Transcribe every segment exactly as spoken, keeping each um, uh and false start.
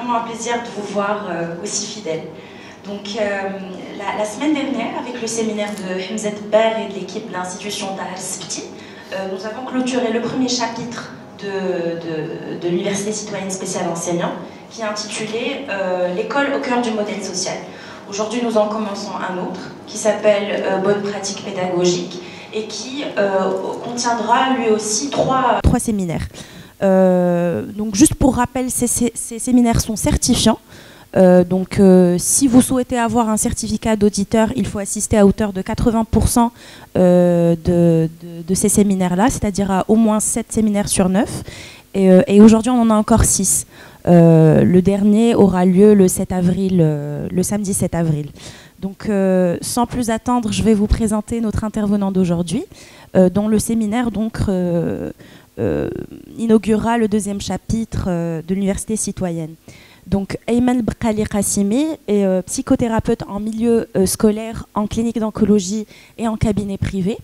vraiment un plaisir de vous voir euh, aussi fidèles. Donc, euh, la, la semaine dernière, avec le séminaire de Hamza Ber et de l'équipe de l'institution Tahar Sibti, euh, nous avons clôturé le premier chapitre de, de, de l'Université citoyenne spéciale enseignant, qui est intitulé euh, « L'école au cœur du modèle social ». Aujourd'hui, nous en commençons un autre, qui s'appelle euh, « Bonne pratique pédagogique » et qui euh, contiendra lui aussi trois, trois séminaires. Euh, donc juste pour rappel, ces, ces, ces séminaires sont certifiants. Euh, donc euh, si vous souhaitez avoir un certificat d'auditeur, il faut assister à hauteur de quatre-vingts pour cent euh, de, de, de ces séminaires-là, c'est-à-dire à au moins sept séminaires sur neuf. Et, euh, et aujourd'hui, on en a encore six. Euh, le dernier aura lieu le sept avril, euh, le samedi sept avril. Donc euh, sans plus attendre, je vais vous présenter notre intervenant d'aujourd'hui, euh, dont le séminaire donc euh, Euh, inaugurera le deuxième chapitre euh, de l'Université citoyenne. Donc, Ayman Bqali Qassimi est euh, psychothérapeute en milieu euh, scolaire, en clinique d'oncologie et en cabinet privé.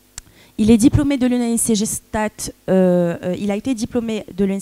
Il est diplômé de l'U N C G Stat. Euh, euh, il a été diplômé de l'U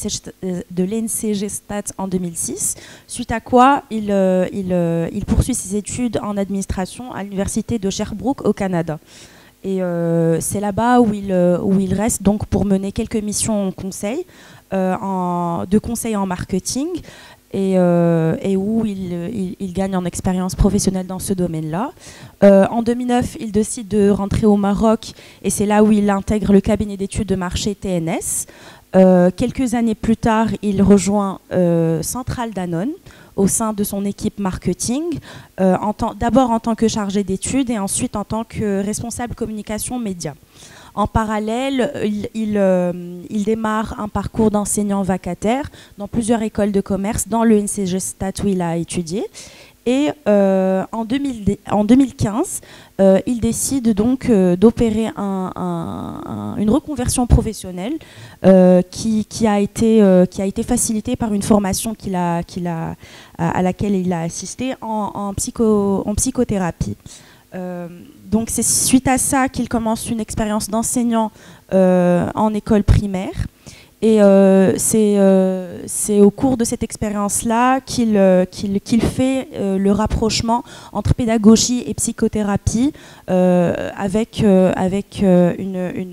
N C G Stat en deux mille six, suite à quoi il, euh, il, euh, il poursuit ses études en administration à l'Université de Sherbrooke au Canada. Et euh, c'est là-bas où il, où il reste donc pour mener quelques missions en conseil, euh, en, de conseil en marketing, et, euh, et où il, il, il gagne en expérience professionnelle dans ce domaine-là. Euh, en deux mille neuf, il décide de rentrer au Maroc, et c'est là où il intègre le cabinet d'études de marché T N S. Euh, quelques années plus tard, il rejoint euh, Centrale Danone, au sein de son équipe marketing, euh, d'abord en tant que chargé d'études et ensuite en tant que responsable communication média. En parallèle, il, il, euh, il démarre un parcours d'enseignant vacataire dans plusieurs écoles de commerce dans le N C G Stat où il a étudié. Et euh, en, deux mille, en deux mille quinze, euh, il décide donc euh, d'opérer un, un, un, une reconversion professionnelle euh, qui, qui, a été, euh, qui a été facilitée par une formation qu'il a, qu'il a, à laquelle il a assisté en, en, psycho, en psychothérapie. Euh, donc c'est suite à ça qu'il commence une expérience d'enseignant euh, en école primaire. Et euh, c'est euh, au cours de cette expérience-là qu'il euh, qu'il, qu'il fait euh, le rapprochement entre pédagogie et psychothérapie euh, avec, euh, avec euh, une, une,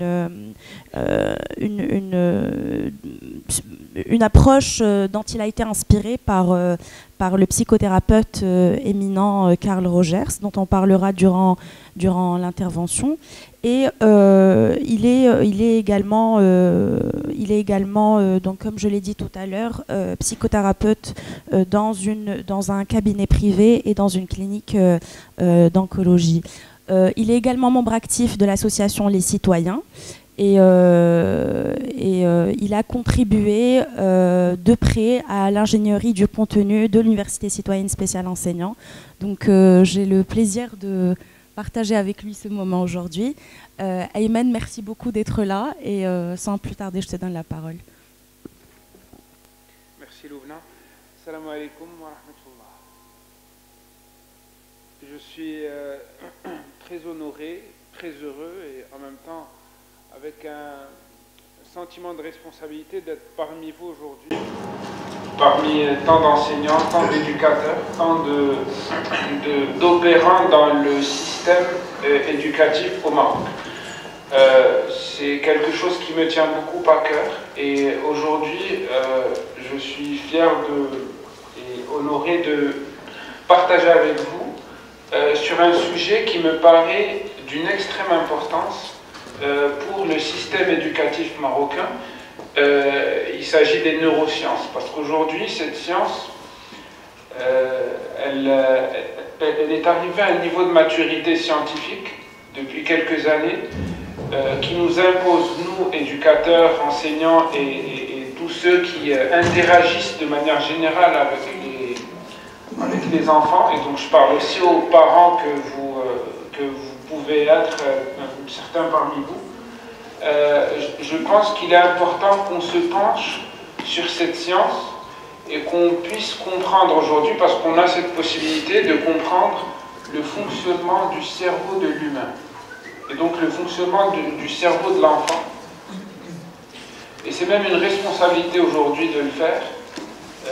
euh, une, une, euh, une approche euh, dont il a été inspiré par, euh, par le psychothérapeute euh, éminent euh, Carl Rogers, dont on parlera durant, durant l'intervention. Et euh, il, est, il est également, euh, il est également euh, donc, comme je l'ai dit tout à l'heure, euh, psychothérapeute euh, dans, une, dans un cabinet privé et dans une clinique euh, euh, d'oncologie. Euh, il est également membre actif de l'association Les Citoyens et, euh, et euh, il a contribué euh, de près à l'ingénierie du contenu de l'Université citoyenne spéciale enseignant. Donc euh, j'ai le plaisir de partager avec lui ce moment aujourd'hui. Euh, Ayman, merci beaucoup d'être là et euh, sans plus tarder, je te donne la parole. Merci Loubna. Salam alaikum wa rahmatullah. Je suis euh, très honoré, très heureux et en même temps avec un sentiment de responsabilité d'être parmi vous aujourd'hui. Parmi tant d'enseignants, tant d'éducateurs, tant d'opérants dans le système euh, éducatif au Maroc. Euh, c'est quelque chose qui me tient beaucoup à cœur et aujourd'hui euh, je suis fier de, et honoré de partager avec vous euh, sur un sujet qui me paraît d'une extrême importance euh, pour le système éducatif marocain. Euh, il s'agit des neurosciences, parce qu'aujourd'hui, cette science, euh, elle, elle, elle est arrivée à un niveau de maturité scientifique depuis quelques années euh, qui nous impose, nous, éducateurs, enseignants et, et, et tous ceux qui euh, interagissent de manière générale avec les, avec les enfants, et donc je parle aussi aux parents que vous, euh, que vous pouvez être, euh, certains parmi vous. Euh, je pense qu'il est important qu'on se penche sur cette science et qu'on puisse comprendre aujourd'hui, parce qu'on a cette possibilité de comprendre le fonctionnement du cerveau de l'humain et donc le fonctionnement de, du cerveau de l'enfant. Et c'est même une responsabilité aujourd'hui de le faire, euh,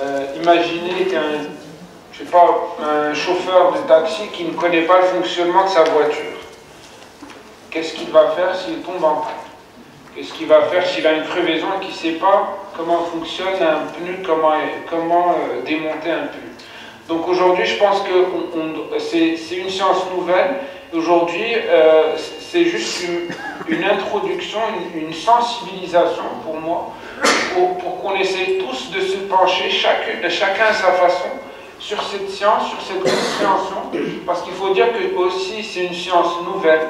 Euh, imaginez qu'un, je sais pas, un chauffeur de taxi qui ne connaît pas le fonctionnement de sa voiture. Qu'est-ce qu'il va faire s'il tombe en panne? Qu'est-ce qu'il va faire s'il a une crevaison et qu'il ne sait pas comment fonctionne un pneu, comment, comment euh, démonter un pneu? Donc aujourd'hui, je pense que c'est une science nouvelle. Aujourd'hui, euh, c'est juste une, une introduction, une, une sensibilisation pour moi, pour, pour qu'on essaie tous de se pencher, chacun, chacun à sa façon, sur cette science, sur cette compréhension, parce qu'il faut dire que aussi c'est une science nouvelle.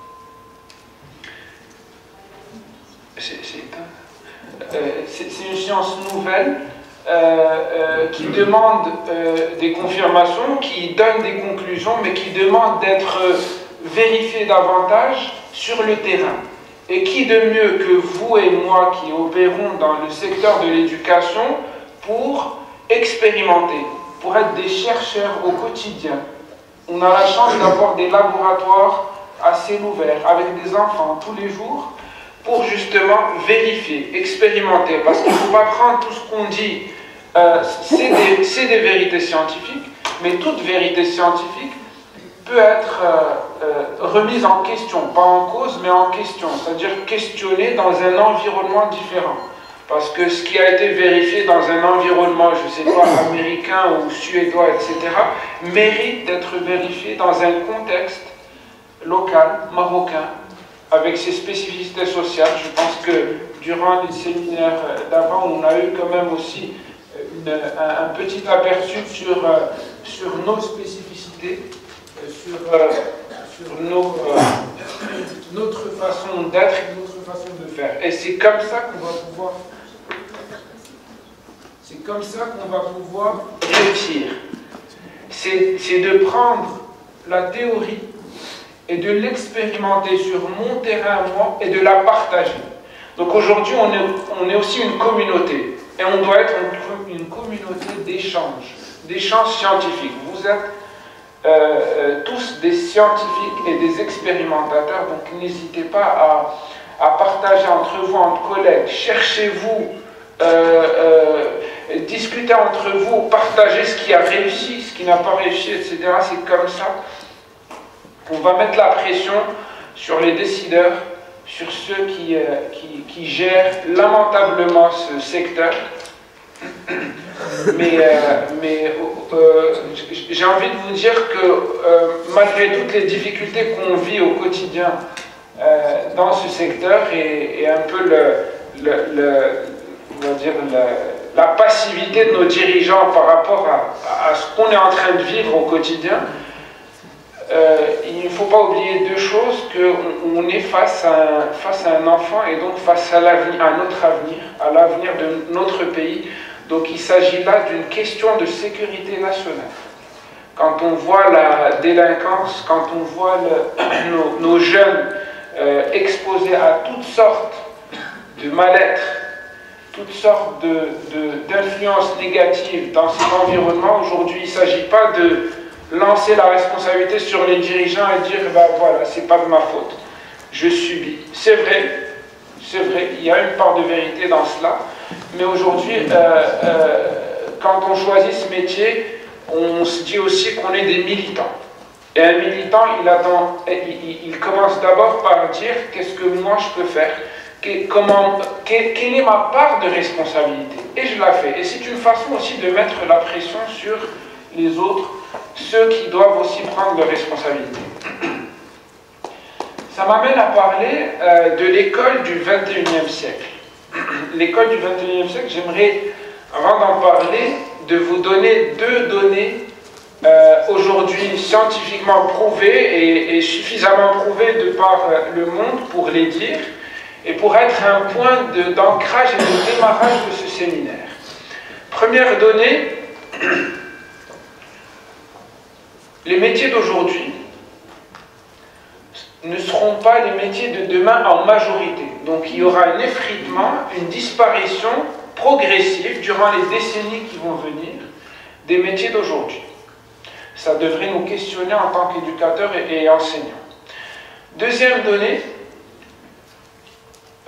C'est euh, une science nouvelle euh, euh, qui demande euh, des confirmations, qui donne des conclusions, mais qui demande d'être euh, vérifiée davantage sur le terrain. Et qui de mieux que vous et moi qui opérons dans le secteur de l'éducation pour expérimenter, pour être des chercheurs au quotidien. On a la chance d'avoir des laboratoires à ciel ouvert avec des enfants tous les jours pour justement vérifier, expérimenter, parce qu'il ne faut pas prendre tout ce qu'on dit, euh, c'est des, des vérités scientifiques, mais toute vérité scientifique peut être euh, euh, remise en question, pas en cause, mais en question, c'est-à-dire questionnée dans un environnement différent. Parce que ce qui a été vérifié dans un environnement, je ne sais pas, américain ou suédois, et cetera, mérite d'être vérifié dans un contexte local, marocain, avec ses spécificités sociales. Je pense que durant les séminaires d'avant, on a eu quand même aussi une, un, un petit aperçu sur, sur nos spécificités, sur, sur nos, notre façon d'être et notre façon de faire. Et c'est comme ça qu'on va pouvoir, c'est comme ça qu'on va pouvoir réussir. C'est de prendre la théorie et de l'expérimenter sur mon terrain, moi, et de la partager. Donc aujourd'hui, on est, on est aussi une communauté, et on doit être une, une communauté d'échange, d'échange scientifique. Vous êtes euh, euh, tous des scientifiques et des expérimentateurs, donc n'hésitez pas à, à partager entre vous, entre collègues, cherchez-vous, euh, euh, discutez entre vous, partagez ce qui a réussi, ce qui n'a pas réussi, et cetera. C'est comme ça on va mettre la pression sur les décideurs, sur ceux qui, euh, qui, qui gèrent lamentablement ce secteur. Mais, euh, mais euh, j'ai envie de vous dire que euh, malgré toutes les difficultés qu'on vit au quotidien euh, dans ce secteur et, et un peu le, le, le, on va dire le, la passivité de nos dirigeants par rapport à, à ce qu'on est en train de vivre au quotidien, Euh, il ne faut pas oublier deux choses, qu'on on est face à, un, face à un enfant et donc face à, l'avenir, à notre avenir, à l'avenir de notre pays. Donc il s'agit là d'une question de sécurité nationale. Quand on voit la délinquance, quand on voit le, nos, nos jeunes euh, exposés à toutes sortes de mal-être, toutes sortes d'influences de, de, négatives dans cet environnement, aujourd'hui il ne s'agit pas de lancer la responsabilité sur les dirigeants et dire ben voilà, c'est pas de ma faute, je subis. C'est vrai, c'est vrai, il y a une part de vérité dans cela, mais aujourd'hui, euh, euh, quand on choisit ce métier, on se dit aussi qu'on est des militants. Et un militant, il, attend, il, il commence d'abord par dire qu'est-ce que moi je peux faire, que, comment, que, quelle est ma part de responsabilité. Et je la fais. Et c'est une façon aussi de mettre la pression sur les autres, ceux qui doivent aussi prendre leurs responsabilités. Ça m'amène à parler euh, de l'école du vingt et unième siècle. L'école du vingt et unième siècle, j'aimerais, avant d'en parler, de vous donner deux données euh, aujourd'hui scientifiquement prouvées et, et suffisamment prouvées de par le monde pour les dire et pour être un point d'ancrage et de démarrage de ce séminaire. Première donnée, les métiers d'aujourd'hui ne seront pas les métiers de demain en majorité. Donc il y aura un effritement, une disparition progressive durant les décennies qui vont venir des métiers d'aujourd'hui. Ça devrait nous questionner en tant qu'éducateurs et, et enseignants. Deuxième donnée,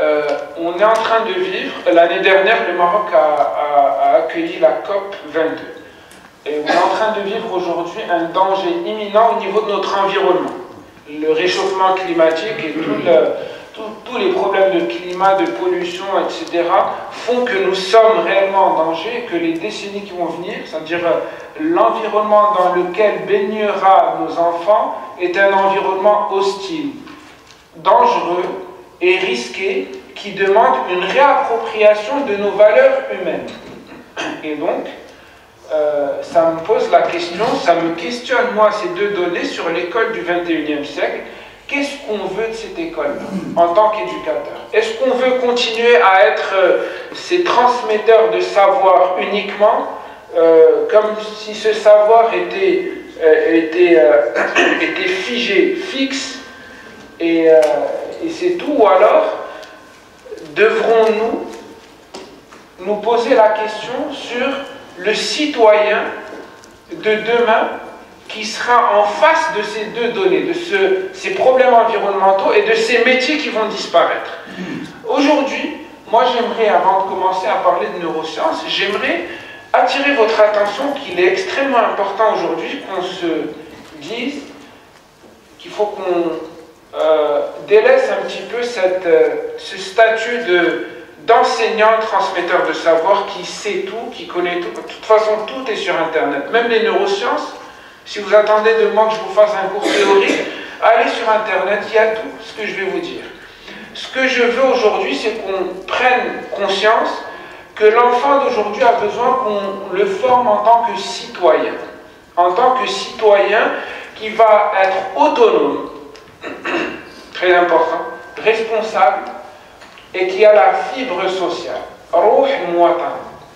euh, on est en train de vivre, l'année dernière, le Maroc a, a, a accueilli la COP vingt-deux. Et on est en train de vivre aujourd'hui un danger imminent au niveau de notre environnement. Le réchauffement climatique et tout le, tout, tous les problèmes de climat, de pollution, et cetera font que nous sommes réellement en danger, que les décennies qui vont venir, c'est-à-dire l'environnement dans lequel baignera nos enfants, est un environnement hostile, dangereux et risqué, qui demande une réappropriation de nos valeurs humaines. Et donc, Euh, ça me pose la question, ça me questionne moi ces deux données sur l'école du vingt et unième siècle. Qu'est-ce qu'on veut de cette école-là en tant qu'éducateur? Est-ce qu'on veut continuer à être euh, ces transmetteurs de savoir uniquement, euh, comme si ce savoir était, euh, était, euh, était figé, fixe, et, euh, et c'est tout, ou alors devrons-nous nous poser la question sur le citoyen de demain qui sera en face de ces deux données, de ce, ces problèmes environnementaux et de ces métiers qui vont disparaître. Aujourd'hui, moi j'aimerais, avant de commencer à parler de neurosciences, j'aimerais attirer votre attention qu'il est extrêmement important aujourd'hui qu'on se dise qu'il faut qu'on euh, délaisse un petit peu cette, euh, ce statut de d'enseignant, transmetteur de savoir, qui sait tout, qui connaît tout. De toute façon, tout est sur Internet. Même les neurosciences, si vous attendez de moi que je vous fasse un cours théorique, allez sur Internet, il y a tout ce que je vais vous dire. Ce que je veux aujourd'hui, c'est qu'on prenne conscience que l'enfant d'aujourd'hui a besoin qu'on le forme en tant que citoyen. En tant que citoyen qui va être autonome, très important, responsable, et qui a la fibre sociale. Rouh muwatan.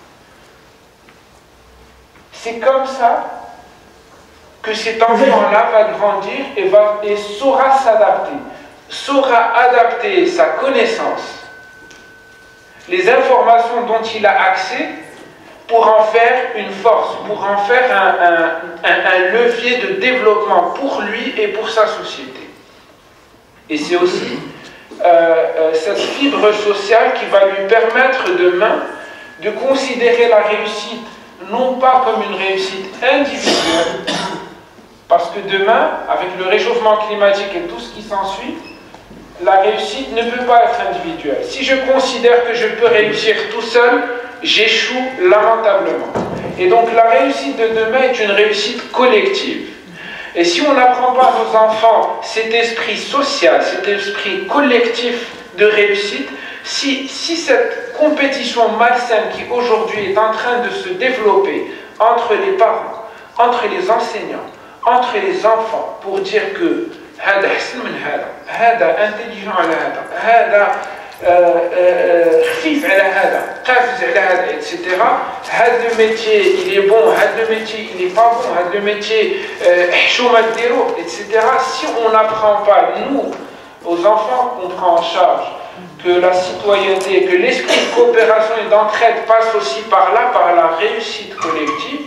C'est comme ça que cet enfant-là va grandir et, va, et saura s'adapter, saura adapter sa connaissance, les informations dont il a accès, pour en faire une force, pour en faire un, un, un, un levier de développement pour lui et pour sa société. Et c'est aussi Euh, euh, cette fibre sociale qui va lui permettre demain de considérer la réussite non pas comme une réussite individuelle, parce que demain, avec le réchauffement climatique et tout ce qui s'ensuit, la réussite ne peut pas être individuelle. Si je considère que je peux réussir tout seul, j'échoue lamentablement. Et donc la réussite de demain est une réussite collective. Et si on n'apprend pas à nos enfants cet esprit social, cet esprit collectif de réussite, si, si cette compétition malsaine qui aujourd'hui est en train de se développer entre les parents, entre les enseignants, entre les enfants, pour dire que هذا أحسن من هذا، هذا intelligent على هذا، هذا خفيف على هذا، قافز على هذا، et cetera. هذا le métier il est bon، هذا le métier il n'est pas bon، هذا le métier حشو ما ديرو، et cetera. Si on n'apprend pas, nous, aux enfants qu'on prend en charge, que la citoyenneté, que l'esprit de coopération et d'entraide passe aussi par là, par la réussite collective,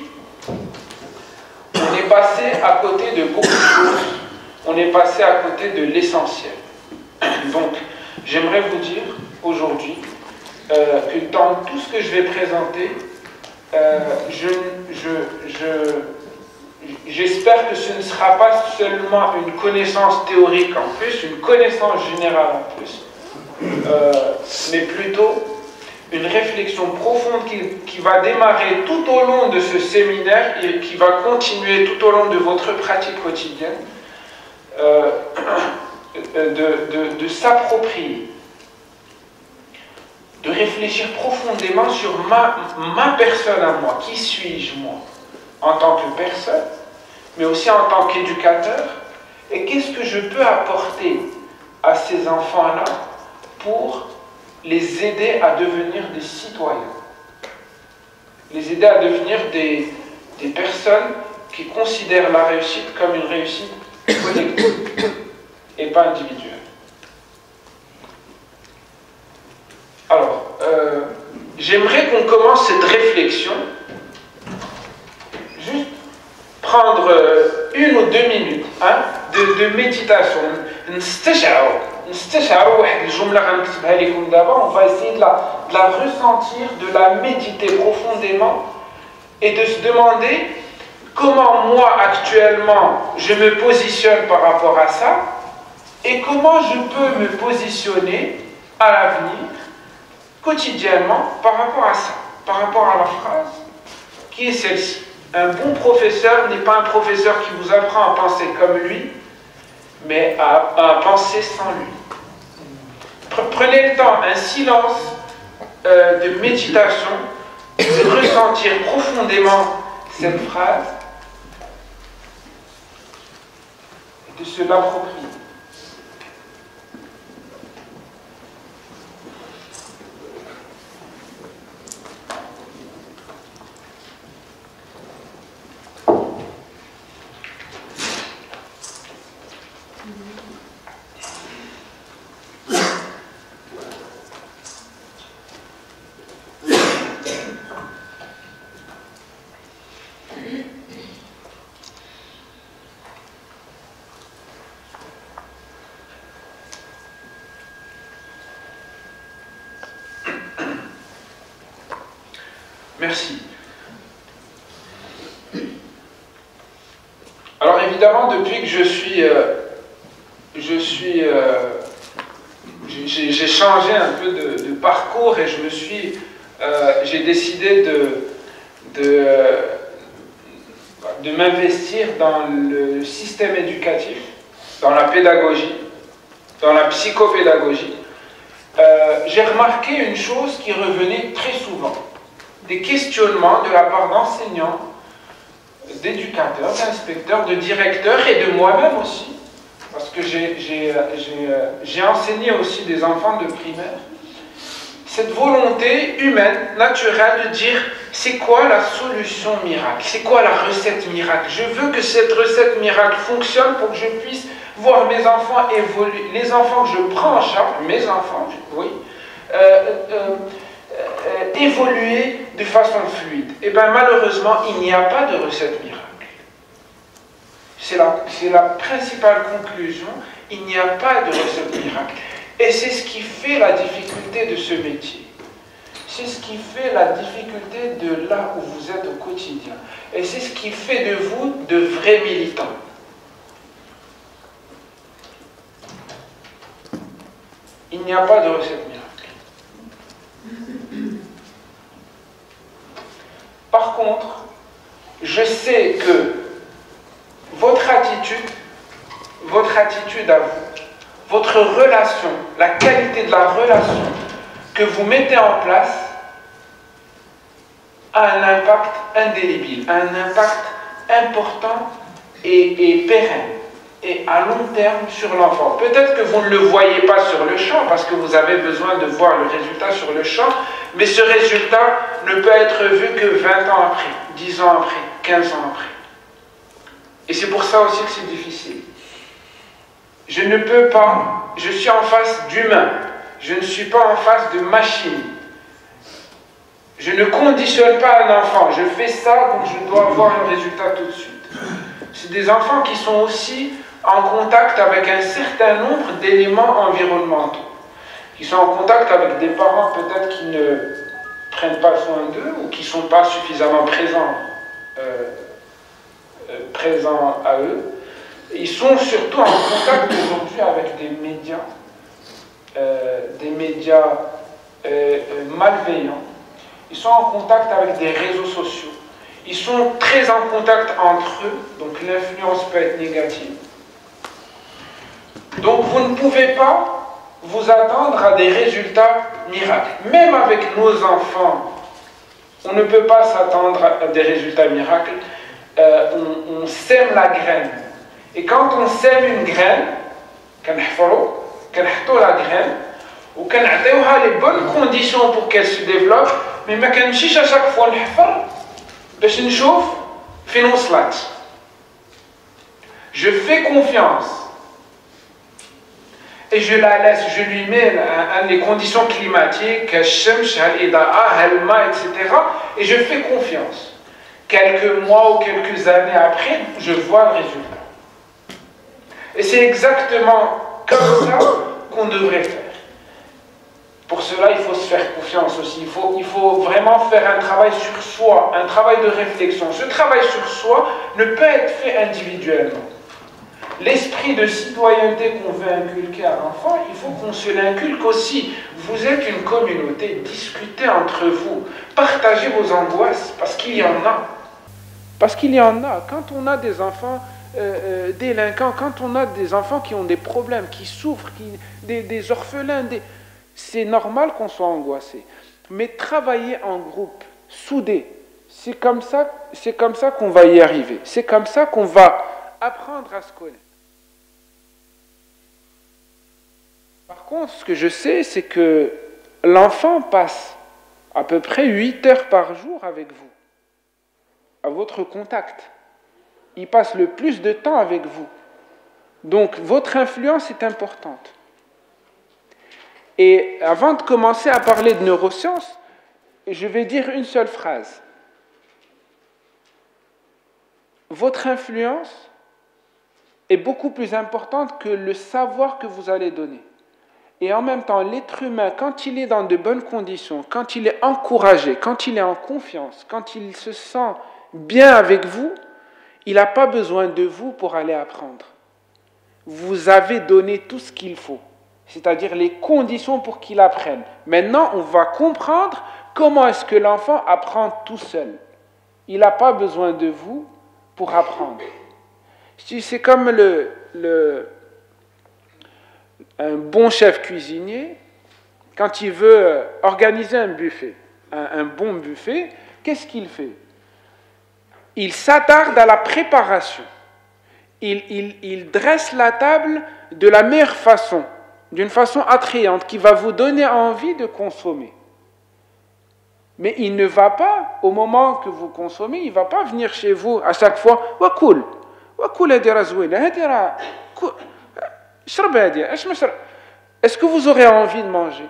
on est passé à côté de beaucoup de choses, on est passé à côté de l'essentiel. Donc, j'aimerais vous dire aujourd'hui euh, que dans tout ce que je vais présenter, euh, je, je, je, j'espère que ce ne sera pas seulement une connaissance théorique en plus, une connaissance générale en plus, euh, mais plutôt une réflexion profonde qui, qui va démarrer tout au long de ce séminaire et qui va continuer tout au long de votre pratique quotidienne, euh, de, de, de s'approprier, de réfléchir profondément sur ma, ma personne à moi. Qui suis-je moi en tant que personne, mais aussi en tant qu'éducateur, et qu'est-ce que je peux apporter à ces enfants-là pour les aider à devenir des citoyens, les aider à devenir des, des personnes qui considèrent la réussite comme une réussite collective et pas individuelle. Alors, euh, j'aimerais qu'on commence cette réflexion, juste prendre une ou deux minutes hein, de, de méditation, on va essayer de la, de la ressentir, de la méditer profondément et de se demander comment moi actuellement je me positionne par rapport à ça et comment je peux me positionner à l'avenir, quotidiennement, par rapport à ça, par rapport à la phrase qui est celle-ci. Un bon professeur n'est pas un professeur qui vous apprend à penser comme lui, mais à, à penser sans lui. Prenez le temps, un silence euh, de méditation, de ressentir profondément cette phrase et de se l'approprier. Merci. Alors évidemment, depuis que je suis, euh, je suis, euh, j'ai, j'ai changé un peu de, de parcours et je me suis, euh, j'ai décidé de, de, de m'investir dans le système éducatif, dans la pédagogie, dans la psychopédagogie. Euh, j'ai remarqué une chose qui revenait très souvent. Des questionnements de la part d'enseignants, d'éducateurs, d'inspecteurs, de directeurs et de moi-même aussi, parce que j'ai, j'ai, j'ai, j'ai enseigné aussi des enfants de primaire, cette volonté humaine, naturelle de dire c'est quoi la solution miracle, c'est quoi la recette miracle. Je veux que cette recette miracle fonctionne pour que je puisse voir mes enfants évoluer, les enfants que je prends en charge, mes enfants, oui, euh, euh, Euh, évoluer de façon fluide. Et bien malheureusement, il n'y a pas de recette miracle. C'est la, c'est la principale conclusion, il n'y a pas de recette miracle. Et c'est ce qui fait la difficulté de ce métier. C'est ce qui fait la difficulté de là où vous êtes au quotidien. Et c'est ce qui fait de vous de vrais militants. Il n'y a pas de recette miracle. Par contre, je sais que votre attitude, votre attitude à vous, votre relation, la qualité de la relation que vous mettez en place a un impact indélébile, a un impact important et, et pérenne et à long terme sur l'enfant. Peut-être que vous ne le voyez pas sur le champ parce que vous avez besoin de voir le résultat sur le champ, mais ce résultat ne peut être vu que vingt ans après, dix ans après, quinze ans après. Et c'est pour ça aussi que c'est difficile. Je ne peux pas, je suis en face d'humain, je ne suis pas en face de machine. Je ne conditionne pas un enfant, je fais ça, donc je dois avoir un résultat tout de suite. C'est des enfants qui sont aussi en contact avec un certain nombre d'éléments environnementaux, qui sont en contact avec des parents peut-être qui ne prennent pas soin d'eux ou qui ne sont pas suffisamment présents, euh, euh, présents à eux. Ils sont surtout en contact aujourd'hui avec des médias, euh, des médias euh, malveillants. Ils sont en contact avec des réseaux sociaux. Ils sont très en contact entre eux, donc l'influence peut être négative. Donc vous ne pouvez pas vous attendre à des résultats miracles. Même avec nos enfants, on ne peut pas s'attendre à des résultats miracles. Euh, on, on sème la graine. Et quand on sème une graine, on met la graine, ou on a les bonnes conditions pour qu'elle se développe, mais on ne peut pas à chaque fois باش نشوف فين وصلت. Je fais confiance et je la laisse, je lui mets un, un, les conditions climatiques, الشمس, الإضاءة, الماء, et cetera. Et je fais confiance. Quelques mois ou quelques années après, je vois le résultat. Et c'est exactement comme ça qu'on devrait faire. Pour cela, il faut se faire confiance aussi. Il faut, il faut vraiment faire un travail sur soi, un travail de réflexion. Ce travail sur soi ne peut être fait individuellement. L'esprit de citoyenneté qu'on veut inculquer à l'enfant, il faut qu'on se l'inculque aussi. Vous êtes une communauté, discutez entre vous, partagez vos angoisses, parce qu'il y en a. Parce qu'il y en a. Quand on a des enfants euh, euh, délinquants, quand on a des enfants qui ont des problèmes, qui souffrent, qui, des, des orphelins, des... c'est normal qu'on soit angoissé. Mais travailler en groupe, soudé, c'est comme ça, c'est comme ça qu'on va y arriver. C'est comme ça qu'on va apprendre à se connaître. Par contre, ce que je sais, c'est que l'enfant passe à peu près huit heures par jour avec vous, à votre contact. Il passe le plus de temps avec vous. Donc, votre influence est importante. Et avant de commencer à parler de neurosciences, je vais dire une seule phrase. Votre influence est beaucoup plus importante que le savoir que vous allez donner. Et en même temps, l'être humain, quand il est dans de bonnes conditions, quand il est encouragé, quand il est en confiance, quand il se sent bien avec vous, il n'a pas besoin de vous pour aller apprendre. Vous avez donné tout ce qu'il faut, c'est-à-dire les conditions pour qu'il apprenne. Maintenant, on va comprendre comment est-ce que l'enfant apprend tout seul. Il n'a pas besoin de vous pour apprendre. C'est comme le... le un bon chef cuisinier, quand il veut organiser un buffet, un, un bon buffet, qu'est-ce qu'il fait? Il s'attarde à la préparation. Il, il, il dresse la table de la meilleure façon, d'une façon attrayante, qui va vous donner envie de consommer. Mais il ne va pas, au moment que vous consommez, il ne va pas venir chez vous à chaque fois « Wa cool, wa cool hadira zouina, hadira... » Est-ce que vous aurez envie de manger?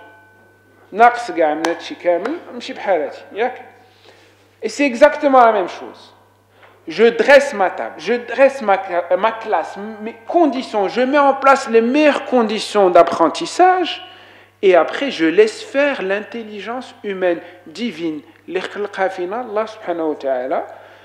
Et c'est exactement la même chose. Je dresse ma table, je dresse ma, ma classe, mes conditions, je mets en place les meilleures conditions d'apprentissage et après je laisse faire l'intelligence humaine divine. Allah subhanahu wa ta'ala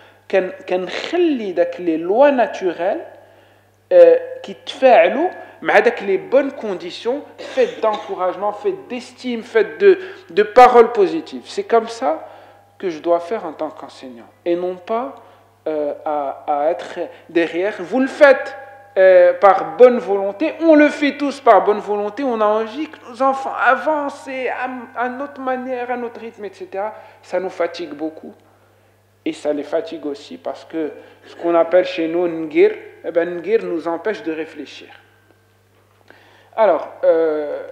كنخلي داك les lois naturelles qui تفاعلوا مع داك les bonnes conditions, faites d'encouragement, faites d'estime, faites de, de paroles positives. C'est comme ça que je dois faire en tant qu'enseignant. Et non pas euh, à, à être derrière. Vous le faites euh, par bonne volonté, on le fait tous par bonne volonté, on a envie que nos enfants avancent à, à notre manière, à notre rythme, et cetera. Ça nous fatigue beaucoup. Et ça les fatigue aussi parce que ce qu'on appelle chez nous ngir, eh ben, ngir nous empêche de réfléchir. Alors, euh,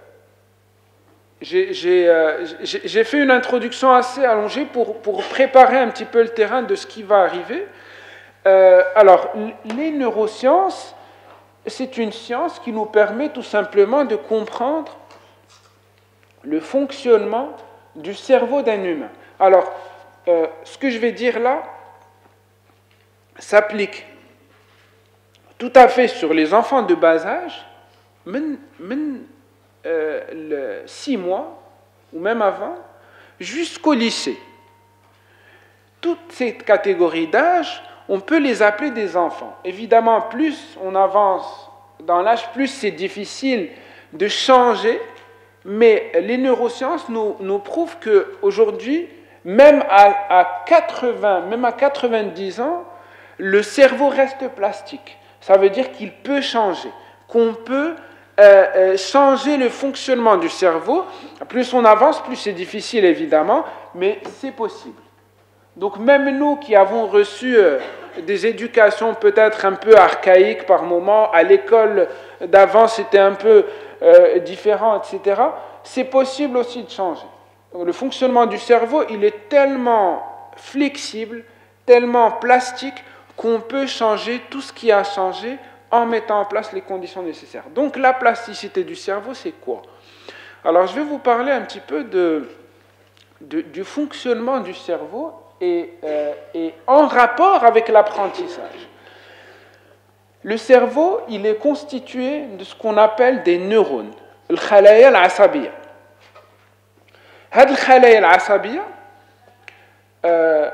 j'ai, j'ai, euh, j'ai, j'ai fait une introduction assez allongée pour, pour préparer un petit peu le terrain de ce qui va arriver. Euh, alors, les neurosciences, c'est une science qui nous permet tout simplement de comprendre le fonctionnement du cerveau d'un humain. Alors, euh, ce que je vais dire là s'applique tout à fait sur les enfants de bas âge, même, même euh, le six mois, ou même avant, jusqu'au lycée. Toutes ces catégories d'âge, on peut les appeler des enfants. Évidemment, plus on avance dans l'âge, plus c'est difficile de changer, mais les neurosciences nous, nous prouvent qu'aujourd'hui, même à, à quatre-vingts, même à quatre-vingt-dix ans, le cerveau reste plastique. Ça veut dire qu'il peut changer, qu'on peut euh, euh, changer le fonctionnement du cerveau. Plus on avance, plus c'est difficile évidemment, mais c'est possible. Donc même nous qui avons reçu euh, des éducations peut-être un peu archaïques par moments, à l'école d'avant c'était un peu euh, différent, et cetera, c'est possible aussi de changer. Donc, le fonctionnement du cerveau, il est tellement flexible, tellement plastique, qu'on peut changer tout ce qui a changé en mettant en place les conditions nécessaires. Donc la plasticité du cerveau, c'est quoi? Alors je vais vous parler un petit peu de, de, du fonctionnement du cerveau et, euh, et en rapport avec l'apprentissage. Le cerveau, il est constitué de ce qu'on appelle des neurones. الخلايا العصبية. هاد الخلايا العصبية euh,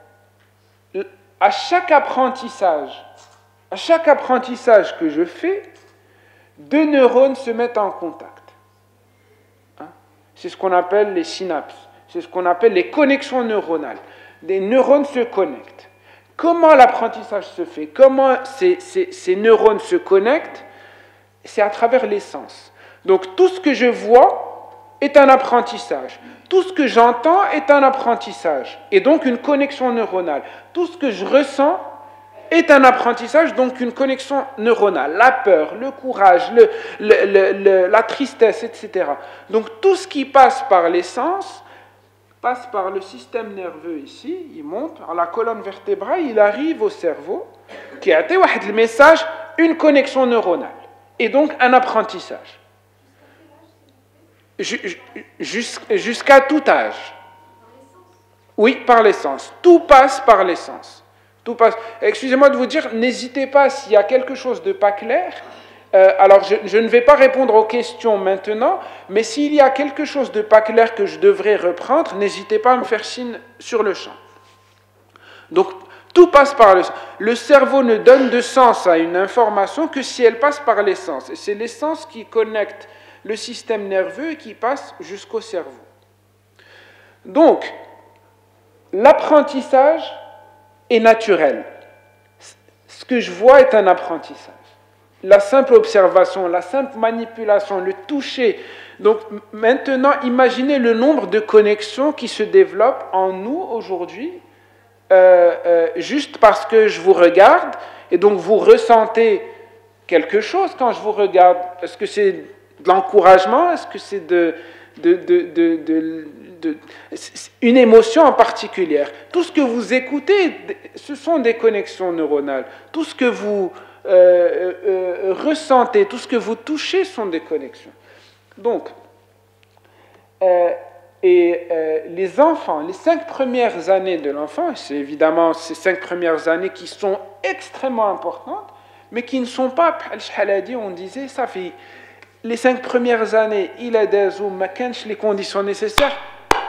à chaque apprentissage à chaque apprentissage que je fais, deux neurones se mettent en contact. Hein? C'est ce qu'on appelle les synapses, c'est ce qu'on appelle les connexions neuronales. Des neurones se connectent. Comment l'apprentissage se fait? Comment ces, ces, ces neurones se connectent? C'est à travers les sens. Donc tout ce que je vois est un apprentissage. Tout ce que j'entends est un apprentissage. Et donc une connexion neuronale. Tout ce que je ressens est un apprentissage, donc une connexion neuronale. La peur, le courage, le, le, le, le, la tristesse, et cetera. Donc tout ce qui passe par les sens passe par le système nerveux ici, il monte à la colonne vertébrale, il arrive au cerveau, qui a été le message, une connexion neuronale. Et donc un apprentissage. Jusqu'à tout âge. Oui, par les sens. Tout passe par les sens. Tout passe. Excusez-moi de vous dire, n'hésitez pas s'il y a quelque chose de pas clair. Euh, alors, je, je ne vais pas répondre aux questions maintenant, mais s'il y a quelque chose de pas clair que je devrais reprendre, n'hésitez pas à me faire signe sur le champ. Donc, tout passe par le sens. Le cerveau ne donne de sens à une information que si elle passe par les sens. Et c'est les sens qui connectent le système nerveux et qui passent jusqu'au cerveau. Donc, l'apprentissage est naturel. Ce que je vois est un apprentissage. La simple observation, la simple manipulation, le toucher. Donc maintenant, imaginez le nombre de connexions qui se développent en nous aujourd'hui, euh, euh, juste parce que je vous regarde, et donc vous ressentez quelque chose quand je vous regarde. Est-ce que c'est de l'encouragement? Est-ce que c'est de, de, de, de, de, de, une émotion en particulier? Tout ce que vous écoutez, ce sont des connexions neuronales. Tout ce que vous euh, euh, ressentez, tout ce que vous touchez sont des connexions. Donc, euh, et euh, les enfants, les cinq premières années de l'enfant, c'est évidemment ces cinq premières années qui sont extrêmement importantes, mais qui ne sont pas, on disait, ça fait les cinq premières années, il a des ou les conditions nécessaires,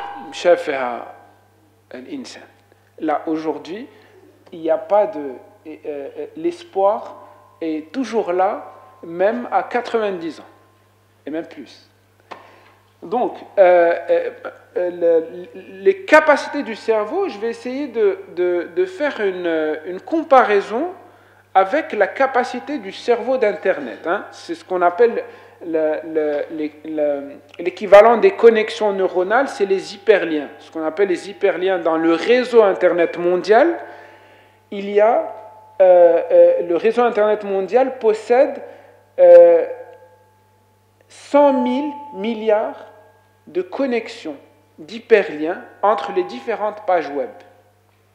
là aujourd'hui, il n'y a pas de euh, l'espoir est toujours là, même à quatre-vingt-dix ans, et même plus. Donc, euh, euh, euh, les capacités du cerveau, je vais essayer de, de, de faire une, une comparaison avec la capacité du cerveau d'Internet. Hein. C'est ce qu'on appelle le, le, le, le, l'équivalent des connexions neuronales, c'est les hyperliens. Ce qu'on appelle les hyperliens dans le réseau Internet mondial, il y a euh, euh, le réseau Internet mondial possède euh, cent mille milliards de connexions, d'hyperliens entre les différentes pages web. D'accord ?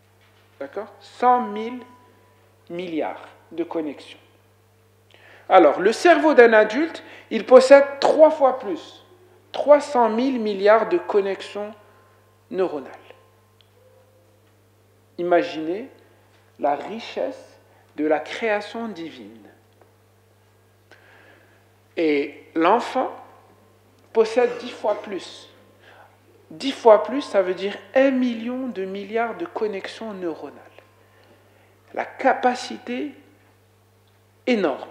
cent mille milliards de connexions. Alors, le cerveau d'un adulte, il possède trois fois plus, trois cent mille milliards de connexions neuronales. Imaginez la richesse de la création divine. Et l'enfant possède dix fois plus. Dix fois plus, ça veut dire un million de milliards de connexions neuronales. La capacité énorme.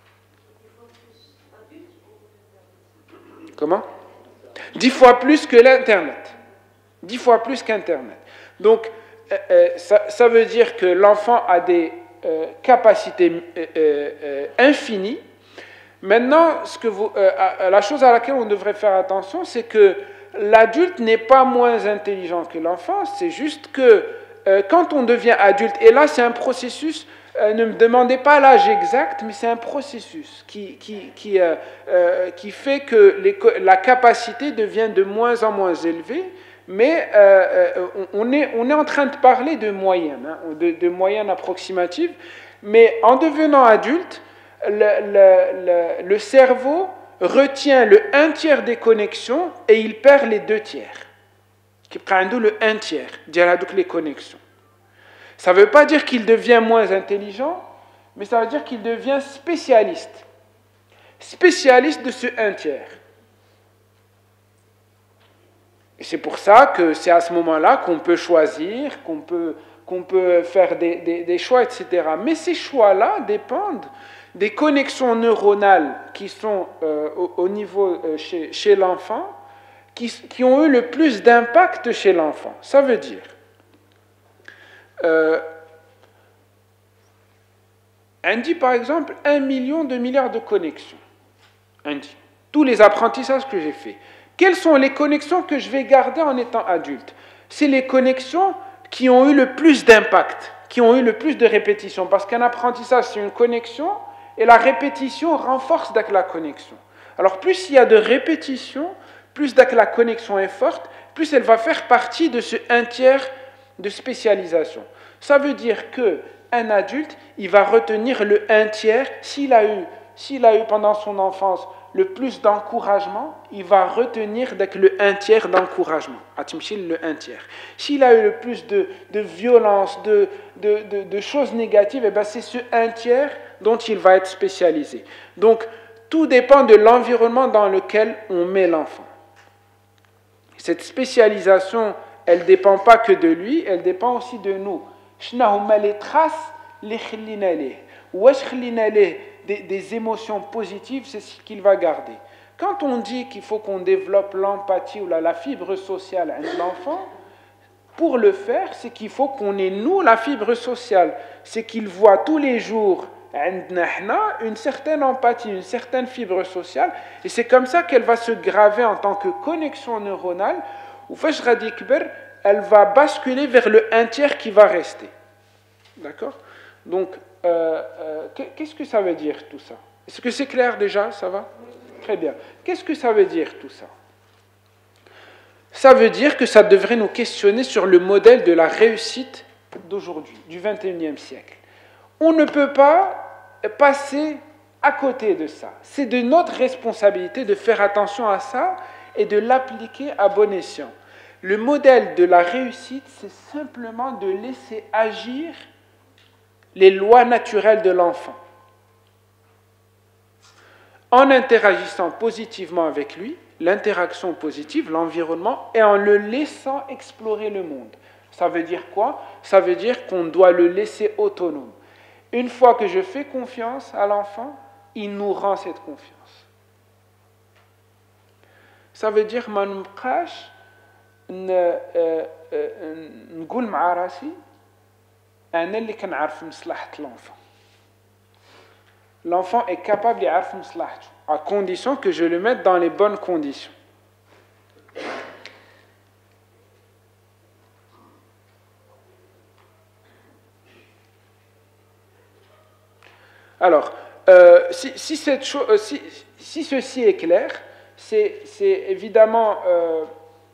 Comment? Dix fois plus que l'Internet. Dix fois plus qu'Internet. Donc, euh, ça, ça veut dire que l'enfant a des euh, capacités euh, euh, infinies. Maintenant, ce que vous, euh, la chose à laquelle on devrait faire attention, c'est que l'adulte n'est pas moins intelligent que l'enfant, c'est juste que euh, quand on devient adulte, et là c'est un processus, euh, ne me demandez pas l'âge exact, mais c'est un processus qui, qui, qui, euh, euh, qui fait que les, la capacité devient de moins en moins élevée, mais euh, on, est, on est en train de parler de moyenne, hein, de, de moyenne approximative, mais en devenant adulte, Le, le, le, le cerveau retient le un tiers des connexions et il perd les deux tiers. Qui prend le un tiers, donc les connexions. Ça ne veut pas dire qu'il devient moins intelligent, mais ça veut dire qu'il devient spécialiste. Spécialiste de ce un tiers. Et c'est pour ça que c'est à ce moment-là qu'on peut choisir, qu'on peut, qu'on peut faire des, des, des choix, et cetera. Mais ces choix-là dépendent des connexions neuronales qui sont euh, au, au niveau euh, chez, chez l'enfant, qui, qui ont eu le plus d'impact chez l'enfant. Ça veut dire, euh, on dit par exemple un million de milliards de connexions. On dit, tous les apprentissages que j'ai faits. Quelles sont les connexions que je vais garder en étant adulte? C'est les connexions qui ont eu le plus d'impact, qui ont eu le plus de répétition. Parce qu'un apprentissage, c'est une connexion, et la répétition renforce dès que la connexion. Alors plus il y a de répétition, plus dès que la connexion est forte, plus elle va faire partie de ce un tiers de spécialisation. Ça veut dire qu'un adulte, il va retenir le un tiers, s'il a eu, s'il a eu pendant son enfance le plus d'encouragement, il va retenir dès que le un tiers d'encouragement. Le un tiers. S'il a eu le plus de, de violence, de, de, de, de choses négatives, eh ben c'est ce un tiers dont il va être spécialisé. Donc, tout dépend de l'environnement dans lequel on met l'enfant. Cette spécialisation, elle ne dépend pas que de lui, elle dépend aussi de nous. Les traces, les Des, des émotions positives, c'est ce qu'il va garder. Quand on dit qu'il faut qu'on développe l'empathie ou la, la fibre sociale de l'enfant, pour le faire, c'est qu'il faut qu'on ait, nous, la fibre sociale. C'est qu'il voit tous les jours une certaine empathie, une certaine fibre sociale, et c'est comme ça qu'elle va se graver en tant que connexion neuronale, ou elle va basculer vers le un tiers qui va rester. D'accord? Donc, Euh, euh, qu'est-ce que ça veut dire tout ça? Est-ce que c'est clair déjà? Ça va? Très bien. Qu'est-ce que ça veut dire tout ça? Ça veut dire que ça devrait nous questionner sur le modèle de la réussite d'aujourd'hui, du vingt et unième siècle. On ne peut pas passer à côté de ça. C'est de notre responsabilité de faire attention à ça et de l'appliquer à bon escient. Le modèle de la réussite, c'est simplement de laisser agir les lois naturelles de l'enfant. En interagissant positivement avec lui, l'interaction positive, l'environnement, et en le laissant explorer le monde. Ça veut dire quoi? Ça veut dire qu'on doit le laisser autonome. Une fois que je fais confiance à l'enfant, il nous rend cette confiance. Ça veut dire ما نبقاش نقول مع راسي أنا اللي كنعرف مصلحة l'enfant. L'enfant est capable de يعرف مصلحته, à condition que je le mette dans les bonnes conditions. Alors, euh, si, si, cette cho- euh, si, si ceci est clair, c'est, c'est évidemment... Euh,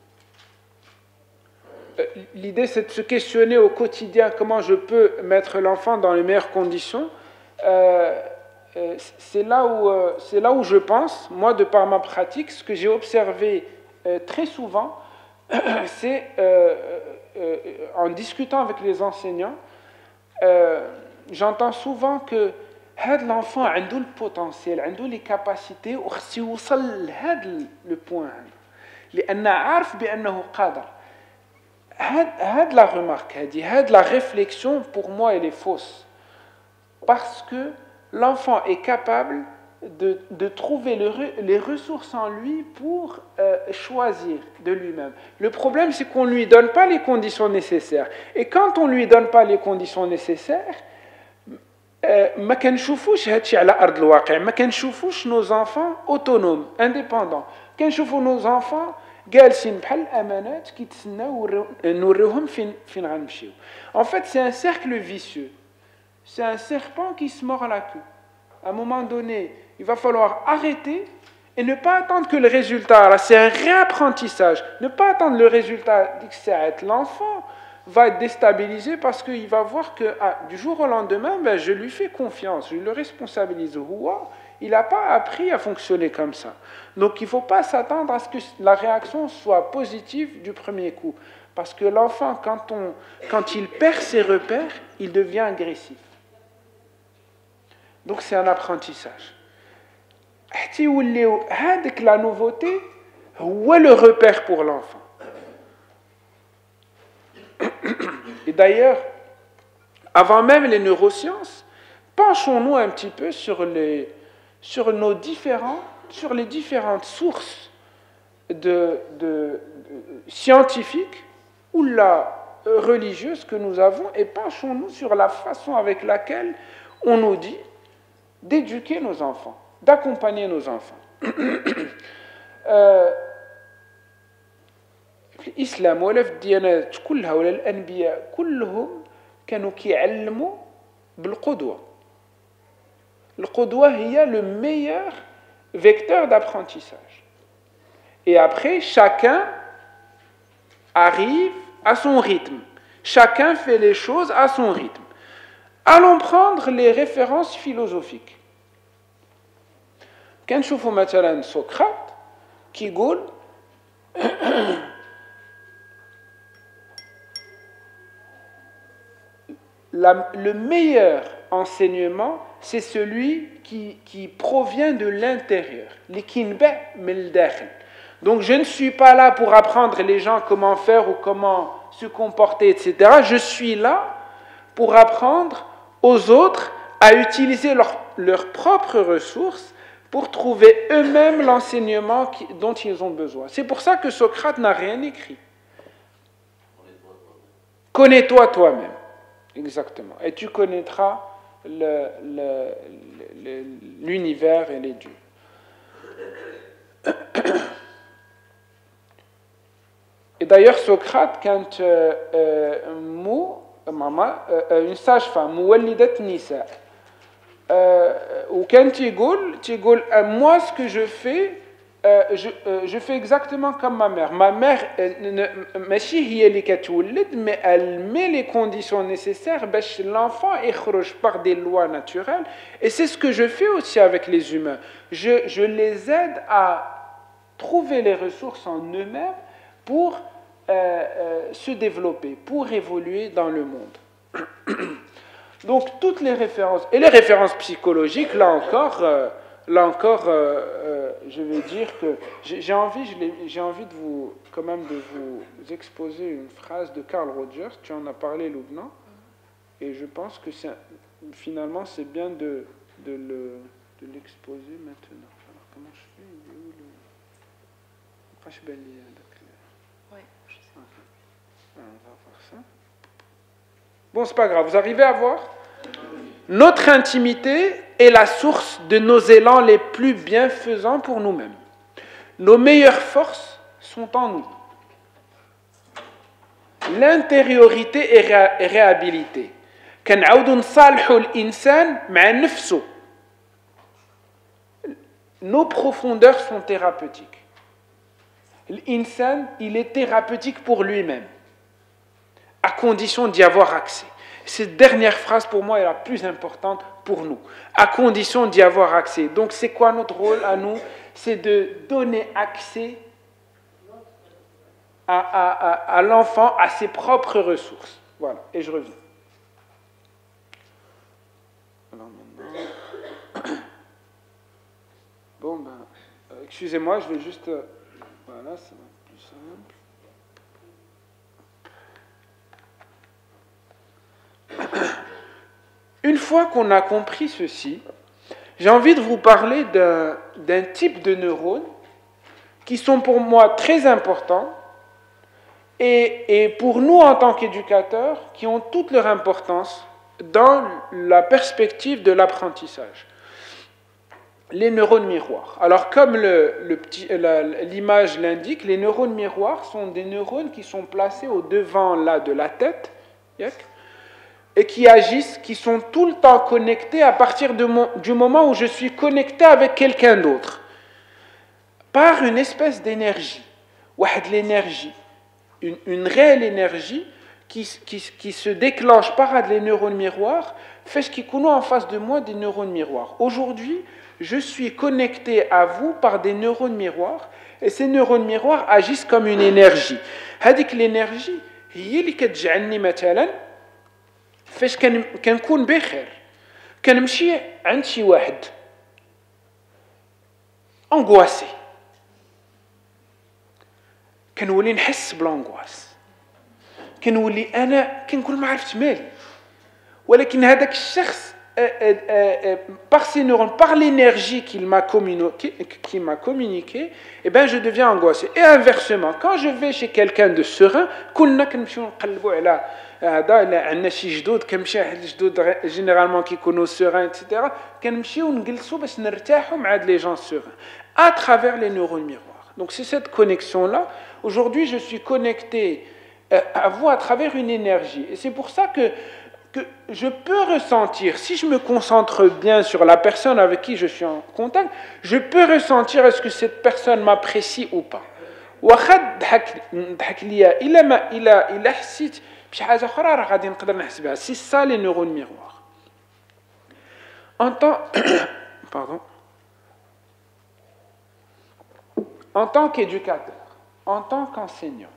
L'idée, c'est de se questionner au quotidien comment je peux mettre l'enfant dans les meilleures conditions. Euh, c'est là où, euh, c'est là où je pense, moi, de par ma pratique, ce que j'ai observé euh, très souvent, c'est euh, euh, en discutant avec les enseignants, euh, j'entends souvent que l'enfant a le potentiel, a les capacités, ou si on le point, لأنه عارف بأنه قادر. Had la remarque, had la réflexion, pour moi, elle est fausse. Parce que l'enfant est capable de, de trouver le, les ressources en lui pour euh, choisir de lui-même. Le problème, c'est qu'on ne lui donne pas les conditions nécessaires. Et quand on ne lui donne pas les conditions nécessaires, ما كنشوفوش هادشي على أرض الواقع. ما كنشوفوش nos enfants autonomes, indépendants. كنشوفوا nos enfants جالسين بحال الامانات كيتسناو نوريوهم فين فين غنمشيو. En fait, c'est un cercle vicieux. C'est un serpent qui se mord la queue. À un moment donné, il va falloir arrêter et ne pas attendre que le résultat. Là, c'est un réapprentissage. Ne pas attendre le résultat. L'enfant va être déstabilisé parce qu'il va voir que ah, du jour au lendemain, ben, je lui fais confiance, je le responsabilise. Il n'a pas appris à fonctionner comme ça. Donc il ne faut pas s'attendre à ce que la réaction soit positive du premier coup. Parce que l'enfant, quand, on, quand il perd ses repères, il devient agressif. Donc c'est un apprentissage. La nouveauté, où est le repère pour l'enfant? Et d'ailleurs, avant même les neurosciences, penchons-nous un petit peu sur les, sur nos différents, sur les différentes sources de, de, de scientifiques ou la religieuse que nous avons, et penchons-nous sur la façon avec laquelle on nous dit d'éduquer nos enfants, d'accompagner nos enfants. euh, في الإسلام ولا في الديانات كلها ولا الأنبياء كلهم كانوا كيعلموا بالقدوة. القدوة هي le meilleur vecteur d'apprentissage. Et après, chacun arrive à son rythme. Chacun fait les choses à son rythme. Allons prendre les références philosophiques. كنشوفوا مثلا سقراط كيقول La, le meilleur enseignement, c'est celui qui, qui provient de l'intérieur. Donc je ne suis pas là pour apprendre les gens comment faire ou comment se comporter, et cetera. Je suis là pour apprendre aux autres à utiliser leur, leurs propres ressources pour trouver eux-mêmes l'enseignement qui, dont ils ont besoin. C'est pour ça que Socrate n'a rien écrit. Connais-toi toi-même. Exactement. Et tu connaîtras le, le, le, l'univers et les dieux. Et d'ailleurs, Socrate, quand euh, euh, Mou, maman, euh, une sage-femme, Mouwalidat Nisa, ou quand il dit, moi, ce que je fais, euh, je, euh, je fais exactement comme ma mère. Ma mère, euh, mais elle met les conditions nécessaires pour que l'enfant émerge par des lois naturelles. Et c'est ce que je fais aussi avec les humains. Je, je les aide à trouver les ressources en eux-mêmes pour euh, euh, se développer, pour évoluer dans le monde. Donc, toutes les références, et les références psychologiques, là encore, euh, Là encore, euh, euh, je vais dire que j'ai, j'ai, envie, j'ai envie de vous, quand même, de vous exposer une phrase de Carl Rogers. Tu en as parlé, Loubna, et je pense que c'est, finalement, c'est bien de, de, le, de l'exposer maintenant. Alors, comment je fais? Il est où le... Oui, je sais. On va voir ça. Bon, c'est pas grave. Vous arrivez à voir? Notre intimité est la source de nos élans les plus bienfaisants pour nous-mêmes. Nos meilleures forces sont en nous. L'intériorité est ré- réhabilitée. Nos profondeurs sont thérapeutiques. L'insan, il est thérapeutique pour lui-même, à condition d'y avoir accès. Cette dernière phrase, pour moi, est la plus importante pour nous, à condition d'y avoir accès. Donc, c'est quoi notre rôle à nous? C'est de donner accès à, à, à, à l'enfant, à ses propres ressources. Voilà, et je reviens. Alors maintenant... Bon, ben, euh, excusez-moi, je vais juste... Euh, voilà, ça va être plus simple. Une fois qu'on a compris ceci, j'ai envie de vous parler d'un, d'un type de neurones qui sont pour moi très importants et, et pour nous en tant qu'éducateurs qui ont toute leur importance dans la perspective de l'apprentissage. Les neurones miroirs. Alors comme le, le petit, la, l'image l'indique, les neurones miroirs sont des neurones qui sont placés au devant là, de la tête, et qui agissent, qui sont tout le temps connectés à partir de mon, du moment où je suis connecté avec quelqu'un d'autre, par une espèce d'énergie, l'énergie, une, une réelle énergie qui, qui, qui se déclenche par les neurones miroirs, fait ce qui connaît en face de moi des neurones miroirs. Aujourd'hui, je suis connecté à vous par des neurones miroirs, et ces neurones miroirs agissent comme une énergie. هذيك l'énergie هي اللي كتجعلني مثلا فاش كنكون بخير كنمشي عند شي واحد انغواسي كنولي نحس بلانغواس كنولي انا كنقول ما عرفت مالي ولكن هذاك الشخص par ces neurones, par l'énergie qu'il m'a communiqué, qu'il m'a communiqué, eh ben je deviens angoissé. Et inversement, quand je vais chez quelqu'un de serein, كنا كنمشيو نقلبوا على هذا الا عندنا شي جدود كنمشي واحد الجدود جينيرالمون كيكونوا سيرين ايتترا كنمشيو نجلسوا باش نرتاحوا مع لي جون سيرين à travers les neurones miroirs. Donc c'est cette connexion là. Aujourd'hui, je suis connecté à vous à travers une énergie. Et c'est pour ça que que je peux ressentir, si je me concentre bien sur la personne avec qui je suis en contact, je peux ressentir est-ce que cette personne m'apprécie ou pas. C'est ça les neurones miroirs. En tant, pardon, en tant qu'éducateur, en tant qu'enseignant,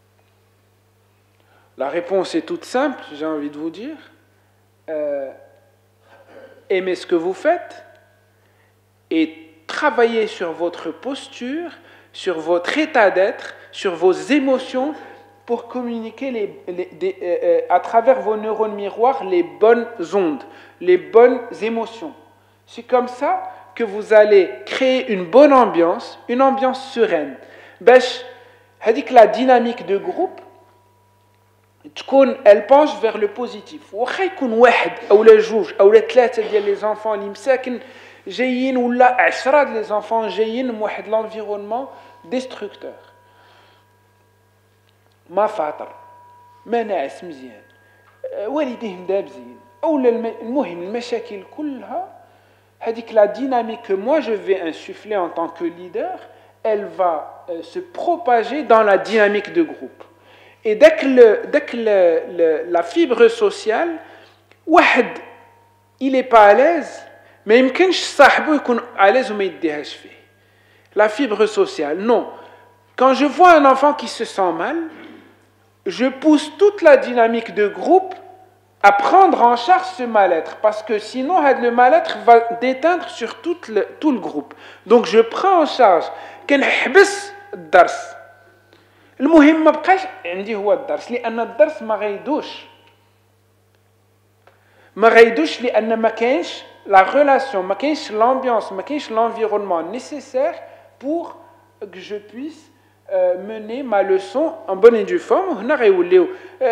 la réponse est toute simple, j'ai envie de vous dire. Euh, aimez ce que vous faites et travaillez sur votre posture, sur votre état d'être, sur vos émotions pour communiquer les, les, des, euh, à travers vos neurones miroirs les bonnes ondes, les bonnes émotions. C'est comme ça que vous allez créer une bonne ambiance, une ambiance sereine. Bach, dit que la dynamique de groupe, elle penche vers le positif. واخا يكون واحد اولا جوج اولا ثلاثه ديال لي زونفون اللي مساكن جايين ولا عشرة ديال لي زونفون جايين من واحد لونفيرونمون ديستركتور ما فاطر ما ناعس مزيان والديه مدابزين اولا المهم المشاكل كلها هذيك لا ديناميك que moi je vais insuffler en tant que leader elle va euh, se propager dans la dynamique de groupe. Et dès que, le, dès que le, le, la fibre sociale, واحد, il n'est pas à l'aise, mais il يمكنش صاحبه يكون à l'aise وما يديهاش فيه. La fibre sociale, non. Quand je vois un enfant qui se sent mal, je pousse toute la dynamique de groupe à prendre en charge ce mal-être, parce que sinon le mal-être va déteindre sur tout le, tout le groupe. Donc je prends en charge. كنحبس الدرس. المهم ما بقاش عندي هو الدرس لان الدرس ما غيدوش ما غيدوش لان ما كاينش لا ريلاسيون ما كاينش l'ambiance ما كاينش l'environnement nécessaire pour que je puisse euh, mener ma leçon en bonne et due forme. وهنا غيوليو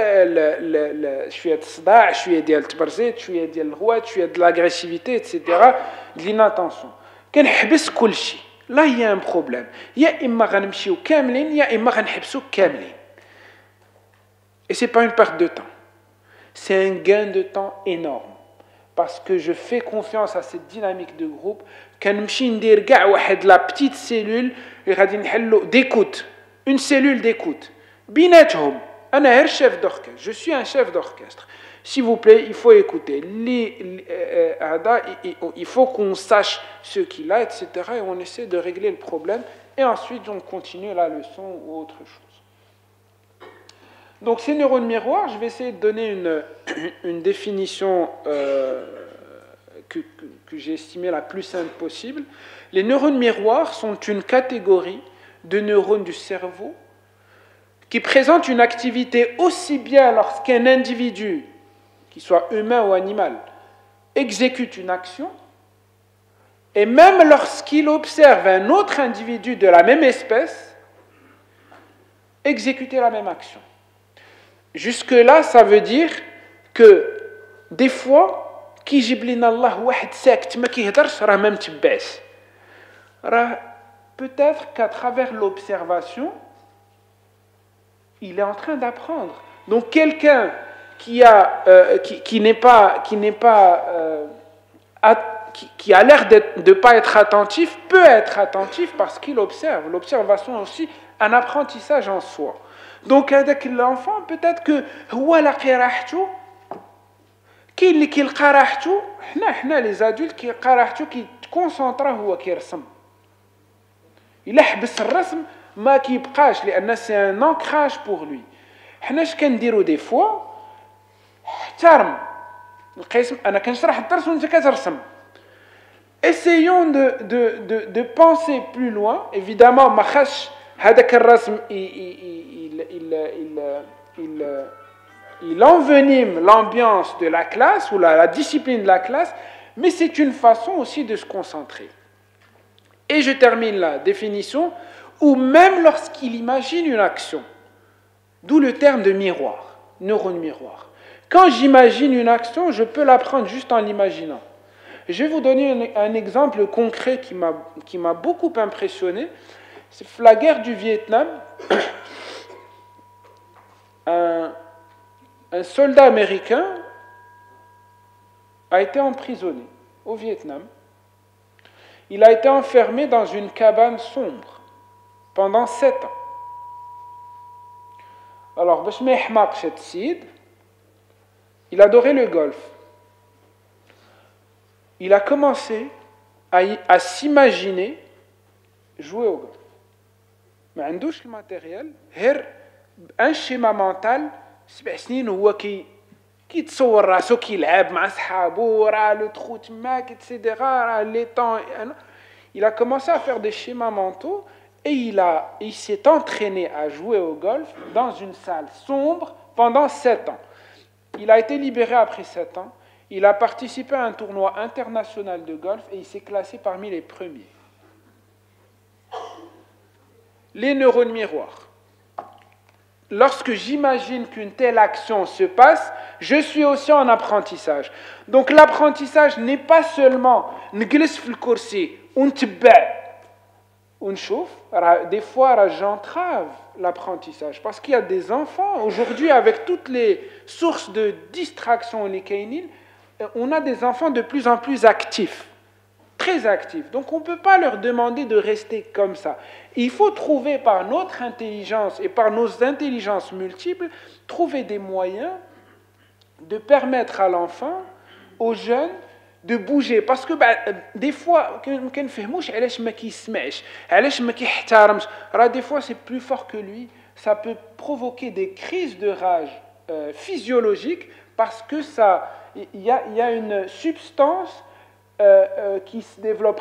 شويه الصداع شويه ديال التبرزيت شويه ديال الغوات شويه ديال لاغريسيفيتي ايتترا l'inattention كنحبس كل شيء. Là, il y a un problème. يا إما غنمشيو كاملين يا إما غنحبسو كاملين. Et c'est pas une perte de temps. C'est un gain de temps énorme. Parce que je fais confiance à cette dynamique de groupe. كنمشي ندير كاع واحد لا بتيت سيلول اللي غادي نحلو d'écoute. Une cellule d'écoute. بيناتهم. أنا غير chef d'orchestre. Je suis un chef d'orchestre. S'il vous plaît, il faut écouter. Il faut qu'on sache ce qu'il a, et cetera. Et on essaie de régler le problème. Et ensuite, on continue la leçon ou autre chose. Donc, ces neurones miroirs, je vais essayer de donner une, une définition euh, que, que, que j'ai estimée la plus simple possible. Les neurones miroirs sont une catégorie de neurones du cerveau qui présentent une activité aussi bien lorsqu'un individu, qu'il soit humain ou animal, exécute une action, et même lorsqu'il observe un autre individu de la même espèce exécuter la même action. Jusque-là, ça veut dire que des fois, كي يجيب لنا الله واحد ساكت ما كيهضرش راه ما متبعش. راه peut-être qu'à travers l'observation, il est en train d'apprendre. Donc quelqu'un qui a euh, qui, qui n'est pas qui n'est pas euh, at, qui, qui a l'air de ne pas être attentif peut être attentif parce qu'il observe. L'observation aussi un apprentissage en soi. Donc avec l'enfant peut-être que هو لاقي راحته كاين اللي كيلقى راحته حنا حنا لي زادولت كيلقى راحته كيتكونسونطرا هو كيرسم. إلا حبس الرسم ما كيبقاش لأن سي ان انكراج بور لوي. حنا اش كنديرو دي فوا احترم القسم انا كنشرح الدرس وانت كترسم. Essayons de de de de penser plus loin. Évidemment ما خاصش هذاك الرسم il il il il il il envenime l'ambiance de la classe ou la, la discipline de la classe, mais c'est une façon aussi de se concentrer. Et je termine la définition, ou même lorsqu'il imagine une action, d'où le terme de miroir, neurone miroir. Quand j'imagine une action, je peux l'apprendre juste en l'imaginant. Je vais vous donner un, un exemple concret qui m'a qui m'a beaucoup impressionné. C'est la guerre du Vietnam. Un, un soldat américain a été emprisonné au Vietnam. Il a été enfermé dans une cabane sombre pendant sept ans. Alors, باش ما يحماقش هاد السيد, il adorait le golf. Il a commencé à, à s'imaginer jouer au golf. ما عندوش الماتيريال, غير un schéma mental, سبع سنين هو كي كيتصور راسو كيلعب مع صحابو, راه لو تخو تماك, et cetera, راه لي طون. Il a commencé à faire des schémas mentaux et il, a, il s'est entraîné à jouer au golf dans une salle sombre pendant sept ans. Il a été libéré après sept ans. Il a participé à un tournoi international de golf et il s'est classé parmi les premiers. Les neurones miroirs. Lorsque j'imagine qu'une telle action se passe, je suis aussi en apprentissage. Donc l'apprentissage n'est pas seulement نجلس في الكرسي ونتبع ونشوف. Des fois, j'entrave l'apprentissage parce qu'il y a des enfants aujourd'hui avec toutes les sources de distraction, les kainines, on a des enfants de plus en plus actifs, très actifs. Donc on ne peut pas leur demander de rester comme ça. Il faut trouver par notre intelligence et par nos intelligences multiples, trouver des moyens de permettre à l'enfant, aux jeunes, de bouger. Parce que bah, des fois, des fois c'est plus fort que lui, ça peut provoquer des crises de rage euh, physiologiques parce que ça, il y a, y a une substance euh, euh, qui se développe,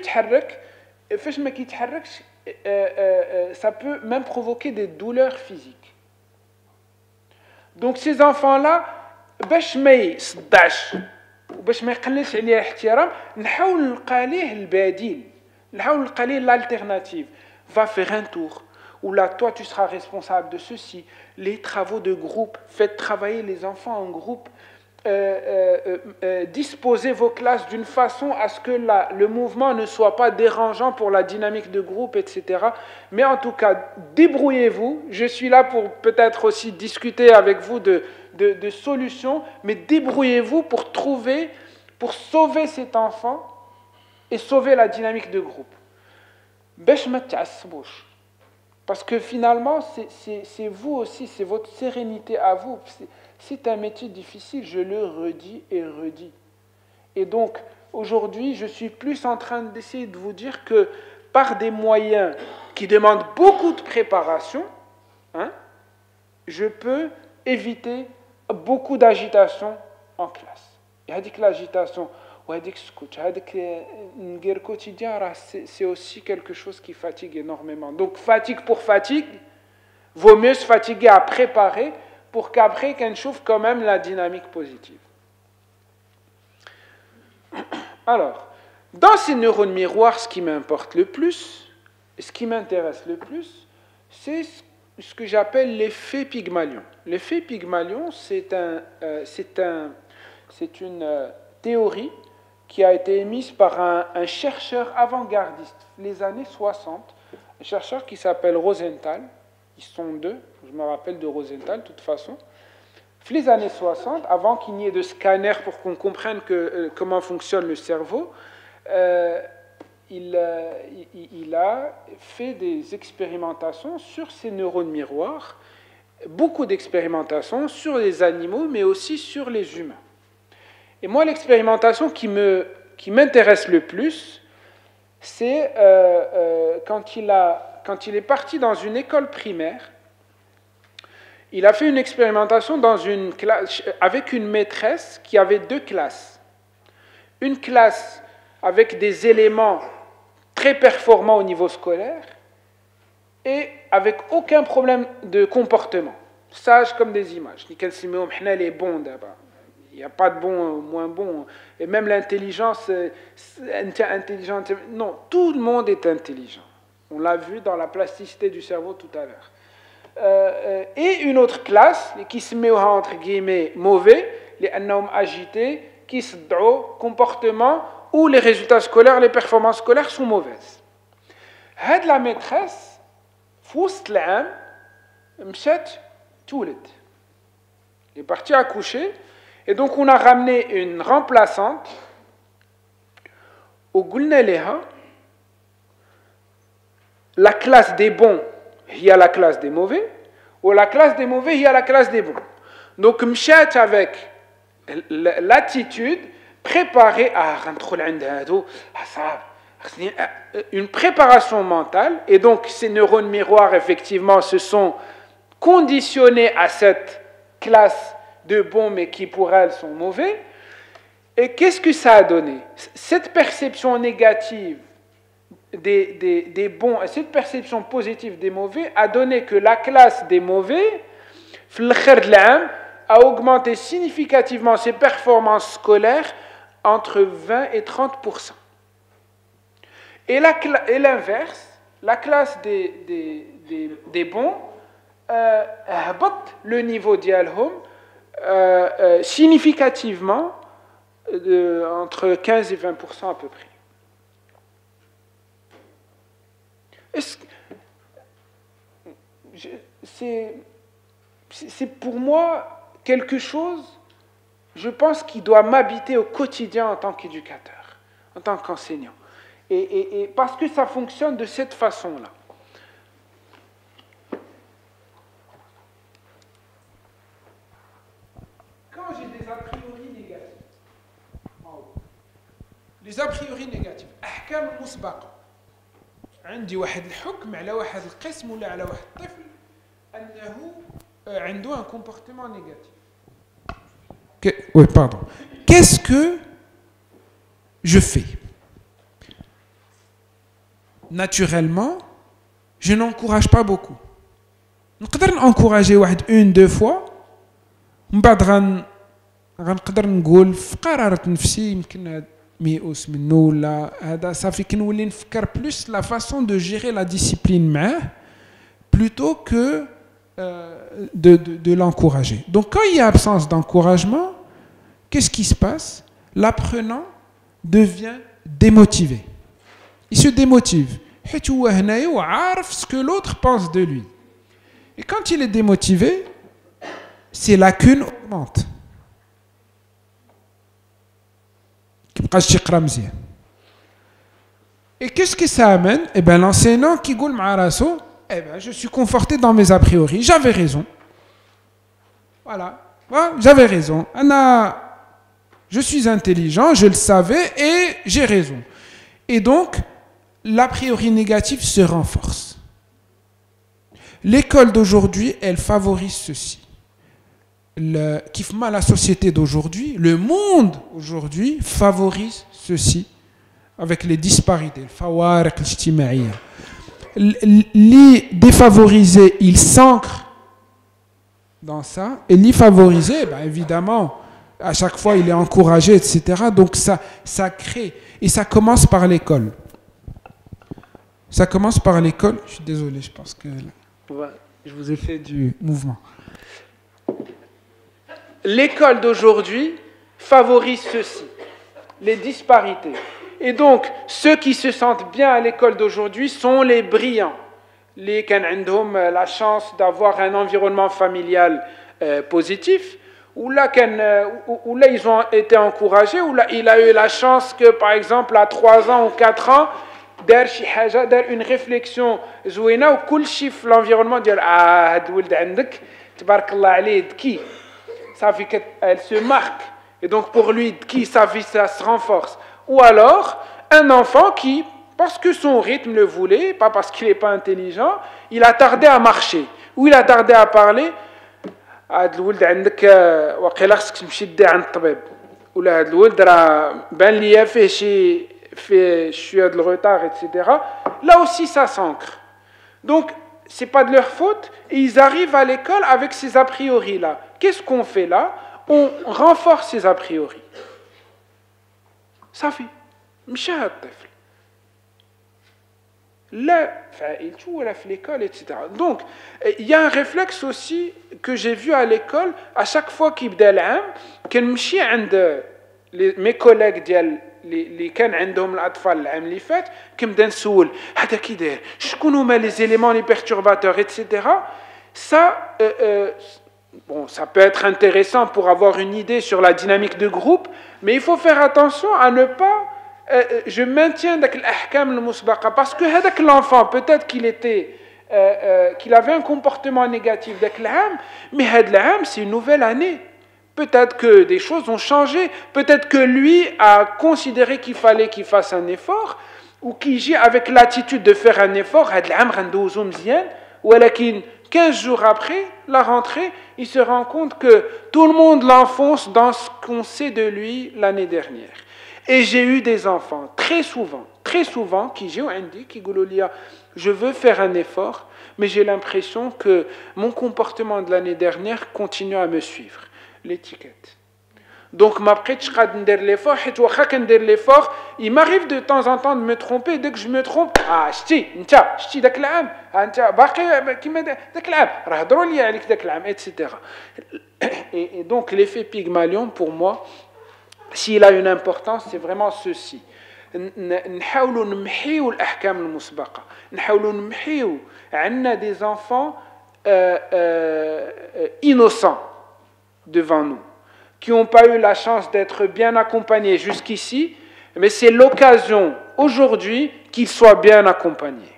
ça peut même provoquer des douleurs physiques. Donc ces enfants-là, باش ما يصدعش وباش ما يقللش عليه الاحترام, نحاول نلقى ليه البديل, نحاول نلقى ليه l'alternative. Va faire un tour, ou là, toi, tu seras responsable de ceci. Les travaux de groupe, faites travailler les enfants en groupe. Euh, euh, euh, disposez vos classes d'une façon à ce que la, le mouvement ne soit pas dérangeant pour la dynamique de groupe, et cetera. Mais en tout cas, débrouillez-vous. Je suis là pour peut-être aussi discuter avec vous de, de, de solutions, mais débrouillez-vous pour trouver, pour sauver cet enfant et sauver la dynamique de groupe. Parce que finalement, c'est, c'est, c'est vous aussi, c'est votre sérénité à vous. C'est, c'est un métier difficile, je le redis et redis. Et donc, aujourd'hui, je suis plus en train d'essayer de vous dire que par des moyens qui demandent beaucoup de préparation, hein, je peux éviter beaucoup d'agitation en classe. Et dit que l'agitation, c'est aussi quelque chose qui fatigue énormément. Donc, fatigue pour fatigue, vaut mieux se fatiguer à préparer pour qu'après, qu'on chauffe quand même la dynamique positive. Alors, dans ces neurones miroirs, ce qui m'importe le plus, ce qui m'intéresse le plus, c'est ce que j'appelle l'effet Pygmalion. L'effet Pygmalion, c'est, un, euh, c'est, un, c'est une euh, théorie qui a été émise par un, un chercheur avant-gardiste, les années soixante, un chercheur qui s'appelle Rosenthal. Ils sont deux, je me rappelle de Rosenthal de toute façon. Les années soixante, avant qu'il n'y ait de scanner pour qu'on comprenne que, euh, comment fonctionne le cerveau, euh, il, euh, il, il a fait des expérimentations sur ces neurones miroirs, beaucoup d'expérimentations sur les animaux, mais aussi sur les humains. Et moi, l'expérimentation qui, me, qui m'intéresse le plus, c'est euh, euh, quand, il a, quand il est parti dans une école primaire. Il a fait une expérimentation dans une classe, avec une maîtresse qui avait deux classes. Une classe avec des éléments très performants au niveau scolaire et avec aucun problème de comportement. sages comme des images. Les bons d'abord. Il n'y a pas de bon, moins bon. Et même l'intelligence, intelligent, non, tout le monde est intelligent. On l'a vu dans la plasticité du cerveau tout à l'heure. Euh, et une autre classe, qui se met entre guillemets mauvais, les annoms agités, qui se drôent, comportement où les résultats scolaires, les performances scolaires sont mauvaises. Had la maîtresse, foust l'âme, m'chet toulet. Elle est partie accoucher. Et donc, on a ramené une remplaçante au Goulneleha. La classe des bons, il y a la classe des mauvais, ou la classe des mauvais, il y a la classe des bons. Donc, m'chat avec l'attitude préparée à une préparation mentale, et donc ces neurones miroirs, effectivement, se sont conditionnés à cette classe de bons, mais qui pour elles sont mauvais. Et qu'est-ce que ça a donné? Cette perception négative des, des, des bons et cette perception positive des mauvais a donné que la classe des mauvais, a augmenté significativement ses performances scolaires entre vingt et trente pour cent. Et, la, et l'inverse, la classe des, des, des, des bons, euh, le niveau d'Yalhom, Euh, euh, significativement de, entre quinze et vingt pour cent à peu près. Est-ce que, je, c'est, c'est pour moi quelque chose, je pense, qui doit m'habiter au quotidien en tant qu'éducateur, en tant qu'enseignant. Et, et, et parce que ça fonctionne de cette façon-là. Quand j'ai des a priori négatifs, les a priori négatifs, أحكام مسبقة. عندي واحد الحكم على واحد القسم ولا على واحد الطفل أنه عنده un comportement négatif. Que, oui, pardon. Qu'est-ce que je fais? Naturellement, je n'encourage pas beaucoup. نقدر نencourager واحد une deux fois. من بعد غن غنقدر نقول في قرارة نفسي يمكن ميؤوس منه ولا هذا صافي كنولي نفكر بلوس لا فاسون دو جيري لا ديسيبلين معاه plutôt que euh, de, de, de l'encourager. Donc quand il y a absence d'encouragement, qu'est-ce qui se passe? L'apprenant devient démotivé. Il se démotive. حيت هو هنايا وعارف ce que l'autre pense de lui. Et quand il est démotivé, ses lacunes augmentent. Et qu'est-ce que ça amène? Eh bien, l'enseignant qui dit à raso, eh ben, je suis conforté dans mes a priori, j'avais raison. Voilà, ouais, j'avais raison. Anna, je suis intelligent, je le savais et j'ai raison. Et donc, l'a priori négatif se renforce. L'école d'aujourd'hui, elle favorise ceci. Le, la société d'aujourd'hui, le monde aujourd'hui favorise ceci avec les disparités. Les défavorisés, ils s'ancrent dans ça, et les favorisés, ben évidemment, à chaque fois, il est encouragé, et cetera. Donc ça, ça crée, et ça commence par l'école. Ça commence par l'école. Je suis désolé, je pense que je vous ai fait du mouvement. L'école d'aujourd'hui favorise ceci, les disparités. Et donc, ceux qui se sentent bien à l'école d'aujourd'hui sont les brillants, les qui ont la chance d'avoir un environnement familial euh, positif, ou là, euh, où là ils ont été encouragés, ou là il a eu la chance que, par exemple, à trois ans ou quatre ans, d'air une réflexion zouina ou kul chiffre l'environnement dire ah had wald عندك تبارك الله عليه دكي. Ça fait qu'elle se marque. Et donc pour lui, qui sa vie, ça se renforce. Ou alors, un enfant qui, parce que son rythme le voulait, pas parce qu'il n'est pas intelligent, il a tardé à marcher. Ou il a tardé à parler. هاد الولد عندك واقيلا خصك تمشي دي عند الطبيب. ولا هاد الولد راه بان ليا فيه شي فيه شويه د الغوتار et cetera. Là aussi, ça s'ancre. Donc, c'est pas de leur faute, et ils arrivent à l'école avec ces a priori là. Qu'est-ce qu'on fait là? On renforce ces a priori. Ça fait مشى الطفل لا فعلته ولا في l'école, et cetera. Donc il y a un réflexe aussi que j'ai vu à l'école. À chaque fois qu'il يبدا العام كنمشي عند mes collègues ديال اللي كان عندهم الاطفال العام اللي فات كنبدا نسول هذا كي داير شكون هما لي éléments les perturbateurs, et cetera. Ça euh, euh, bon, ça peut être intéressant pour avoir une idée sur la dynamique de groupe, mais il faut faire attention à ne pas euh, je maintiens l'ahkam al-musbaqa parce que هذاك l'enfant peut-être qu'il était euh, euh, qu'il avait un comportement négatif داك العام, mais هذا العام c'est une nouvelle année. Peut-être que des choses ont changé, peut-être que lui a considéré qu'il fallait qu'il fasse un effort ou qu'il gît avec l'attitude de faire un effort. هذا العام غندوزو مزيان, ولكن quinze jours après la rentrée, il se rend compte que tout le monde l'enfonce dans ce qu'on sait de lui l'année dernière. Et j'ai eu des enfants, très souvent, très souvent, qui j'ai dit, qui disent, je veux faire un effort, mais j'ai l'impression que mon comportement de l'année dernière continue à me suivre. L'étiquette. Donc, ma prête, je vais l'effort, et l'effort, il m'arrive de temps en temps de me tromper. Dès que je me trompe, ah, ch'ti, nta, ch'ti, dak l'âme, nta, baqi, kima dak l'âme, rahdrou li alik dak l'âme, et cetera. Et donc, l'effet Pygmalion, pour moi, s'il a une importance, c'est vraiment ceci. نحاولوا نمحيو الأحكام المسبقة. نحاولوا نمحيو عندنا des enfants euh, euh, innocents devant nous, qui n'ont pas eu la chance d'être bien accompagnés jusqu'ici, mais c'est l'occasion aujourd'hui qu'ils soient bien accompagnés.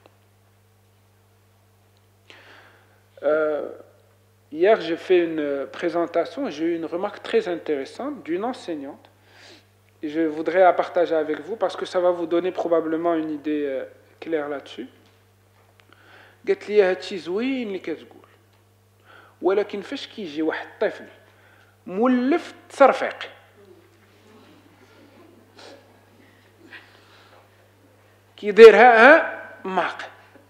Euh, hier, j'ai fait une présentation et j'ai eu une remarque très intéressante d'une enseignante. Et je voudrais la partager avec vous parce que ça va vous donner probablement une idée euh, claire là-dessus. قالت لي هادشي زوين اللي كتقول ولكن فاش كيجي واحد الطفل مولف تصرفيق كيديرها ها ماق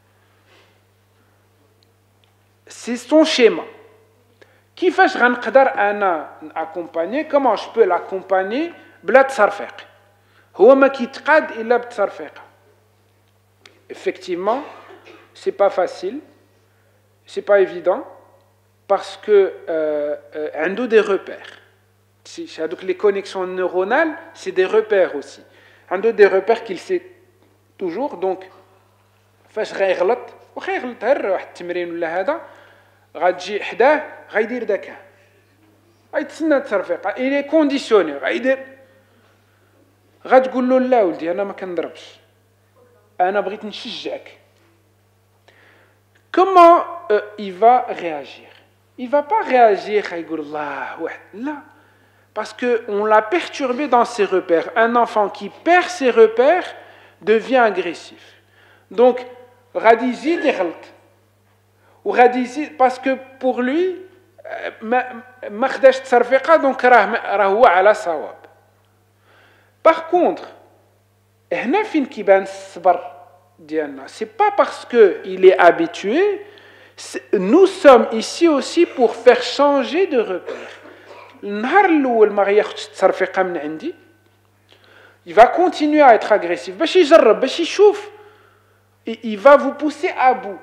سي سون شيما كيفاش غنقدر انا ناكومباني كومون جو بو لاكومباني بلا تصرفيق هو ما كيتقاد الا بالتصرفيق effectivement c'est pas facile c'est pas évident parce que euh, euh, des repères. Donc les connexions neuronales, c'est des repères aussi. Un des repères qu'il sait toujours. Donc, فاش غيغلط وخيغلط غير واحد التمرين ولا هذا غتجي حداه غيدير داك غيتسنى التصرفيق. il est conditionné غيدير غتقول له لا ولدي انا ما كنضربش انا بغيت نشجعك. Comment euh, il va réagir? Il ne va pas réagir, là, parce qu'on l'a perturbé dans ses repères. Un enfant qui perd ses repères devient agressif. Donc, Radizi diralt. Ou Radizi, parce que pour lui, Makhdash Tsarfiqa, donc Rahoua ala Sawab. Par contre, c'est pas parce qu'il est habitué. Nous sommes ici aussi pour faire changer de repère. Il va continuer à être agressif. Il va vous pousser à bout.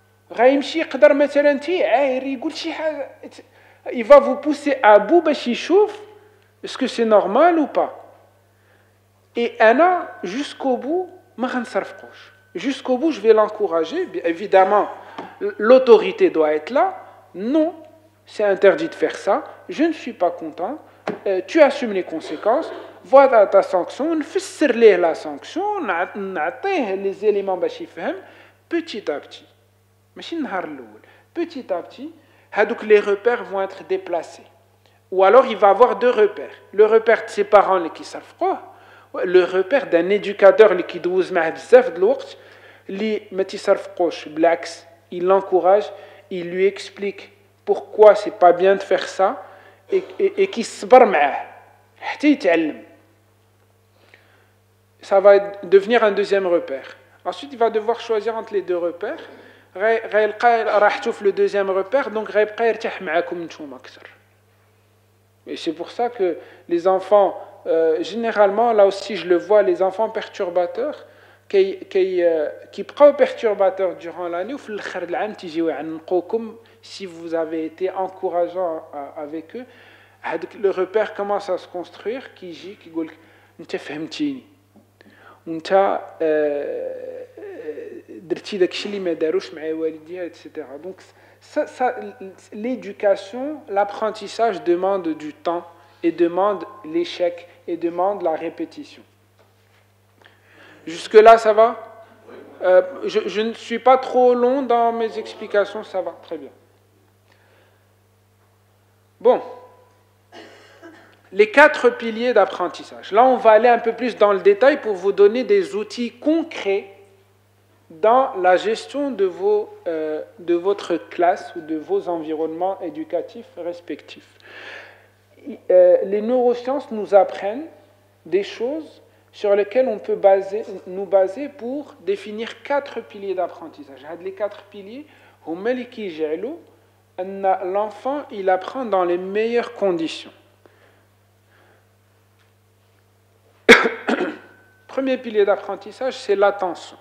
Il va vous pousser à bout. Est-ce que c'est normal ou pas? Et Anna, jusqu'au bout, jusqu'au bout, je vais l'encourager. Évidemment, l'autorité doit être là. Non, c'est interdit de faire ça. Je ne suis pas content. Euh, tu assumes les conséquences. Voilà ta sanction. Nfessir lih la sanction. N'atteint les éléments باش يفهم petit à petit. ماشي النهار الأول. Petit à petit, هادوك les repères vont être déplacés. Ou alors il va avoir deux repères. Le repère de ses parents اللي كيصرفقوه, le repère d'un éducateur اللي كيدوز معاه بزاف د الوقت اللي ما تيصرفقوش بالعكس. Il l'encourage, il lui explique pourquoi c'est pas bien de faire ça et, et, et qu'il se barre معاه حتى يتعلم. Ça va devenir un deuxième repère. Ensuite, il va devoir choisir entre les deux repères. غيلقى راحته في le deuxième repère, donc غيبقى يرتاح معاكم نتوما أكثر. Et c'est pour ça que les enfants, euh, généralement, là aussi je le vois, les enfants perturbateurs, qui, qui, euh, qui بقاو perturbateurs durant l'année, وفي الآخر العام تيجيو يعنقوكم si vous avez été encourageant avec eux. Le repère commence à se construire, qui يجي كيقول لك أنت فهمتيني وأنت درتي داكشي اللي ما داروش مع والديا, et cetera. Donc ça, ça, l'éducation, l'apprentissage demande du temps et demande l'échec et demande la répétition. Jusque-là, ça va? euh, je, je ne suis pas trop long dans mes explications, ça va très bien. Bon, les quatre piliers d'apprentissage. Là, on va aller un peu plus dans le détail pour vous donner des outils concrets dans la gestion de, vos, euh, de votre classe ou de vos environnements éducatifs respectifs. Euh, les neurosciences nous apprennent des choses sur lesquelles on peut baser, nous baser pour définir quatre piliers d'apprentissage. Les quatre piliers, l'enfant, il apprend dans les meilleures conditions. Premier pilier d'apprentissage, c'est l'attention.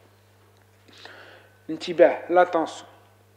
L'attention.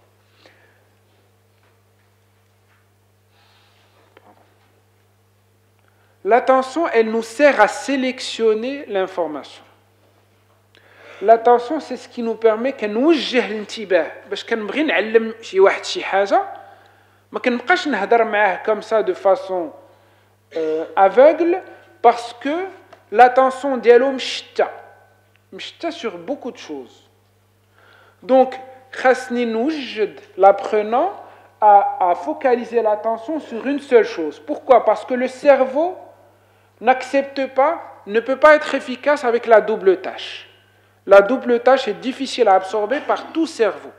L'attention, elle nous sert à sélectionner l'information. L'attention, c'est ce qui nous permet que nous الانتباه باش كنبغي نعلم شي واحد شي حاجه ما كنبقاش نهضر معاه comme ça de façon euh, aveugle parce que l'attention ديالو مشتة مشتة sur beaucoup de choses. Donc خاصني نوجد l'apprenant à, à focaliser l'attention sur une seule chose. Pourquoi? Parce que le cerveau n'accepte pas, ne peut pas être efficace avec la double tâche. La double tâche est difficile à absorber par tout cerveau.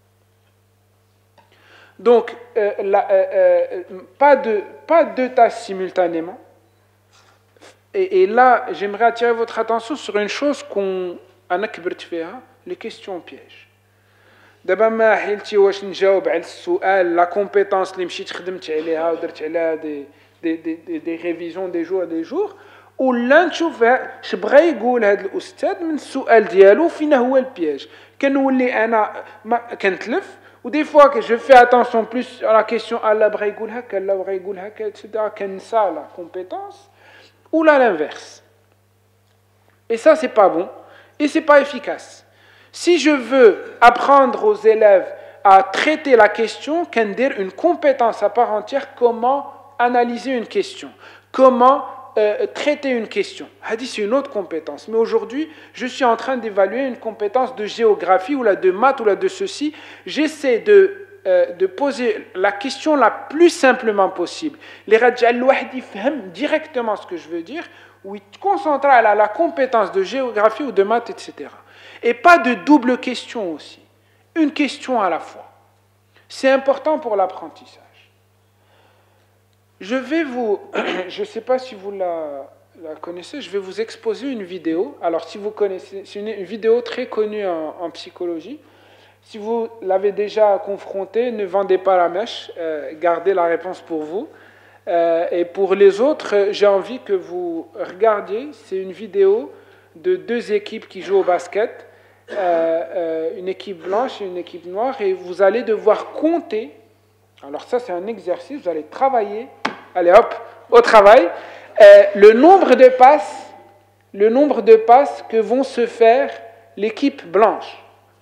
Donc, euh, la, euh, euh, pas, de, pas deux tâches simultanément. Et, et là, j'aimerais attirer votre attention sur une chose qu'on a كبرت فيها, les questions pièges. دابا ما حيلتي واش نجاوب على السؤال لا كومبيتونس اللي مشيت خدمت عليها ودرت عليها دي دي دي دي ريفيزيون دي جور دي جور ولا نشوف اش بغى يقول هذا الاستاذ من السؤال ديالو فين هو البياج. كنولي انا كنتلف ودي فوا que je fais attention plus à la question لا بغى يقول هكا لا بغى يقول هكا etc. كنسى لا كومبيتونس ou là l'inverse. Et ça c'est pas bon et c'est pas efficace. Si je veux apprendre aux élèves à traiter la question, une compétence à part entière, comment analyser une question, comment euh, traiter une question. C'est une autre compétence. Mais aujourd'hui, je suis en train d'évaluer une compétence de géographie ou là de maths ou là de ceci. J'essaie de, euh, de poser la question la plus simplement possible. Les rajal wahdi fahm directement ce que je veux dire, ou il te concentre à la, la compétence de géographie ou de maths, et cetera. Et pas de double question aussi. Une question à la fois. C'est important pour l'apprentissage. Je vais vous, je ne sais pas si vous la, la connaissez, je vais vous exposer une vidéo. Alors si vous connaissez, c'est une, une vidéo très connue en, en psychologie. Si vous l'avez déjà confrontée, ne vendez pas la mèche, euh, gardez la réponse pour vous. Euh, et pour les autres, j'ai envie que vous regardiez. C'est une vidéo de deux équipes qui jouent au basket. Euh, euh, une équipe blanche et une équipe noire, et vous allez devoir compter. Alors ça c'est un exercice, vous allez travailler, allez hop, au travail, euh, le nombre de passes, le nombre de passes que vont se faire l'équipe blanche.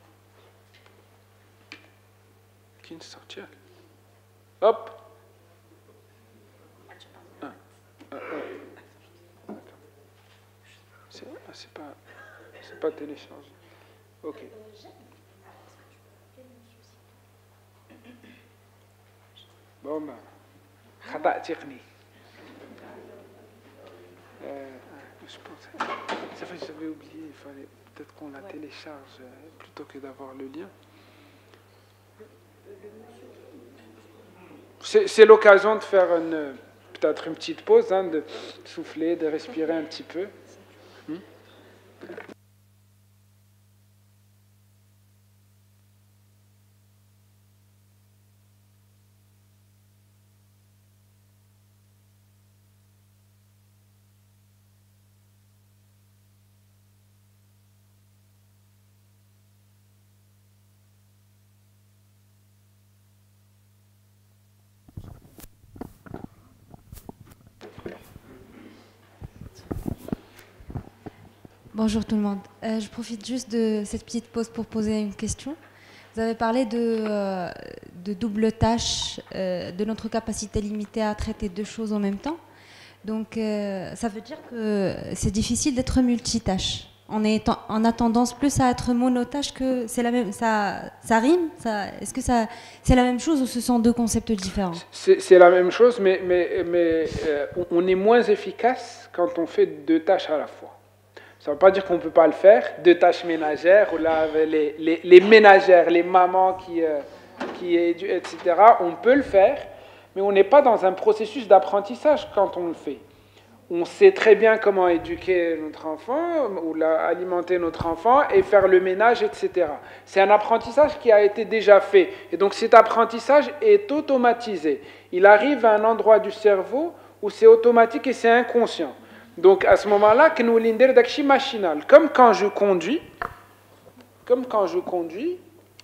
Hop. Ah, ah, ah. C'est, c'est pas, c'est pas téléchargé. Ok. Bon, ben, خطأ تقني. Je pense, ça fait, j'avais oublié, il fallait peut-être qu'on la télécharge plutôt que d'avoir le lien. C'est, c'est l'occasion de faire une, peut-être une petite pause, hein, de souffler, de respirer un petit peu. Hmm? Bonjour tout le monde. Euh, je profite juste de cette petite pause pour poser une question. Vous avez parlé de, euh, de double tâche, euh, de notre capacité limitée à traiter deux choses en même temps. Donc, euh, ça veut dire que c'est difficile d'être multitâche. On, est, on a tendance plus à être monotâche que c'est la même. Ça, ça rime ça, est-ce que ça, c'est la même chose ou ce sont deux concepts différents? C'est la même chose, mais, mais, mais euh, on est moins efficace quand on fait deux tâches à la fois. Ça ne veut pas dire qu'on ne peut pas le faire. Deux tâches ménagères, ou là, les, les, les ménagères, les mamans qui, euh, qui éduquent, et cetera, on peut le faire, mais on n'est pas dans un processus d'apprentissage quand on le fait. On sait très bien comment éduquer notre enfant, ou là, alimenter notre enfant, et faire le ménage, et cetera. C'est un apprentissage qui a été déjà fait. Et donc cet apprentissage est automatisé. Il arrive à un endroit du cerveau où c'est automatique et c'est inconscient. Donc à ce moment-là, que nous l'indir d'acchi machinal, comme quand je conduis, comme quand je conduis,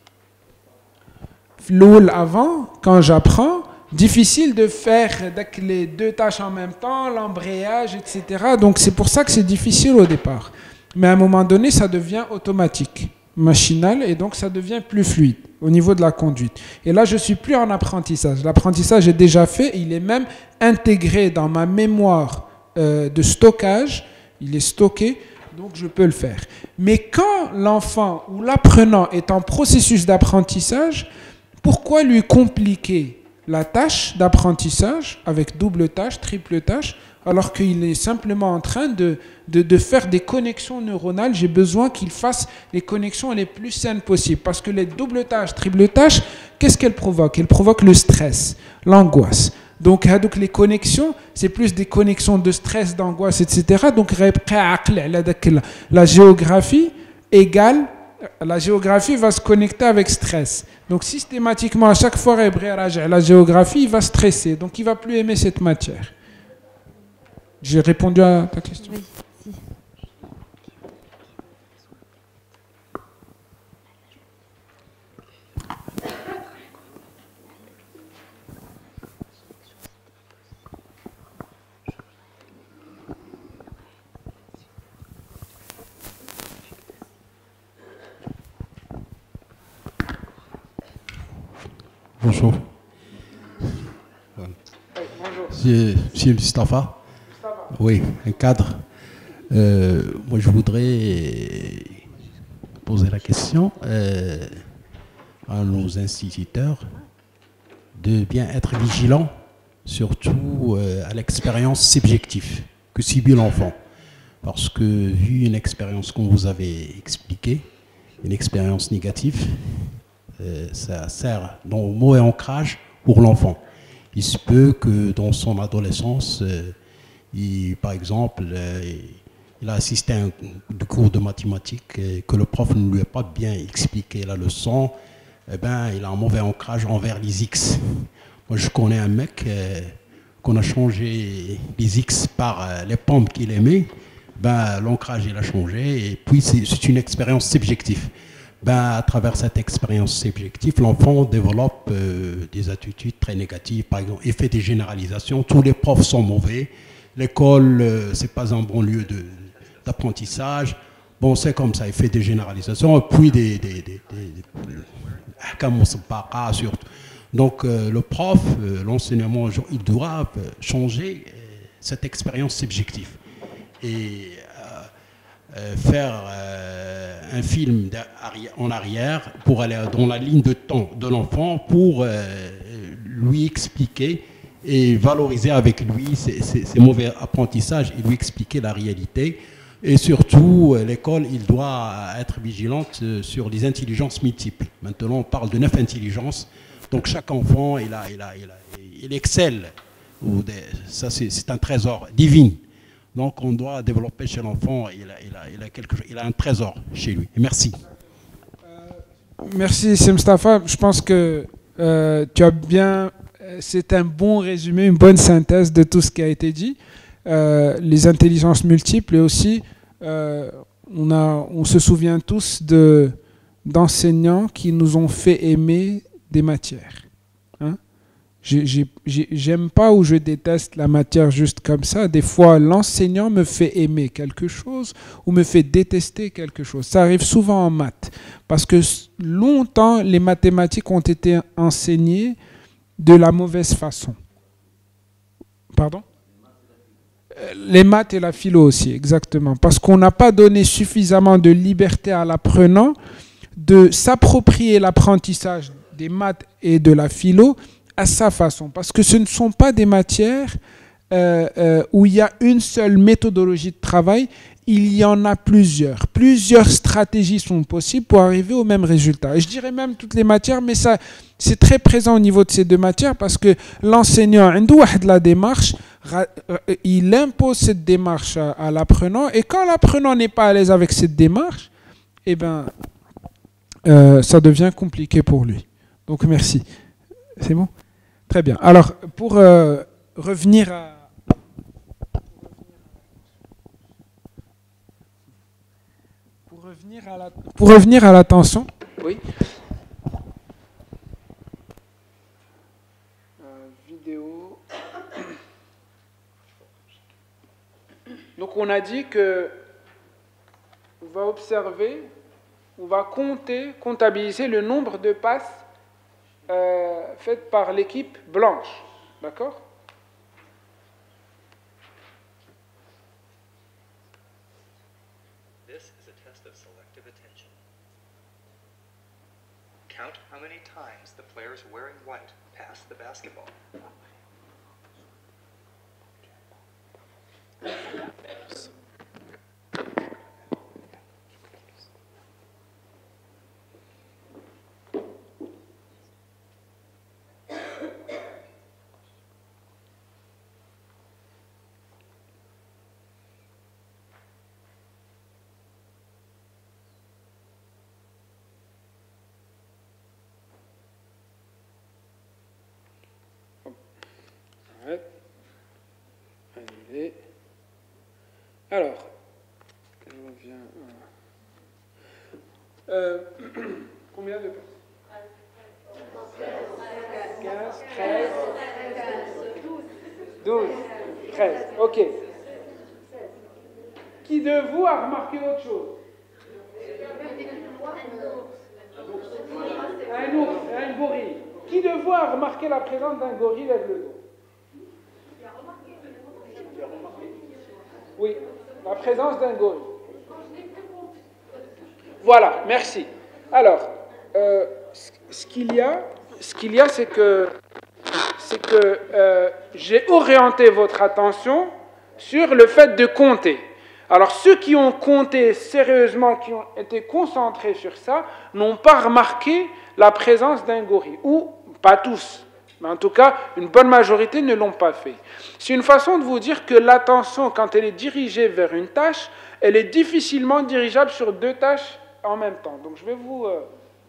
l'oul avant, quand j'apprends, difficile de faire les deux tâches en même temps, l'embrayage, et cetera. Donc c'est pour ça que c'est difficile au départ. Mais à un moment donné, ça devient automatique, machinal, et donc ça devient plus fluide au niveau de la conduite. Et là, je ne suis plus en apprentissage. L'apprentissage est déjà fait, il est même intégré dans ma mémoire euh, de stockage, il est stocké, donc je peux le faire. Mais quand l'enfant ou l'apprenant est en processus d'apprentissage, pourquoi lui compliquer la tâche d'apprentissage avec double tâche, triple tâche, alors qu'il est simplement en train de, de, de faire des connexions neuronales? J'ai besoin qu'il fasse les connexions les plus saines possibles. Parce que les double tâches, triple tâches, qu'est-ce qu'elles provoquent? Elles provoquent le stress, l'angoisse. Donc, donc les connexions, c'est plus des connexions de stress, d'angoisse, et cetera. Donc, la géographie égale, la géographie va se connecter avec stress. Donc, systématiquement, à chaque fois, la géographie, il va stresser. Donc, il ne va plus aimer cette matière. J'ai répondu à ta question. Oui, si. Bonjour. Oui, bonjour. C'est Monsieur Mustafa. Oui, un cadre. Euh, moi, je voudrais poser la question euh, à nos instituteurs de bien être vigilants, surtout euh, à l'expérience subjective que subit l'enfant. Parce que, vu une expérience qu'on vous avait expliquée, une expérience négative, euh, ça sert dans le mot et ancrage pour l'enfant. Il se peut que dans son adolescence, euh, il, par exemple, euh, il a assisté à un cours de mathématiques et que le prof ne lui a pas bien expliqué la leçon, eh ben, il a un mauvais ancrage envers les X. Moi, je connais un mec euh, qu'on a changé les X par euh, les pommes qu'il aimait. Ben, l'ancrage, il a changé. Et puis, c'est une expérience subjective. Ben, à travers cette expérience subjective, l'enfant développe euh, des attitudes très négatives. Par exemple, il fait des généralisations. Tous les profs sont mauvais. L'école, euh, c'est pas un bon lieu d'apprentissage. Bon, c'est comme ça. Il fait des généralisations. Et puis, des... des, des, des surtout. Donc, euh, le prof, euh, l'enseignement, ils doivent changer euh, cette expérience subjective. Et euh, euh, faire euh, un film en arrière pour aller dans la ligne de temps de l'enfant pour euh, lui expliquer et valoriser avec lui ses, ses, ses mauvais apprentissages et lui expliquer la réalité. Et surtout, l'école, il doit être vigilante sur les intelligences multiples. Maintenant, on parle de neuf intelligences. Donc, chaque enfant, il, a, il, a, il, a, il excelle. Ou des, ça, c'est un trésor divin. Donc, on doit développer chez l'enfant, il a, il, a, il, a quelque chose, il a un trésor chez lui. Et merci. Euh, merci, Mustafa. Je pense que euh, tu as bien... C'est un bon résumé, une bonne synthèse de tout ce qui a été dit. Euh, les intelligences multiples et aussi, euh, on, a, on se souvient tous d'enseignants qui nous ont fait aimer des matières. Hein? J'aime pas ou je déteste la matière juste comme ça. Des fois, l'enseignant me fait aimer quelque chose ou me fait détester quelque chose. Ça arrive souvent en maths. Parce que longtemps, les mathématiques ont été enseignées de la mauvaise façon. Pardon ? Les maths et la philo aussi, exactement. Parce qu'on n'a pas donné suffisamment de liberté à l'apprenant de s'approprier l'apprentissage des maths et de la philo à sa façon. Parce que ce ne sont pas des matières euh, euh, où il y a une seule méthodologie de travail, il y en a plusieurs. Plusieurs stratégies sont possibles pour arriver au même résultat. Et je dirais même toutes les matières, mais ça, c'est très présent au niveau de ces deux matières parce que l'enseignant, la démarche, il impose cette démarche à, à l'apprenant et quand l'apprenant n'est pas à l'aise avec cette démarche, eh ben, euh, ça devient compliqué pour lui. Donc merci. C'est bon ? Très bien. Alors, pour euh, revenir à... Pour revenir à la... Pour revenir à l'attention... Oui. Euh, vidéo... Donc, on a dit que on va observer, on va compter, comptabiliser le nombre de passes Euh, faite par l'équipe blanche. D'accord ? This is a test of selective attention. Count how many times the players wearing white pass the basketball. Annulé. Alors, je reviens. Euh, combien de passes ? quinze, treize, douze, treize. Ok. Qui de vous a remarqué autre chose ? Un ours, un gorille. Qui de vous a remarqué la présence d'un gorille avec le dos ? Oui, la présence d'un gorille. Voilà, merci. Alors, euh, ce qu'il y a, ce qu'il y a, c'est que, c'est que euh, j'ai orienté votre attention sur le fait de compter. Alors, ceux qui ont compté sérieusement, qui ont été concentrés sur ça, n'ont pas remarqué la présence d'un gorille, ou pas tous. Mais en tout cas, une bonne majorité ne l'ont pas fait. C'est une façon de vous dire que l'attention, quand elle est dirigée vers une tâche, elle est difficilement dirigeable sur deux tâches en même temps. Donc je vais vous... Euh...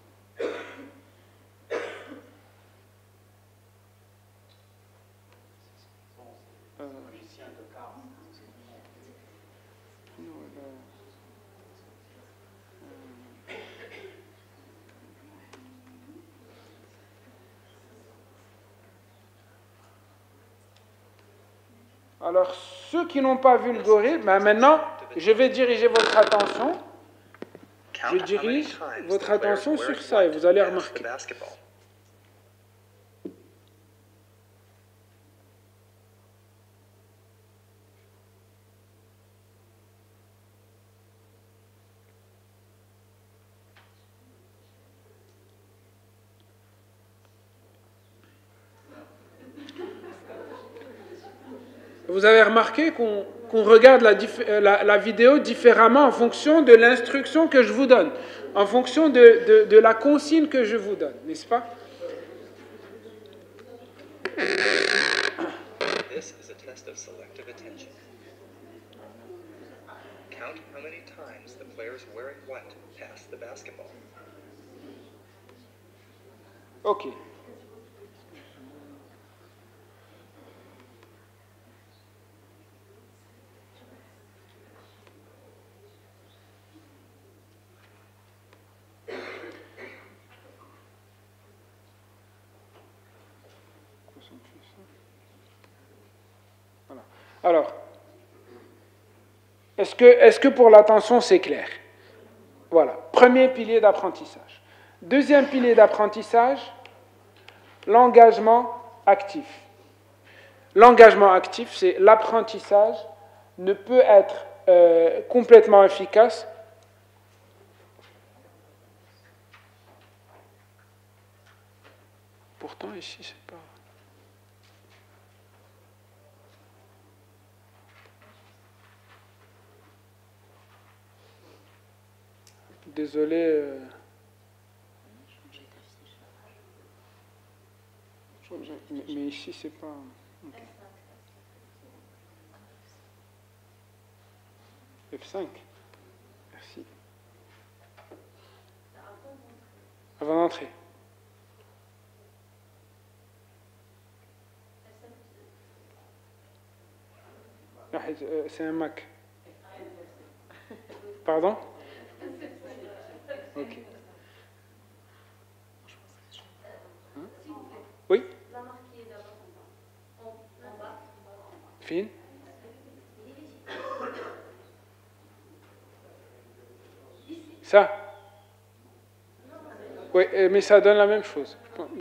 Alors, ceux qui n'ont pas vu le gorille, ben maintenant, je vais diriger votre attention. Je dirige votre attention sur ça et vous allez remarquer. Vous avez remarqué qu'on qu'on regarde la, la, la vidéo différemment en fonction de l'instruction que je vous donne, en fonction de, de, de la consigne que je vous donne, n'est-ce pas ? This is a test of selective attention. Count how many times the players wearing white pass the basketball. Ok. Alors, est-ce que, est-ce que pour l'attention c'est clair? Voilà, premier pilier d'apprentissage. Deuxième pilier d'apprentissage, l'engagement actif. L'engagement actif, c'est l'apprentissage ne peut être euh, complètement efficace pourtant ici c'est pas désolé euh... mais, mais ici c'est pas okay. F cinq. Merci. Avant d'entrer. C'est un Mac. Pardon? Ok. Hein? Oui? Fine? Ça? Oui, mais ça donne la même chose.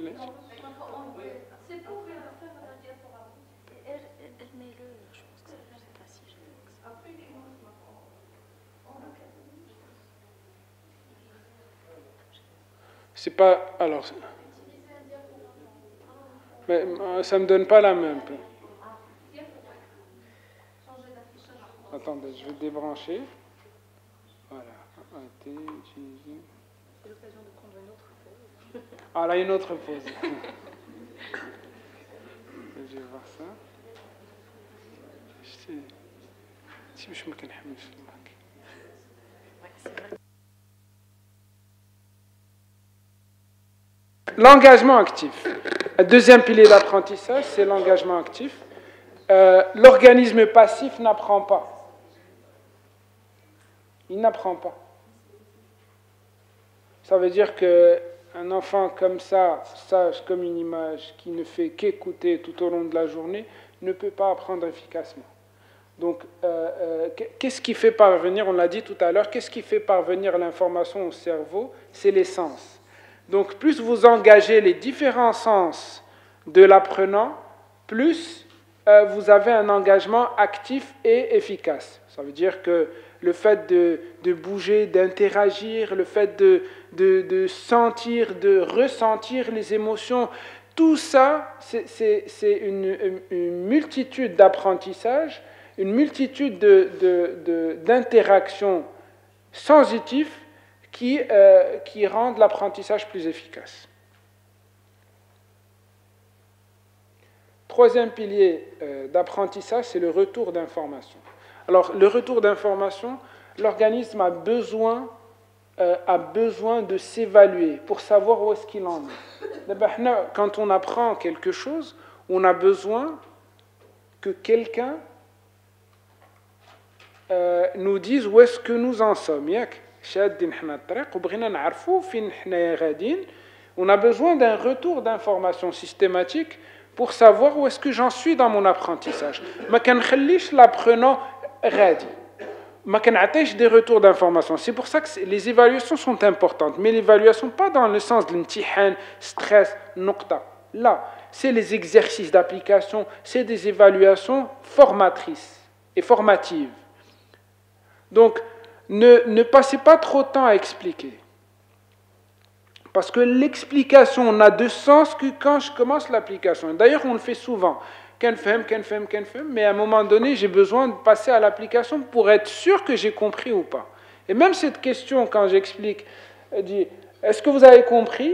C'est pas... Alors... Mais ça me donne pas la même. Attendez, je vais débrancher. Voilà. C'est l'occasion de prendre une autre pause. Ah là, une autre pause. Je vais voir ça. Si je me connais l'engagement actif. Le deuxième pilier d'apprentissage, c'est l'engagement actif. Euh, l'organisme passif n'apprend pas. Il n'apprend pas. Ça veut dire qu'un enfant comme ça, sage comme une image, qui ne fait qu'écouter tout au long de la journée, ne peut pas apprendre efficacement. Donc, euh, euh, qu'est-ce qui fait parvenir, on l'a dit tout à l'heure, qu'est-ce qui fait parvenir l'information au cerveau? C'est les sens. Donc, plus vous engagez les différents sens de l'apprenant, plus euh, vous avez un engagement actif et efficace. Ça veut dire que le fait de, de bouger, d'interagir, le fait de, de, de sentir, de ressentir les émotions, tout ça, c'est, c'est, c'est une, une multitude d'apprentissages, une multitude de, de, de, d'interactions sensitives qui, euh, qui rendent l'apprentissage plus efficace. Troisième pilier euh, d'apprentissage, c'est le retour d'information. Alors, le retour d'information, l'organisme a besoin, euh, a besoin de s'évaluer pour savoir où est-ce qu'il en est. Quand on apprend quelque chose, on a besoin que quelqu'un euh, nous dise où est-ce que nous en sommes. On a besoin d'un retour d'information systématique pour savoir où est-ce que j'en suis dans mon apprentissage. Ma kankhalish l'apprenant radi. Ma kanatech des retours d'information. C'est pour ça que les évaluations sont importantes, mais l'évaluation pas dans le sens de l'imtihan, stress, nokta. Là, c'est les exercices d'application, c'est des évaluations formatrices et formatives. Donc, ne, ne passez pas trop de temps à expliquer. Parce que l'explication n'a de sens que quand je commence l'application. D'ailleurs, on le fait souvent. Mais à un moment donné, j'ai besoin de passer à l'application pour être sûr que j'ai compris ou pas. Et même cette question, quand j'explique, elle dit, est-ce que vous avez compris?